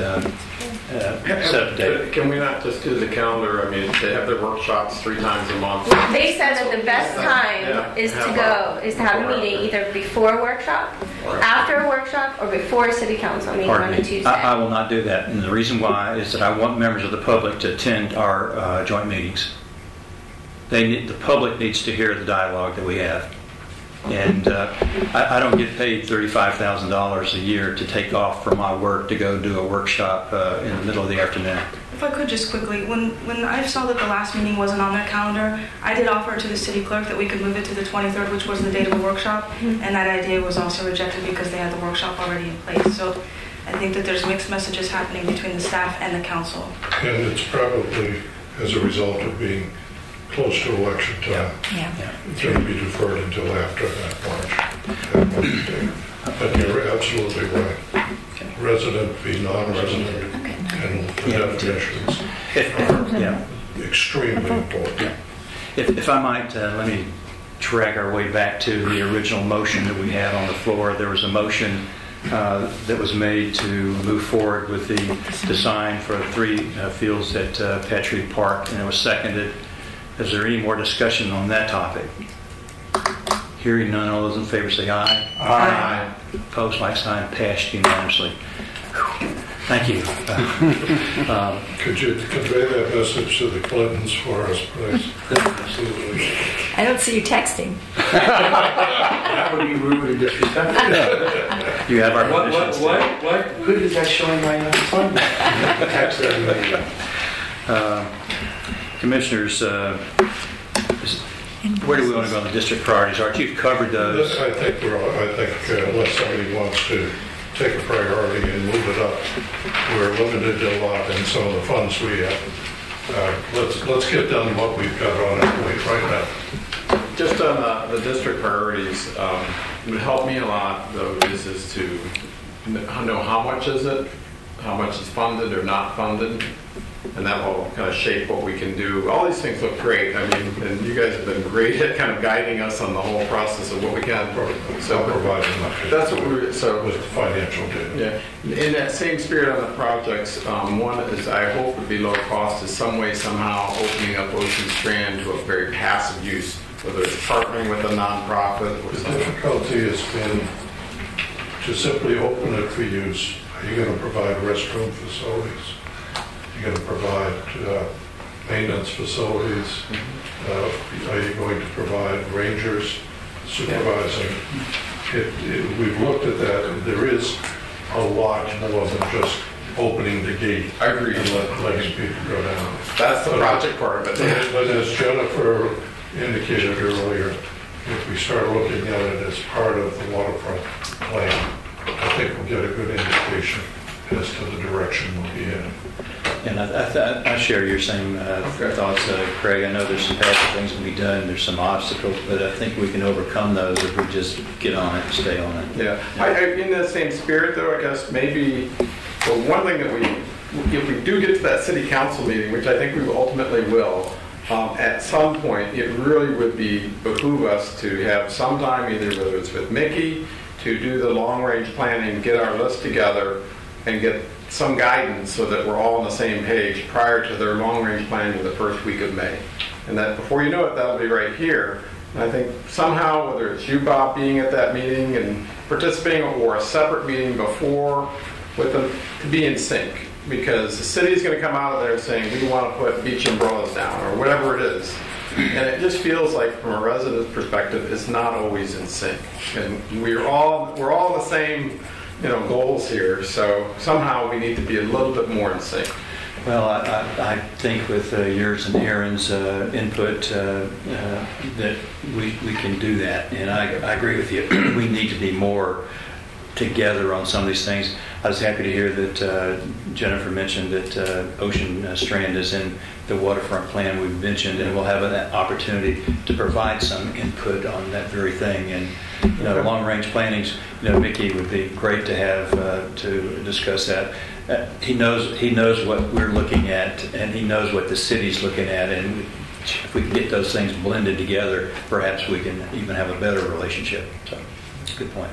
set up date. Can we not just do the calendar? I mean, they have their workshops 3 times a month. They said that the best time is to have a meeting either before a workshop, after a workshop, or before a city council meeting on a Tuesday. I will not do that, and the reason why is that I want members of the public to attend our joint meetings. The public needs to hear the dialogue that we have. And I don't get paid $35,000 a year to take off from my work to go do a workshop in the middle of the afternoon. If I could just quickly, when I saw that the last meeting wasn't on their calendar, I did offer to the city clerk that we could move it to the 23rd, which was the date of the workshop, and that idea was also rejected because they had the workshop already in place. So I think that there's mixed messages happening between the staff and the council. And it's probably as a result of being close to election time. Yeah. It's going to be deferred until after that March. But you're absolutely right. Resident v. non-resident and the definitions are extremely important. If I might, let me drag our way back to the original motion that we had on the floor. There was a motion that was made to move forward with the design for 3 fields at Petrie Park, and it was seconded. Is there any more discussion on that topic? Hearing none, all those in favor say aye. Aye. Opposed, like sign, passed unanimously. Thank you. Could you convey that message to the Clintons for us, please? Absolutely. I don't see you texting. That would be rude and disrespectful. You have our permission. What good is that showing right now? Text everybody. Commissioners, where do we want to go on the district priorities? Art, you've covered those. I think unless somebody wants to take a priority and move it up, we're limited a lot in some of the funds we have. Let's get done what we've got on our plate right now. Just on the district priorities, it would help me a lot, though, is to know how much is it, how much is funded or not funded, and that will kind of shape what we can do. All these things look great. I mean, and you guys have been great at kind of guiding us on the whole process of what we can. So providing that's what we're with financial data. Yeah. In that same spirit on the projects, one is I hope would be low cost is some way somehow opening up Ocean Strand to a very passive use, whether it's partnering with a nonprofit or something. The difficulty has been to simply open it for use. Are you going to provide restroom facilities? You're going to provide maintenance facilities. Are you going to provide rangers supervising? We've looked at that, and there is a lot more than just opening the gate. I agree. And letting people go down. That's the project part of it. But as Jennifer indicated earlier, if we start looking at it as part of the waterfront plan, I think we'll get a good indication as to the direction we'll be in. And I share your same thoughts, Craig. I know there's some passive things to be done. There's some obstacles, but I think we can overcome those if we just get on it and stay on it. Yeah. In that same spirit, though, I guess maybe one thing that if we do get to that city council meeting, which I think we ultimately will, at some point, it really would behoove us to have some time, either whether it's with Mickey, to do the long-range planning, get our list together, and get some guidance so that we're all on the same page prior to their long-range planning the first week of May. And that before you know it, that'll be right here. And I think somehow, whether it's you, Bob, being at that meeting and participating or a separate meeting before with them, to be in sync. Because the city's going to come out of there saying, we want to put beach umbrellas down or whatever it is. And it just feels like from a resident's perspective, it's not always in sync. And we're all the same goals here, so somehow we need to be a little bit more in sync. Well, I think with yours and Aaron's input that we can do that, and I agree with you. We need to be more together on some of these things. I was happy to hear that Jennifer mentioned that Ocean Strand is in the waterfront plan we've mentioned, and we'll have an opportunity to provide some input on that very thing. And long-range plannings, Mickey would be great to have to discuss that. He knows what we're looking at, and he knows what the city's looking at, and if we can get those things blended together, perhaps we can even have a better relationship. So, good point.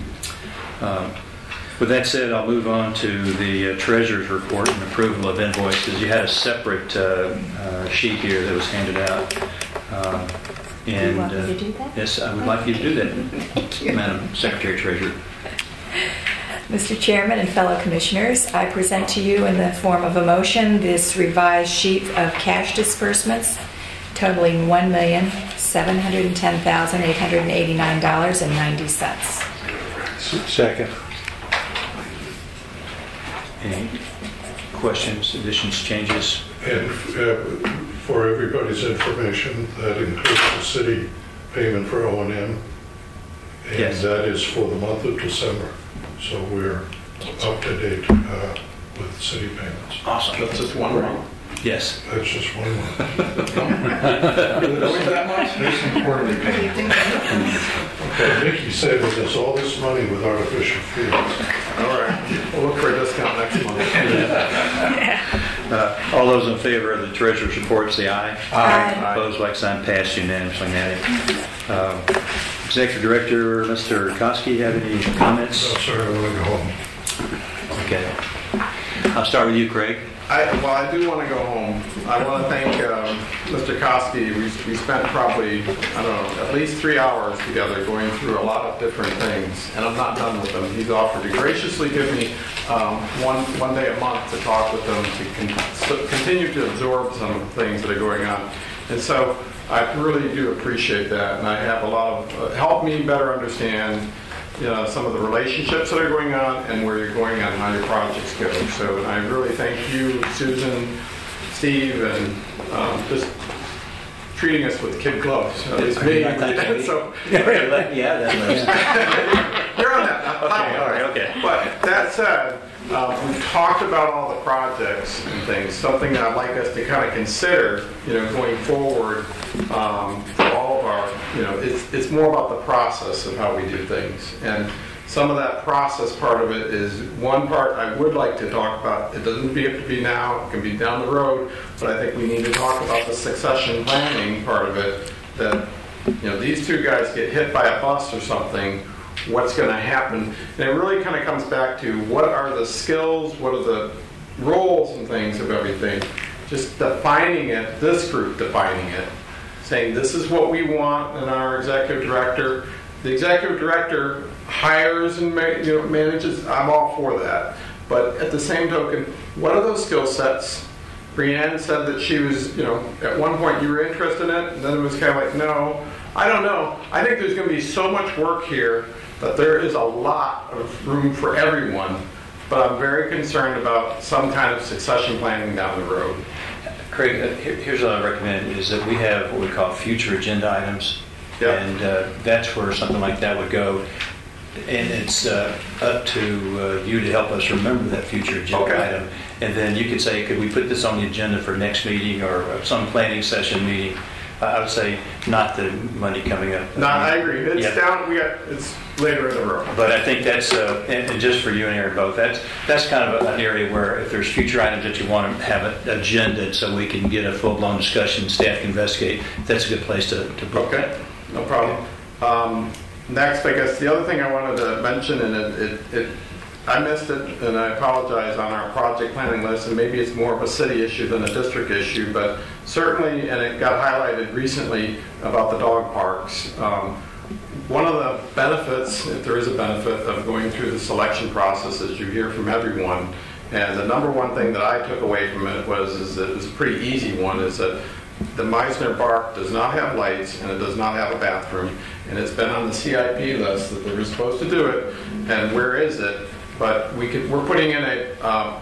With that said, I'll move on to the treasurer's report and approval of invoices. You had a separate sheet here that was handed out. Do you want me to do that? Yes, I would like you to do that, Madam Secretary Treasurer. Mr. Chairman and fellow commissioners, I present to you in the form of a motion this revised sheet of cash disbursements totaling $1,710,889.90. Second. Any questions, additions, changes? And for everybody's information, that includes the city payment for O&M. And Yes. that is for the month of December. So we're up to date with city payments. Awesome. That's just one month. Yes. That's just one month. Always that much? There's some quarterly payments. Okay, Mickey saving us all this money with artificial fields. All right. We'll look for a discount next month. All those in favor of the treasurer's report, say aye. Aye. Opposed, like sign, passed unanimously. Executive Director, Mr. Kosky, have any comments? No, sir, I want to go home. Okay. I'll start with you, Craig. I do want to go home. I want to thank Mr. Kosky. We spent probably, I don't know, at least 3 hours together going through a lot of different things, and I'm not done with him. He's offered to graciously give me one day a month to talk with them to continue to absorb some of the things that are going on. And so I really do appreciate that, and I have a lot of helped me better understand some of the relationships that are going on and where you're going on how your projects go. So I really thank you, Susan, Steve, and just treating us with kid gloves. At least me. So, Let me add that list. you're on that. Okay, all right, okay. But that said, we've talked about all the projects and things, something that I'd like us to kind of consider, going forward for all of our, it's more about the process of how we do things. And some of that process part of it is one part I would like to talk about. It doesn't have to be now, it can be down the road, but I think we need to talk about the succession planning part of it, that, these two guys get hit by a bus or something, what's going to happen. And it really kind of comes back to what are the skills, what are the roles and things of everything. Just defining it, this group defining it, saying this is what we want in our executive director. The executive director hires and manages. I'm all for that. But at the same token, what are those skill sets? Brianne said that she was, at one point you were interested in it, and then it was kind of like, no, I don't know. I think there's going to be so much work here that there is a lot of room for everyone, but I'm very concerned about some kind of succession planning down the road. Craig, here's what I recommend, is that we have what we call future agenda items, Yep. and that's where something like that would go. And it's up to you to help us remember that future agenda item. And then you could say, could we put this on the agenda for next meeting or some planning session meeting? I would say not the Monday coming up. No, I agree. It's down. It's later in the room. But I think that's and just for you and Aaron both. That's kind of an area where if there's future items that you want to have it agendaed so we can get a full-blown discussion, staff can investigate. That's a good place to book. Okay, no problem. Next, I guess the other thing I wanted to mention, and I missed it, and I apologize, on our project planning list, and maybe it's more of a city issue than a district issue, but certainly, and it got highlighted recently about the dog parks. One of the benefits, if there is a benefit, of going through the selection process, as you hear from everyone, and the number one thing that I took away from it is that it was a pretty easy one, is that the Meisner Park does not have lights and it does not have a bathroom, and it's been on the CIP list that they were supposed to do it, and where is it? But we're putting in I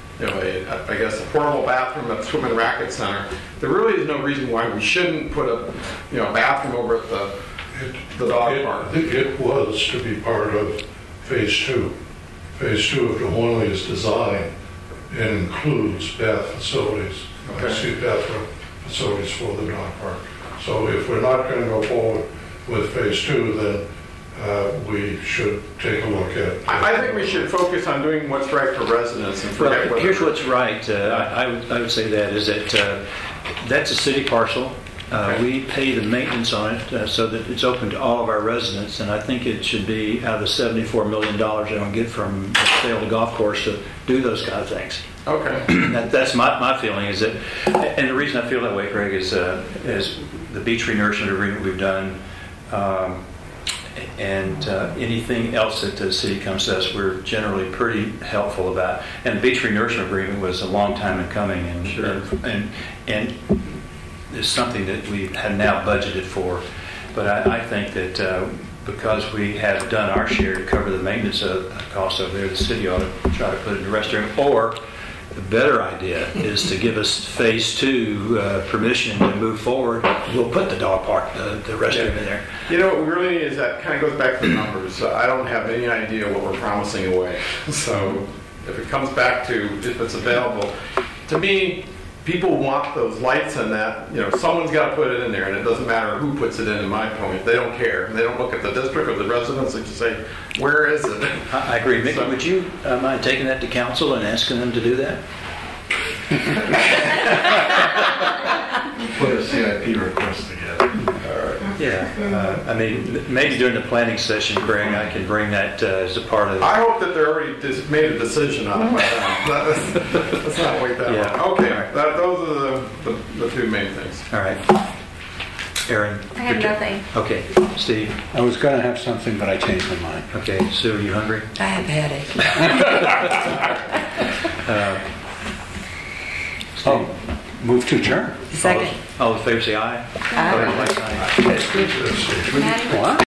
guess a portable bathroom at the Swim and Racket Center. There really is no reason why we shouldn't put a bathroom over at the dog park. It was to be part of Phase 2. Phase 2 of the Hornley's design includes bath facilities, bathroom facilities for the dog park. So if we're not going to go forward with Phase 2, then we should take a look at. I think we should focus on doing what's right for residents and forget what. Here's what's right. I would say that's a city parcel. We pay the maintenance on it so that it's open to all of our residents, and I think it should be out of the $74 million I don't get from the sale of the golf course to do those kind of things. Okay. That's my feeling, is that, and the reason I feel that way, Craig, is the beach renourishment agreement we've done, and anything else that the city comes to us, we're generally pretty helpful about. And the beach renourishment agreement was a long time in coming, and it's something that we have now budgeted for. But I think that because we have done our share to cover the maintenance costs over there, the city ought to try to put it in the restroom, or the better idea is to give us phase 2 permission to move forward. We'll put the dog park, the restroom in there. You know, what we really need is that kind of goes back to the numbers. I don't have any idea what we're promising away. So if it comes back to if it's available, to me, people want those lights and that, you know, someone's got to put it in there, and it doesn't matter who puts it in my point. They don't care. They don't look at the district or the residents and just say, where is it? I agree. Mickey, would you mind taking that to council and asking them to do that? Put a CIP request together. Yeah, I mean, maybe during the planning session, Greg, I can bring that as a part of. I hope that they're already made a decision on it by now. Let's not wait that long. Okay, Right. Those are the two main things. All right. Aaron? I have nothing. Okay. Steve? I was going to have something, but I changed my mind. Okay. Sue, are you hungry? I have a headache. Move to adjourn. Second. All in favor, say aye. Aye. Opposed, like sign. What?